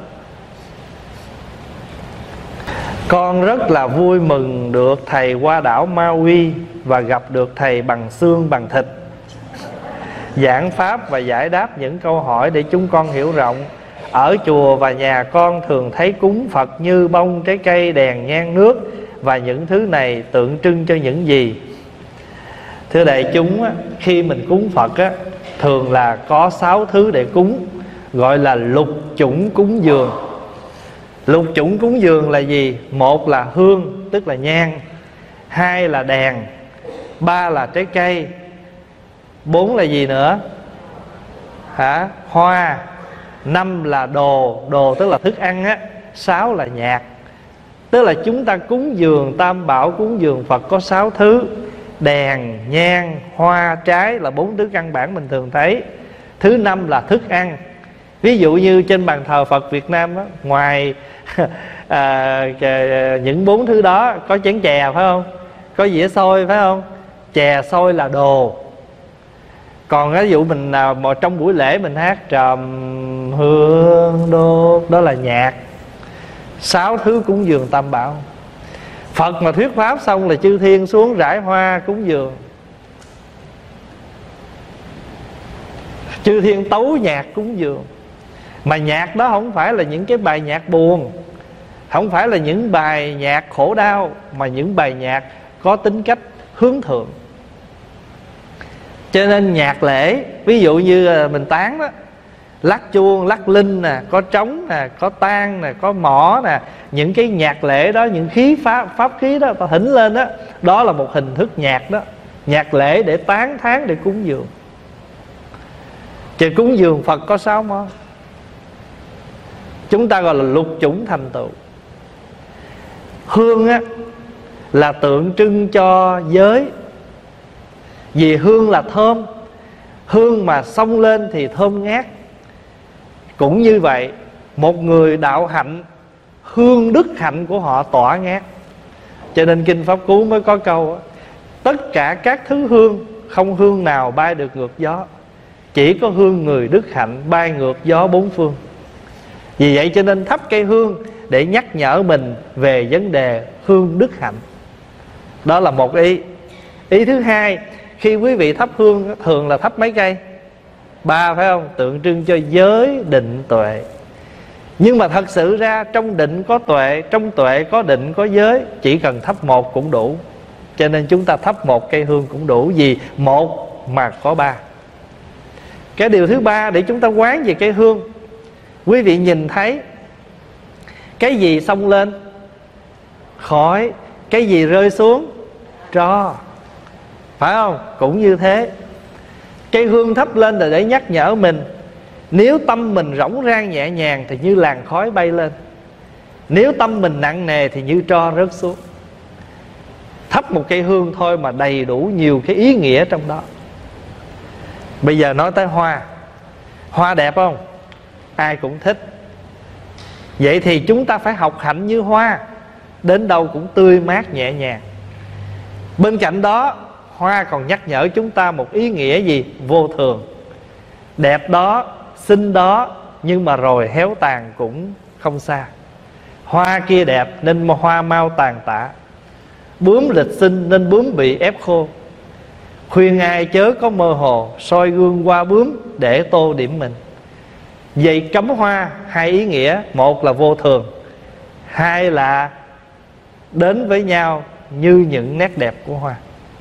Con rất là vui mừng được thầy qua đảo Maui và gặp được thầy bằng xương bằng thịt, giảng pháp và giải đáp những câu hỏi để chúng con hiểu rộng. Ở chùa và nhà con thường thấy cúng Phật như bông, trái cây, đèn, nhang, nước, và những thứ này tượng trưng cho những gì? Thưa đại chúng, khi mình cúng Phật á, thường là có sáu thứ để cúng, gọi là lục chủng cúng dường. Lục chủng cúng dường là gì? Một là hương, tức là nhang. Hai là đèn. Ba là trái cây. Bốn là gì nữa? Hả? Hoa. Năm là đồ. Đồ tức là thức ăn á. Sáu là nhạc. Tức là chúng ta cúng dường tam bảo, cúng dường Phật có sáu thứ. Đèn, nhang, hoa, trái là bốn thứ căn bản mình thường thấy. Thứ năm là thức ăn. Ví dụ như trên bàn thờ Phật Việt Nam đó, ngoài à, những bốn thứ đó có chén chè phải không? Có dĩa xôi phải không? Chè xôi là đồ. Còn ví dụ mình nào mà trong buổi lễ mình hát trầm hương đốt, đó là nhạc. Sáu thứ cúng dường tam bảo. Phật mà thuyết pháp xong là chư thiên xuống rải hoa cúng dường. Chư thiên tấu nhạc cúng dường. Mà nhạc đó không phải là những cái bài nhạc buồn, không phải là những bài nhạc khổ đau, mà những bài nhạc có tính cách hướng thượng. Cho nên nhạc lễ, ví dụ như mình tán đó, lắc chuông, lắc linh nè, có trống nè, có tang nè, có mõ nè, những cái nhạc lễ đó, những khí pháp, pháp khí đó ta thỉnh lên đó, đó là một hình thức nhạc đó. Nhạc lễ để tán thán, để cúng dường. Chứ cúng dường Phật có sáu món, chúng ta gọi là lục chủng thành tựu. Hương á là tượng trưng cho giới, vì hương là thơm. Hương mà xông lên thì thơm ngát. Cũng như vậy, một người đạo hạnh, hương đức hạnh của họ tỏa ngát. Cho nên Kinh Pháp Cú mới có câu: tất cả các thứ hương, không hương nào bay được ngược gió. chỉ có hương người đức hạnh bay ngược gió bốn phương. Vì vậy cho nên thắp cây hương để nhắc nhở mình về vấn đề hương đức hạnh. Đó là một ý. Ý thứ hai, khi quý vị thắp hương thường là thắp mấy cây? Ba, phải không? Tượng trưng cho giới, định, tuệ. Nhưng mà thật sự ra trong định có tuệ, trong tuệ có định, có giới. Chỉ cần thắp một cũng đủ. Cho nên chúng ta thắp một cây hương cũng đủ. Vì một mà có ba. Cái điều thứ ba để chúng ta quán về cây hương, quý vị nhìn thấy cái gì xông lên? Khói. Cái gì rơi xuống? Tro. Phải không? Cũng như thế. Cây hương thắp lên là để nhắc nhở mình. Nếu tâm mình rỗng rang nhẹ nhàng thì như làn khói bay lên. Nếu tâm mình nặng nề thì như tro rớt xuống. Thắp một cây hương thôi mà đầy đủ nhiều cái ý nghĩa trong đó. Bây giờ nói tới hoa. Hoa đẹp không? Ai cũng thích. Vậy thì chúng ta phải học hạnh như hoa, đến đâu cũng tươi mát nhẹ nhàng. Bên cạnh đó, hoa còn nhắc nhở chúng ta một ý nghĩa gì? Vô thường. Đẹp đó, xinh đó, nhưng mà rồi héo tàn cũng không xa. Hoa kia đẹp nên hoa mau tàn tạ. Bướm lịch sinh nên bướm bị ép khô. Khuyên ai chớ có mơ hồ, soi gương qua bướm để tô điểm mình. Vậy cắm hoa hai ý nghĩa. Một là vô thường, hai là đến với nhau như những nét đẹp của hoa.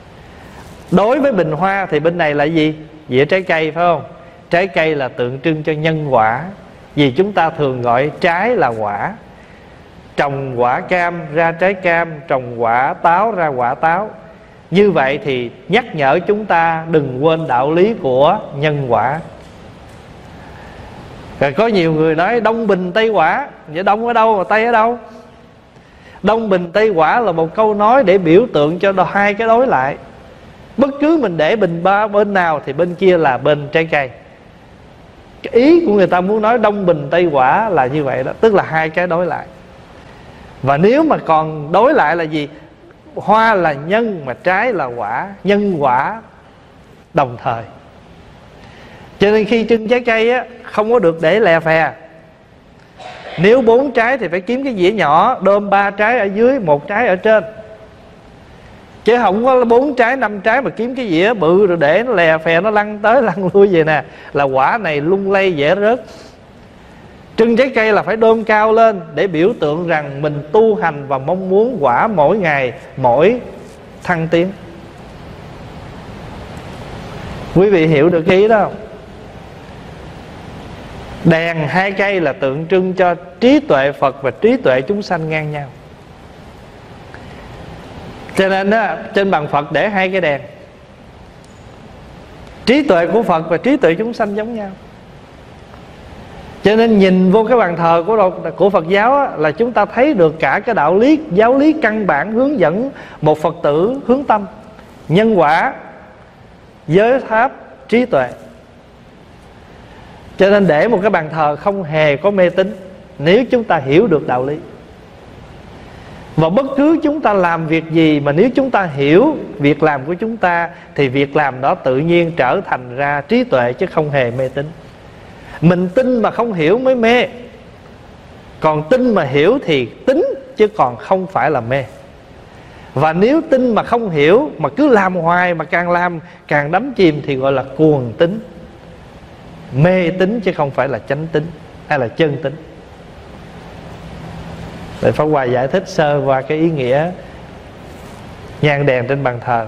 Đối với bình hoa thì bên này là gì? Dĩa trái cây, phải không? Trái cây là tượng trưng cho nhân quả. Vì chúng ta thường gọi trái là quả. Trồng quả cam ra trái cam, trồng quả táo ra quả táo. Như vậy thì nhắc nhở chúng ta đừng quên đạo lý của nhân quả. Rồi có nhiều người nói Đông Bình Tây Quả. Vậy Đông ở đâu mà Tây ở đâu? Đông Bình Tây Quả là một câu nói để biểu tượng cho hai cái đối lại. Bất cứ mình để bình ba bên nào thì bên kia là bên trái cây. Cái ý của người ta muốn nói Đông Bình Tây Quả là như vậy đó. Tức là hai cái đối lại. Và nếu mà còn đối lại là gì? Hoa là nhân mà trái là quả. Nhân quả đồng thời. Cho nên khi trưng trái cây á, không có được để lè phè. Nếu bốn trái thì phải kiếm cái dĩa nhỏ, đơm ba trái ở dưới, một trái ở trên. Chứ không có bốn trái, năm trái mà kiếm cái dĩa bự rồi để nó lè phè, nó lăn tới lăn lui vậy nè, là quả này lung lay dễ rớt. Trưng trái cây là phải đơm cao lên để biểu tượng rằng mình tu hành và mong muốn quả mỗi ngày, mỗi thăng tiến. Quý vị hiểu được cái ý đó không? Đèn hai cây là tượng trưng cho trí tuệ Phật và trí tuệ chúng sanh ngang nhau. Cho nên đó, trên bàn Phật để hai cái đèn. Trí tuệ của Phật và trí tuệ chúng sanh giống nhau. Cho nên nhìn vô cái bàn thờ của, của Phật giáo á, là chúng ta thấy được cả cái đạo lý, giáo lý căn bản hướng dẫn một Phật tử hướng tâm. Nhân quả, giới pháp, trí tuệ. Cho nên để một cái bàn thờ không hề có mê tín nếu chúng ta hiểu được đạo lý. Và bất cứ chúng ta làm việc gì mà nếu chúng ta hiểu việc làm của chúng ta thì việc làm đó tự nhiên trở thành ra trí tuệ chứ không hề mê tín. Mình tin mà không hiểu mới mê. Còn tin mà hiểu thì tín chứ còn không phải là mê. Và nếu tin mà không hiểu mà cứ làm hoài mà càng làm càng đắm chìm thì gọi là cuồng tín. Mê tín chứ không phải là chánh tín hay là chân tín. Để Pháp Hòa giải thích sơ qua cái ý nghĩa nhang đèn trên bàn thờ.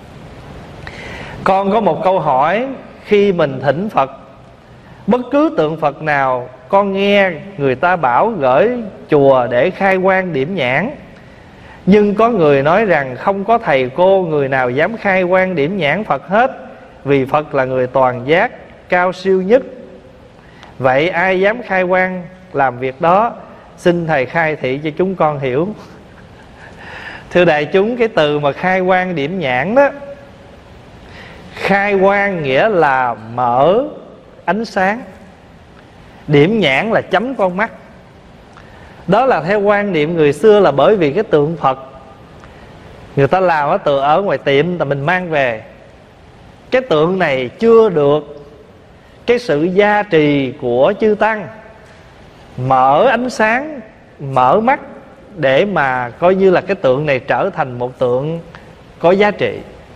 Con có một câu hỏi. Khi mình thỉnh Phật, bất cứ tượng Phật nào, con nghe người ta bảo gửi chùa để khai quang điểm nhãn. Nhưng có người nói rằng không có thầy cô người nào dám khai quang điểm nhãn Phật hết, vì Phật là người toàn giác, cao siêu nhất. Vậy ai dám khai quang làm việc đó? Xin thầy khai thị cho chúng con hiểu. Thưa đại chúng, cái từ mà khai quang điểm nhãn đó, khai quang nghĩa là mở ánh sáng, điểm nhãn là chấm con mắt. Đó là theo quan niệm người xưa, là bởi vì cái tượng Phật người ta làm ở tượng ở ngoài tiệm là mình mang về. Cái tượng này chưa được cái sự gia trì của chư tăng, mở ánh sáng, mở mắt để mà coi như là cái tượng này trở thành một tượng có giá trị.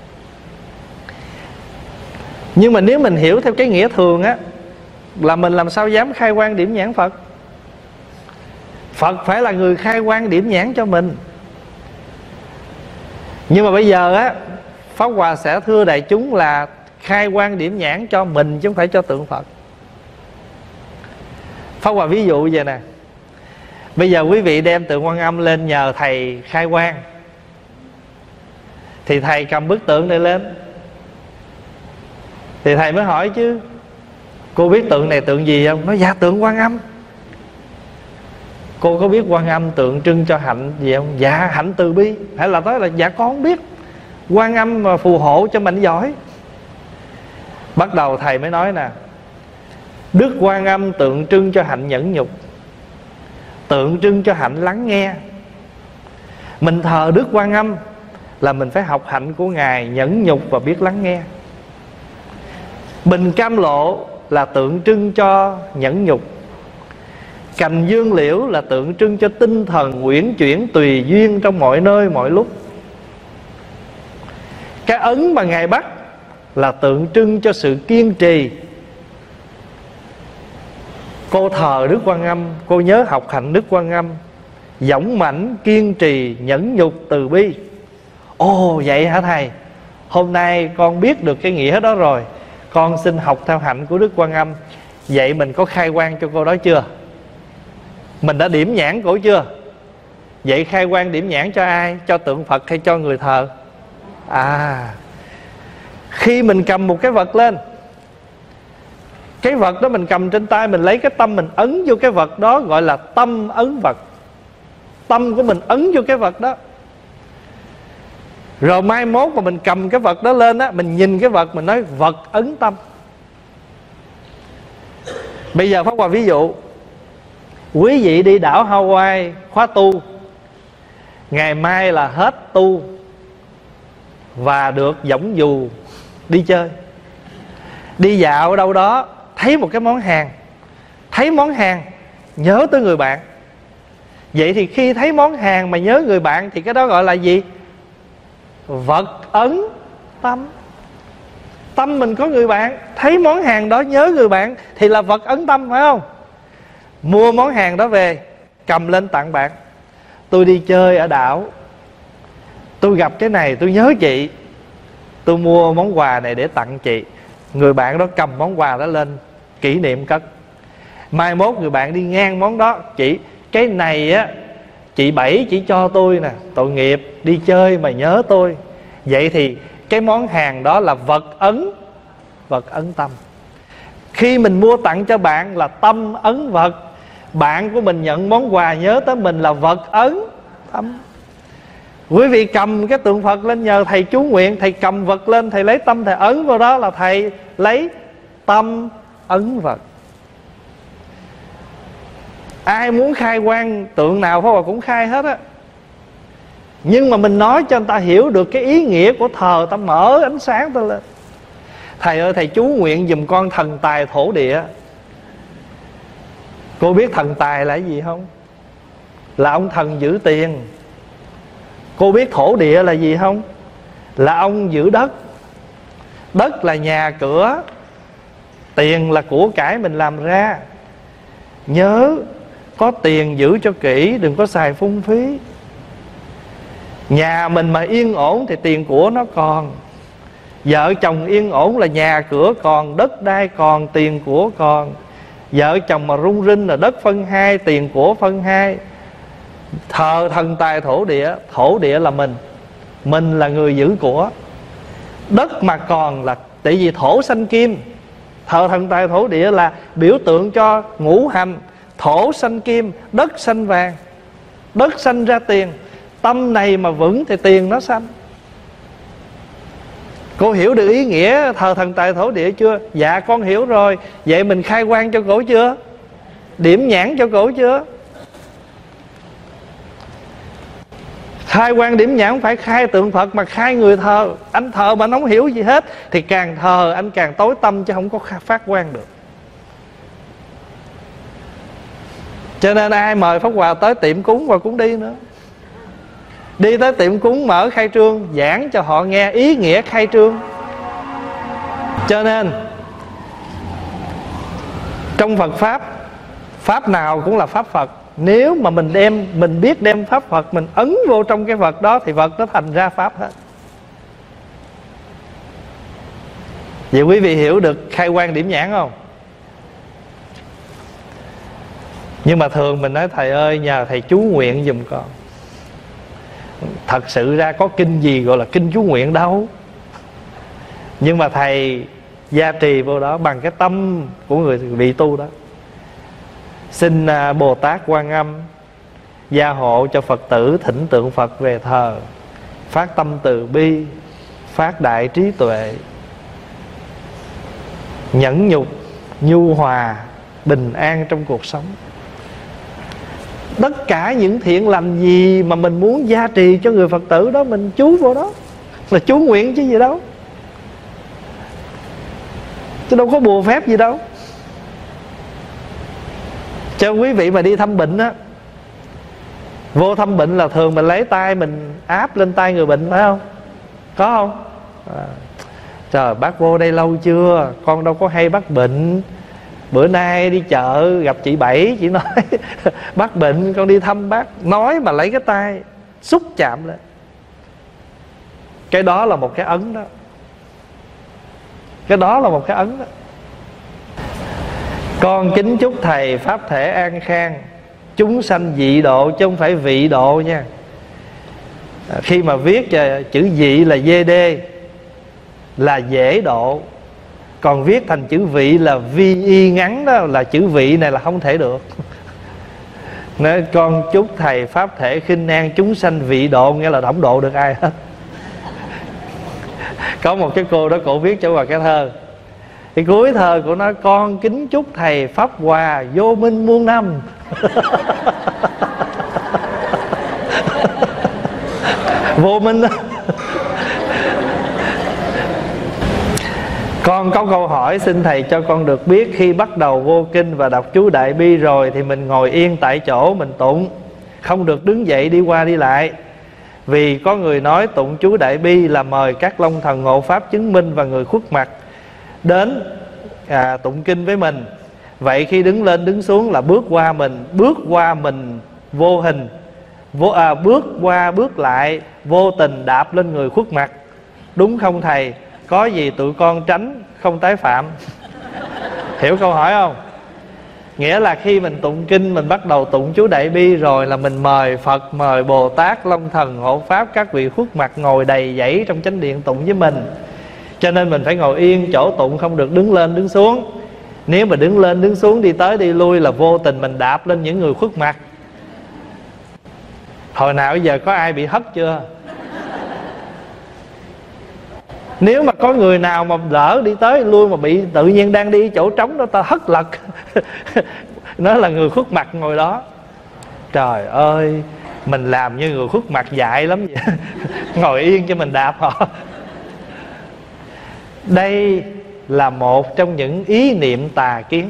Nhưng mà nếu mình hiểu theo cái nghĩa thường á, là mình làm sao dám khai quang điểm nhãn Phật. Phật phải là người khai quang điểm nhãn cho mình. Nhưng mà bây giờ á, Pháp Hòa sẽ thưa đại chúng là khai quang điểm nhãn cho mình chứ không phải cho tượng Phật. Pháp Hòa ví dụ vậy nè. Bây giờ quý vị đem tượng Quan Âm lên nhờ thầy khai quang, thì thầy cầm bức tượng này lên, thì thầy mới hỏi chứ: cô biết tượng này tượng gì không? Nói dạ tượng Quan Âm. Cô có biết Quan Âm tượng trưng cho hạnh gì không? Dạ hạnh từ bi. Hay là nói là dạ con không biết, Quan Âm mà phù hộ cho mạnh giỏi. Bắt đầu thầy mới nói nè: Đức Quan Âm tượng trưng cho hạnh nhẫn nhục, tượng trưng cho hạnh lắng nghe. Mình thờ Đức Quan Âm là mình phải học hạnh của Ngài nhẫn nhục và biết lắng nghe. Bình cam lộ là tượng trưng cho nhẫn nhục. Cành dương liễu là tượng trưng cho tinh thần uyển chuyển tùy duyên trong mọi nơi mọi lúc. Cái ấn mà Ngài bắt là tượng trưng cho sự kiên trì. Cô thờ Đức Quan Âm, cô nhớ học hạnh Đức Quan Âm, dũng mãnh, kiên trì, nhẫn nhục, từ bi. Ồ vậy hả thầy? Hôm nay con biết được cái nghĩa đó rồi, con xin học theo hạnh của Đức Quan Âm. Vậy mình có khai quang cho cô đó chưa? Mình đã điểm nhãn cổ chưa? Vậy khai quang điểm nhãn cho ai? Cho tượng Phật hay cho người thờ? À, khi mình cầm một cái vật lên, cái vật đó mình cầm trên tay, mình lấy cái tâm mình ấn vô cái vật đó, gọi là tâm ấn vật. Tâm của mình ấn vô cái vật đó. Rồi mai mốt mà mình cầm cái vật đó lên á, mình nhìn cái vật, mình nói vật ấn tâm. Bây giờ Pháp Hòa ví dụ, quý vị đi đảo Hawaii khóa tu, ngày mai là hết tu và được dõng dù đi chơi. Đi dạo ở đâu đó, thấy một cái món hàng, thấy món hàng nhớ tới người bạn. Vậy thì khi thấy món hàng mà nhớ người bạn thì cái đó gọi là gì? Vật ấn tâm. Tâm mình có người bạn, thấy món hàng đó nhớ người bạn thì là vật ấn tâm, phải không? Mua món hàng đó về, cầm lên tặng bạn. Tôi đi chơi ở đảo, tôi gặp cái này tôi nhớ chị, tôi mua món quà này để tặng chị. Người bạn đó cầm món quà đó lên kỷ niệm cất. Mai mốt người bạn đi ngang món đó: chị, cái này á chị Bảy chỉ cho tôi nè, tội nghiệp, đi chơi mà nhớ tôi. Vậy thì cái món hàng đó là vật ấn, vật ấn tâm. Khi mình mua tặng cho bạn là tâm ấn vật, bạn của mình nhận món quà nhớ tới mình là vật ấn tâm. Quý vị cầm cái tượng Phật lên nhờ thầy chú nguyện, thầy cầm vật lên, thầy lấy tâm thầy ấn vào đó là thầy lấy tâm ấn vật. Ai muốn khai quang tượng nào Pháp Hòa cũng khai hết á. Nhưng mà mình nói cho người ta hiểu được cái ý nghĩa của thờ, ta mở ánh sáng ta lên. Thầy ơi, thầy chú nguyện giùm con thần tài thổ địa. Cô biết thần tài là cái gì không? Là ông thần giữ tiền. Cô biết thổ địa là gì không? Là ông giữ đất. Đất là nhà cửa, tiền là của cải mình làm ra. Nhớ có tiền giữ cho kỹ, đừng có xài phung phí. Nhà mình mà yên ổn thì tiền của nó còn. Vợ chồng yên ổn là nhà cửa còn, đất đai còn, tiền của còn. Vợ chồng mà rung rinh là đất phân hai, tiền của phân hai. Thờ thần tài thổ địa, thổ địa là mình, mình là người giữ của. Đất mà còn là tại vì thổ sanh kim. Thờ thần tài thổ địa là biểu tượng cho ngũ hành. Thổ sanh kim, đất sanh vàng, đất sanh ra tiền. Tâm này mà vững thì tiền nó sanh. Cô hiểu được ý nghĩa thờ thần tài thổ địa chưa? Dạ con hiểu rồi. Vậy mình khai quang cho cổ chưa? Điểm nhãn cho cổ chưa? Khai quang điểm nhãn phải khai tượng Phật mà khai người thờ. Anh thờ mà anh không hiểu gì hết thì càng thờ anh càng tối tâm chứ không có phát quang được. Cho nên ai mời Pháp Hòa tới tiệm cúng và cũng đi nữa. Đi tới tiệm cúng mở khai trương, giảng cho họ nghe ý nghĩa khai trương. Cho nên trong Phật Pháp, Pháp nào cũng là Pháp Phật. Nếu mà mình đem, mình biết đem Pháp Phật mình ấn vô trong cái Phật đó, thì Phật nó thành ra Pháp hết. Vậy quý vị hiểu được khai quang điểm nhãn không? Nhưng mà thường mình nói thầy ơi, nhờ thầy chú nguyện giùm con. Thật sự ra có kinh gì gọi là kinh chú nguyện đâu. Nhưng mà thầy gia trì vô đó bằng cái tâm của người vị tu đó. Xin Bồ Tát Quan Âm gia hộ cho Phật tử thỉnh tượng Phật về thờ, phát tâm từ bi, phát đại trí tuệ, nhẫn nhục, nhu hòa, bình an trong cuộc sống. Tất cả những thiện lành gì mà mình muốn gia trì cho người Phật tử đó, mình chú vô đó, là chú nguyện chứ gì đâu, chứ đâu có bùa phép gì đâu. Cho quý vị mà đi thăm bệnh á, vô thăm bệnh là thường mình lấy tay mình áp lên tay người bệnh, phải không? Có không? À, trời, bác vô đây lâu chưa? Con đâu có hay bắt bệnh. Bữa nay đi chợ gặp chị Bảy, chị nói bác bệnh, con đi thăm bác. Nói mà lấy cái tay xúc chạm lên, cái đó là một cái ấn đó. Cái đó là một cái ấn đó. Con kính chúc thầy pháp thể an khang, chúng sanh dị độ chứ không phải vị độ nha. à, Khi mà viết chữ dị là dê đê là dễ độ, còn viết thành chữ vị là vi y ngắn đó, là chữ vị này là không thể được. Nên con chúc thầy pháp thể khinh an chúng sanh vị độ, nghĩa là không độ được ai hết. Có một cái cô đó, cổ viết cho Hòa cái thơ, thì cuối thơ của nó: con kính chúc thầy pháp hòa vô minh muôn năm. Vô minh đó. Con có câu hỏi xin thầy cho con được biết, khi bắt đầu vô kinh và đọc chú Đại Bi rồi thì mình ngồi yên tại chỗ mình tụng, không được đứng dậy đi qua đi lại. Vì có người nói tụng chú Đại Bi là mời các long thần ngộ pháp chứng minh và người khuất mặt đến à, tụng kinh với mình. Vậy khi đứng lên đứng xuống là bước qua mình, bước qua mình vô hình, vô, à, bước qua bước lại vô tình đạp lên người khuất mặt, đúng không thầy? Có gì tụi con tránh không tái phạm. Hiểu câu hỏi không? Nghĩa là khi mình tụng kinh, mình bắt đầu tụng chú Đại Bi rồi là mình mời Phật, mời Bồ Tát, Long Thần, Hộ Pháp, các vị khuất mặt ngồi đầy dãy trong chánh điện tụng với mình. Cho nên mình phải ngồi yên chỗ tụng, không được đứng lên đứng xuống. Nếu mà đứng lên đứng xuống, đi tới đi lui là vô tình mình đạp lên những người khuất mặt. Hồi nào giờ có ai bị hất chưa? Nếu mà có người nào mà lỡ đi tới lui mà bị tự nhiên đang đi chỗ trống đó ta hất lật, nó là người khuất mặt ngồi đó. Trời ơi, mình làm như người khuất mặt dại lắm vậy. Ngồi yên cho mình đạp họ. Đây là một trong những ý niệm tà kiến.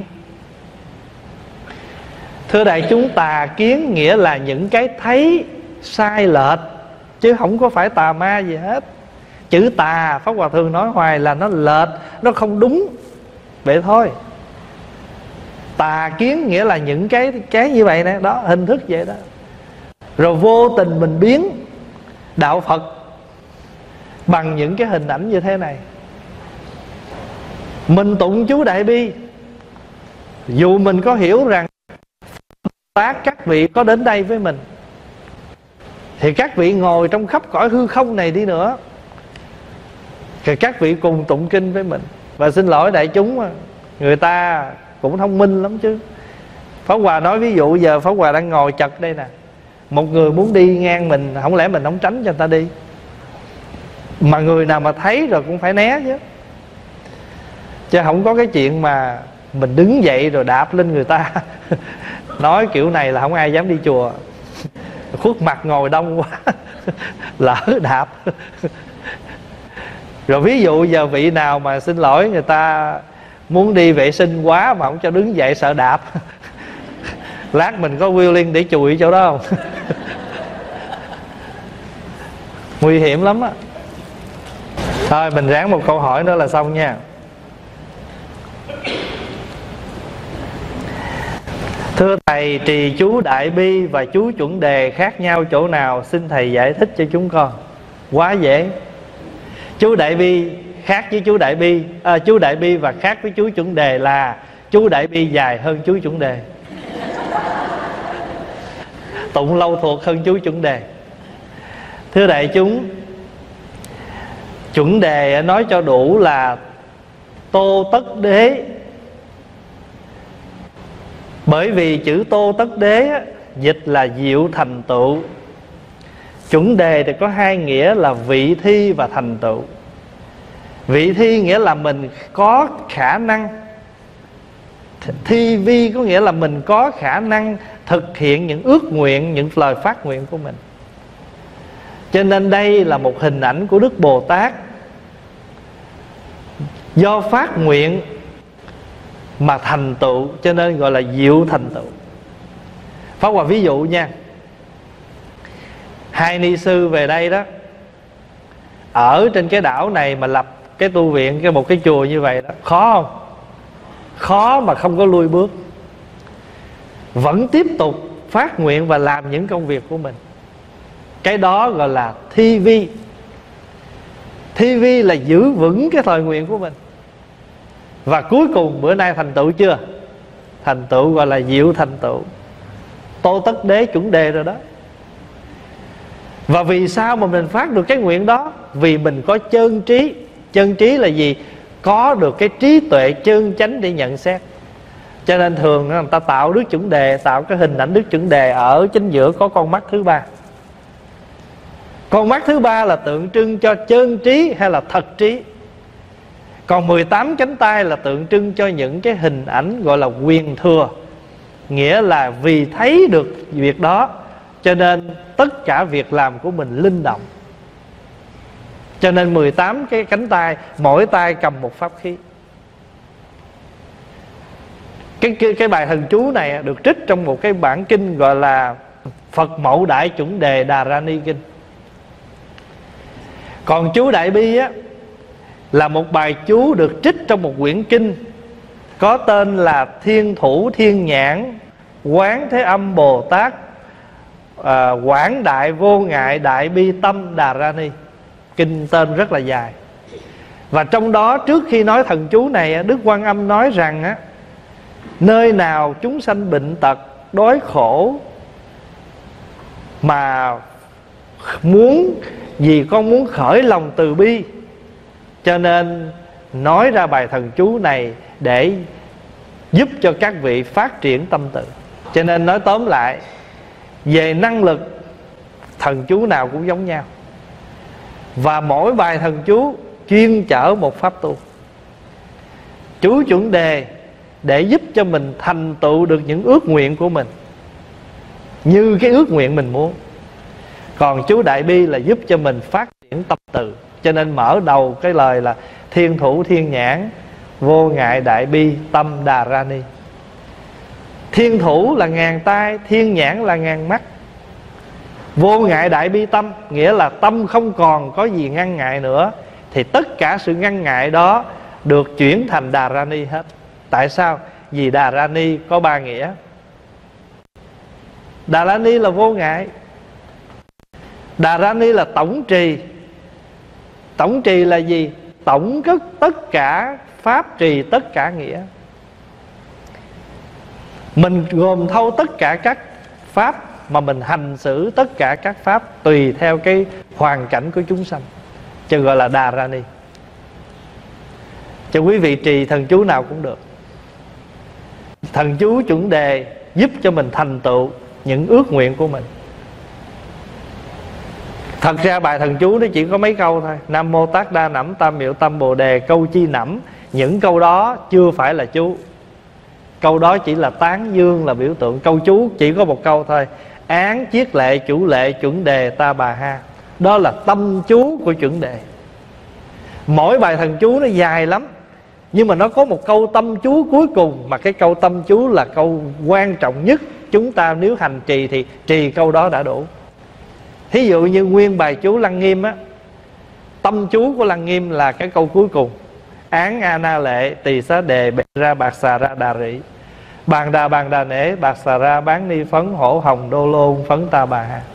Thưa đại chúng, tà kiến nghĩa là những cái thấy sai lệch, chứ không có phải tà ma gì hết. Chữ tà, Pháp Hòa thường nói hoài là nó lệch, nó không đúng, vậy thôi. Tà kiến nghĩa là những cái cái như vậy nè, đó, hình thức vậy đó. Rồi vô tình mình biến đạo Phật bằng những cái hình ảnh như thế này. Mình tụng chú Đại Bi, dù mình có hiểu rằng tác các vị có đến đây với mình, thì các vị ngồi trong khắp cõi hư không này đi nữa, thì các vị cùng tụng kinh với mình. Và xin lỗi đại chúng, người ta cũng thông minh lắm chứ. Pháp Hòa nói ví dụ giờ Pháp Hòa đang ngồi chật đây nè, một người muốn đi ngang mình, không lẽ mình không tránh cho người ta đi? Mà người nào mà thấy rồi cũng phải né chứ. Chứ không có cái chuyện mà mình đứng dậy rồi đạp lên người ta. Nói kiểu này là không ai dám đi chùa. Khuất mặt ngồi đông quá, lỡ đạp. Rồi ví dụ giờ vị nào mà xin lỗi người ta muốn đi vệ sinh quá mà không cho đứng dậy sợ đạp, Lát mình có wheeling để chùi chỗ đó không? Nguy hiểm lắm á. Thôi mình ráng một câu hỏi nữa là xong nha. Thưa thầy, trì chú Đại Bi và chú Chuẩn Đề khác nhau chỗ nào? Xin thầy giải thích cho chúng con. Quá dễ. Chú Đại Bi khác với chú Đại Bi à, chú Đại Bi và khác với chú Chuẩn Đề là chú Đại Bi dài hơn chú Chuẩn Đề, tụng lâu thuộc hơn chú Chuẩn Đề. Thưa đại chúng, Chuẩn Đề nói cho đủ là tô tất đế. Bởi vì chữ tô tất đế dịch là diệu thành tựu. Chuẩn Đề thì có hai nghĩa là vị thi và thành tựu. Vị thi nghĩa là mình có khả năng, thi vi có nghĩa là mình có khả năng thực hiện những ước nguyện, những lời phát nguyện của mình. Cho nên đây là một hình ảnh của Đức Bồ Tát, do phát nguyện mà thành tựu, cho nên gọi là diệu thành tựu. Pháp Hòa ví dụ nha. Hai ni sư về đây đó, ở trên cái đảo này mà lập cái tu viện, cái một cái chùa như vậy đó, khó không? Khó mà không có lui bước, vẫn tiếp tục phát nguyện và làm những công việc của mình. Cái đó gọi là thi vi. Thi vi là giữ vững cái thời nguyện của mình. Và cuối cùng bữa nay thành tựu chưa? Thành tựu gọi là diệu thành tựu, tô tất đế Chuẩn Đề rồi đó. Và vì sao mà mình phát được cái nguyện đó? Vì mình có chân trí. Chân trí là gì? Có được cái trí tuệ chân chánh để nhận xét. Cho nên thường người ta tạo Đức Chuẩn Đề, tạo cái hình ảnh Đức Chuẩn Đề ở chính giữa có con mắt thứ ba. Con mắt thứ ba là tượng trưng cho chân trí hay là thật trí. Còn mười tám cánh tay là tượng trưng cho những cái hình ảnh gọi là quyền thừa. Nghĩa là vì thấy được việc đó, cho nên tất cả việc làm của mình linh động. Cho nên mười tám cái cánh tay, mỗi tay cầm một pháp khí. Cái, cái, cái bài thần chú này được trích trong một cái bản kinh gọi là Phật Mẫu Đại Chuẩn Đề Đà Ra Ni Kinh. Còn chú Đại Bi á, là một bài chú được trích trong một quyển kinh có tên là Thiên Thủ Thiên Nhãn Quán Thế Âm Bồ Tát à, Quảng Đại Vô Ngại Đại Bi Tâm Đà Ra Ni. Kinh tên rất là dài. Và trong đó trước khi nói thần chú này, Đức Quan Âm nói rằng á, nơi nào chúng sanh bệnh tật, đói khổ, mà muốn vì con muốn khởi lòng từ bi, cho nên nói ra bài thần chú này để giúp cho các vị phát triển tâm tự. Cho nên nói tóm lại, về năng lực, thần chú nào cũng giống nhau. Và mỗi bài thần chú chuyên chở một pháp tu. Chú Chuẩn Đề để giúp cho mình thành tựu được những ước nguyện của mình như cái ước nguyện mình muốn. Còn chú Đại Bi là giúp cho mình phát triển tâm từ. Cho nên mở đầu cái lời là Thiên Thủ Thiên Nhãn Vô Ngại Đại Bi Tâm Đà Ra Ni. Thiên thủ là ngàn tay, thiên nhãn là ngàn mắt. Vô ngại đại bi tâm, nghĩa là tâm không còn có gì ngăn ngại nữa, thì tất cả sự ngăn ngại đó được chuyển thành Đà Ra Ni hết. Tại sao? Vì Đà Ra Ni có ba nghĩa. Đà Ra Ni là vô ngại. Đà Ra Ni là tổng trì. Tổng trì là gì? Tổng cất tất cả pháp trì tất cả nghĩa. Mình gồm thâu tất cả các pháp, mà mình hành xử tất cả các pháp tùy theo cái hoàn cảnh của chúng sanh, cho gọi là Đà Ra Ni. Cho quý vị trì thần chú nào cũng được. Thần chú Chuẩn Đề giúp cho mình thành tựu những ước nguyện của mình. Thật ra bài thần chú nó chỉ có mấy câu thôi. Nam mô Tát Đa Nẵm Tam Miệu Tâm Bồ Đề câu chi nẫm. Những câu đó chưa phải là chú. Câu đó chỉ là tán dương, là biểu tượng. Câu chú chỉ có một câu thôi. Án chiết lệ chủ lệ chuẩn đề ta bà ha. Đó là tâm chú của Chuẩn Đề. Mỗi bài thần chú nó dài lắm, nhưng mà nó có một câu tâm chú cuối cùng, mà cái câu tâm chú là câu quan trọng nhất chúng ta nếu hành trì thì trì câu đó đã đủ. Thí dụ như nguyên bài chú Lăng Nghiêm á, tâm chú của Lăng Nghiêm là cái câu cuối cùng: án a na lệ tỳ xá đề bệ ra bạc xà ra đà rỉ, bàn đà bàn đà nể bạc xà ra bán ni phấn hổ hồng đô lôn phấn ta bà ha.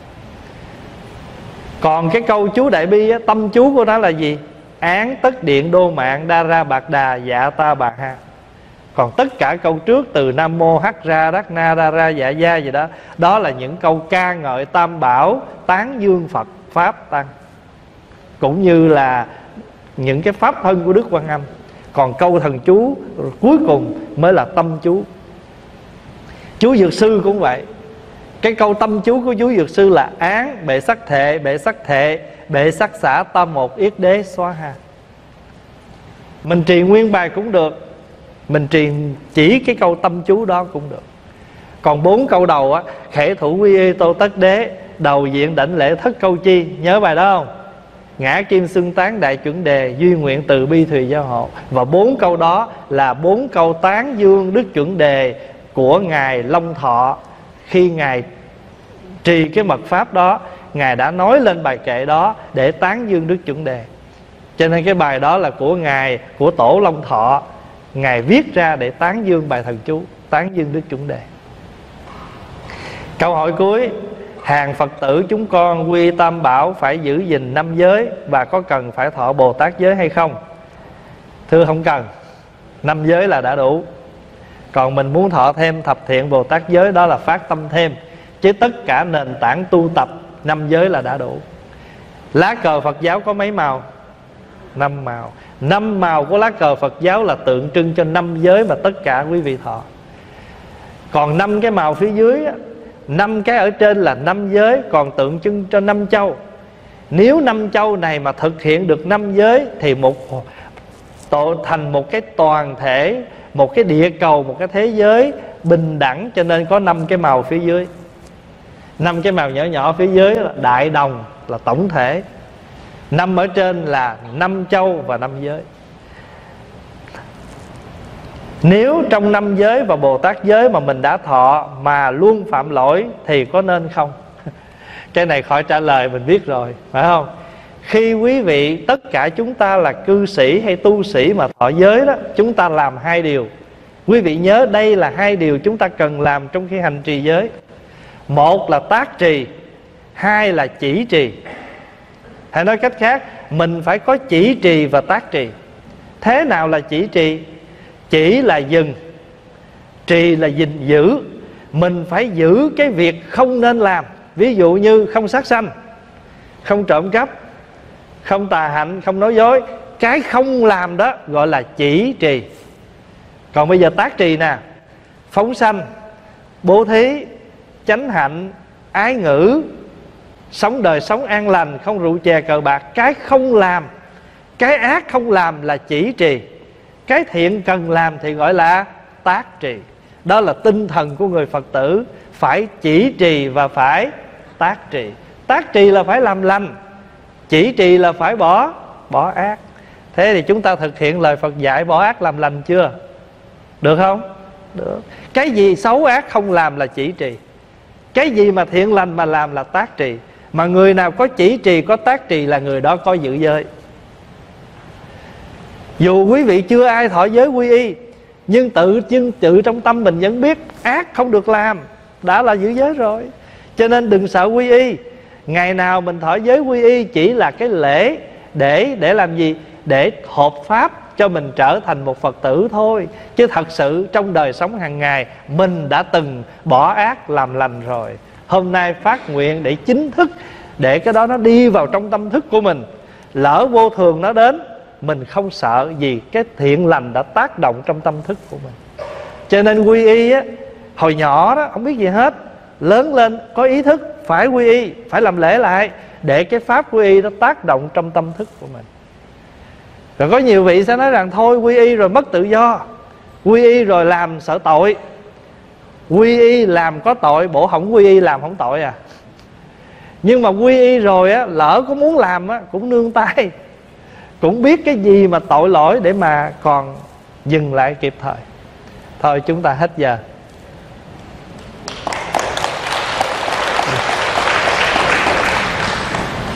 Còn cái câu chú Đại Bi á, tâm chú của nó là gì? Án tất điện đô mạng đa ra bạc đà dạ ta bà ha. Còn tất cả câu trước từ Nam Mô Hắc Ra Đắc Na Đa Ra Dạ Gia gì đó, đó là những câu ca ngợi Tam Bảo, tán dương Phật Pháp Tăng, cũng như là những cái pháp thân của Đức Quan Âm. Còn câu thần chú cuối cùng mới là tâm chú. Chú Dược Sư cũng vậy. Cái câu tâm chú của chú Dược Sư là án bệ sắc thệ bệ sắc thệ bệ sắc xả tâm một yết đế xóa ha. Mình trì nguyên bài cũng được, mình trì chỉ cái câu tâm chú đó cũng được. Còn bốn câu đầu á, khể thủ quy y tô tất đế, đầu diện đảnh lễ thất câu chi, nhớ bài đó không? Ngã kim xưng tán đại chuẩn đề, duy nguyện từ bi thùy giao hộ. Và bốn câu đó là bốn câu tán dương đức chuẩn đề của Ngài Long Thọ. Khi Ngài trì cái mật pháp đó, Ngài đã nói lên bài kệ đó để tán dương đức chuẩn đề. Cho nên cái bài đó là của Ngài, của Tổ Long Thọ, Ngài viết ra để tán dương bài thần chú, tán dương đức chuẩn đề. Câu hỏi cuối: hàng Phật tử chúng con quy Tam Bảo phải giữ gìn năm giới và có cần phải thọ Bồ Tát giới hay không? Thưa không cần, năm giới là đã đủ. Còn mình muốn thọ thêm thập thiện Bồ Tát giới, đó là phát tâm thêm. Chứ tất cả nền tảng tu tập năm giới là đã đủ. Lá cờ Phật giáo có mấy màu? Năm màu. Năm màu của lá cờ Phật giáo là tượng trưng cho năm giới mà tất cả quý vị thọ. Còn năm cái màu phía dưới á, năm cái ở trên là năm giới, còn tượng trưng cho năm châu. Nếu năm châu này mà thực hiện được năm giới thì một tổ thành một cái toàn thể, một cái địa cầu, một cái thế giới bình đẳng. Cho nên có năm cái màu phía dưới. Năm cái màu nhỏ nhỏ phía dưới là đại đồng, là tổng thể. Năm ở trên là năm châu và năm giới. Nếu trong năm giới và Bồ Tát giới mà mình đã thọ mà luôn phạm lỗi thì có nên không? Cái này khỏi trả lời, mình biết rồi, phải không? Khi quý vị, tất cả chúng ta là cư sĩ hay tu sĩ mà thọ giới đó, chúng ta làm hai điều. Quý vị nhớ đây là hai điều chúng ta cần làm trong khi hành trì giới. Một là tác trì, hai là chỉ trì. Hay nói cách khác, mình phải có chỉ trì và tác trì. Thế nào là chỉ trì? Chỉ là dừng, trì là gìn giữ. Mình phải giữ cái việc không nên làm. Ví dụ như không sát sanh, không trộm cắp, không tà hạnh, không nói dối. Cái không làm đó gọi là chỉ trì. Còn bây giờ tác trì nè: phóng sanh, bố thí, chánh hạnh, ái ngữ, sống đời sống an lành, không rượu chè cờ bạc. Cái không làm, cái ác không làm là chỉ trì. Cái thiện cần làm thì gọi là tác trì. Đó là tinh thần của người Phật tử, phải chỉ trì và phải tác trì. Tác trì là phải làm lành, chỉ trì là phải bỏ bỏ ác. Thế thì chúng ta thực hiện lời Phật dạy bỏ ác làm lành chưa? Được không? Được. Cái gì xấu ác không làm là chỉ trì, cái gì mà thiện lành mà làm là tác trì. Mà người nào có chỉ trì, có tác trì là người đó có giữ giới. Dù quý vị chưa ai thọ giới quy y, nhưng tự nhưng tự trong tâm mình vẫn biết ác không được làm, đã là giữ giới rồi. Cho nên đừng sợ quy y. Ngày nào mình thọ giới quy y chỉ là cái lễ để để làm gì? Để hợp pháp cho mình trở thành một Phật tử thôi. Chứ thật sự trong đời sống hàng ngày mình đã từng bỏ ác làm lành rồi. Hôm nay phát nguyện để chính thức, để cái đó nó đi vào trong tâm thức của mình. Lỡ vô thường nó đến, mình không sợ gì, cái thiện lành đã tác động trong tâm thức của mình. Cho nên quy y á, hồi nhỏ đó không biết gì hết, lớn lên có ý thức phải quy y, phải làm lễ lại, để cái pháp quy y nó tác động trong tâm thức của mình. Rồi có nhiều vị sẽ nói rằng thôi quy y rồi mất tự do, quy y rồi làm sợ tội. Quy y làm có tội, bộ không quy y làm không tội à. Nhưng mà quy y rồi á, lỡ có muốn làm á, cũng nương tay, cũng biết cái gì mà tội lỗi để mà còn dừng lại kịp thời. Thôi chúng ta hết giờ.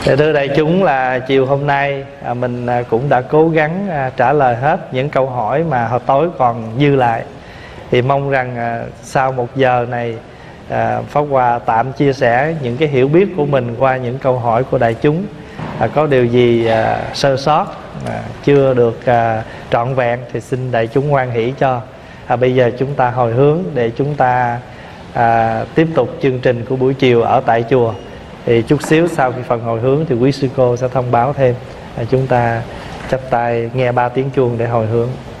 Thưa đại chúng, là chiều hôm nay à, mình à, cũng đã cố gắng à, trả lời hết những câu hỏi mà hồi tối còn dư lại. Thì mong rằng à, sau một giờ này à, Pháp Hòa tạm chia sẻ những cái hiểu biết của mình qua những câu hỏi của đại chúng. à, Có điều gì à, sơ sót à, chưa được à, trọn vẹn thì xin đại chúng hoan hỷ cho. à, Bây giờ chúng ta hồi hướng để chúng ta à, tiếp tục chương trình của buổi chiều ở tại chùa. Thì chút xíu sau khi phần hồi hướng thì quý sư cô sẽ thông báo thêm. à, Chúng ta chắp tay nghe ba tiếng chuông để hồi hướng.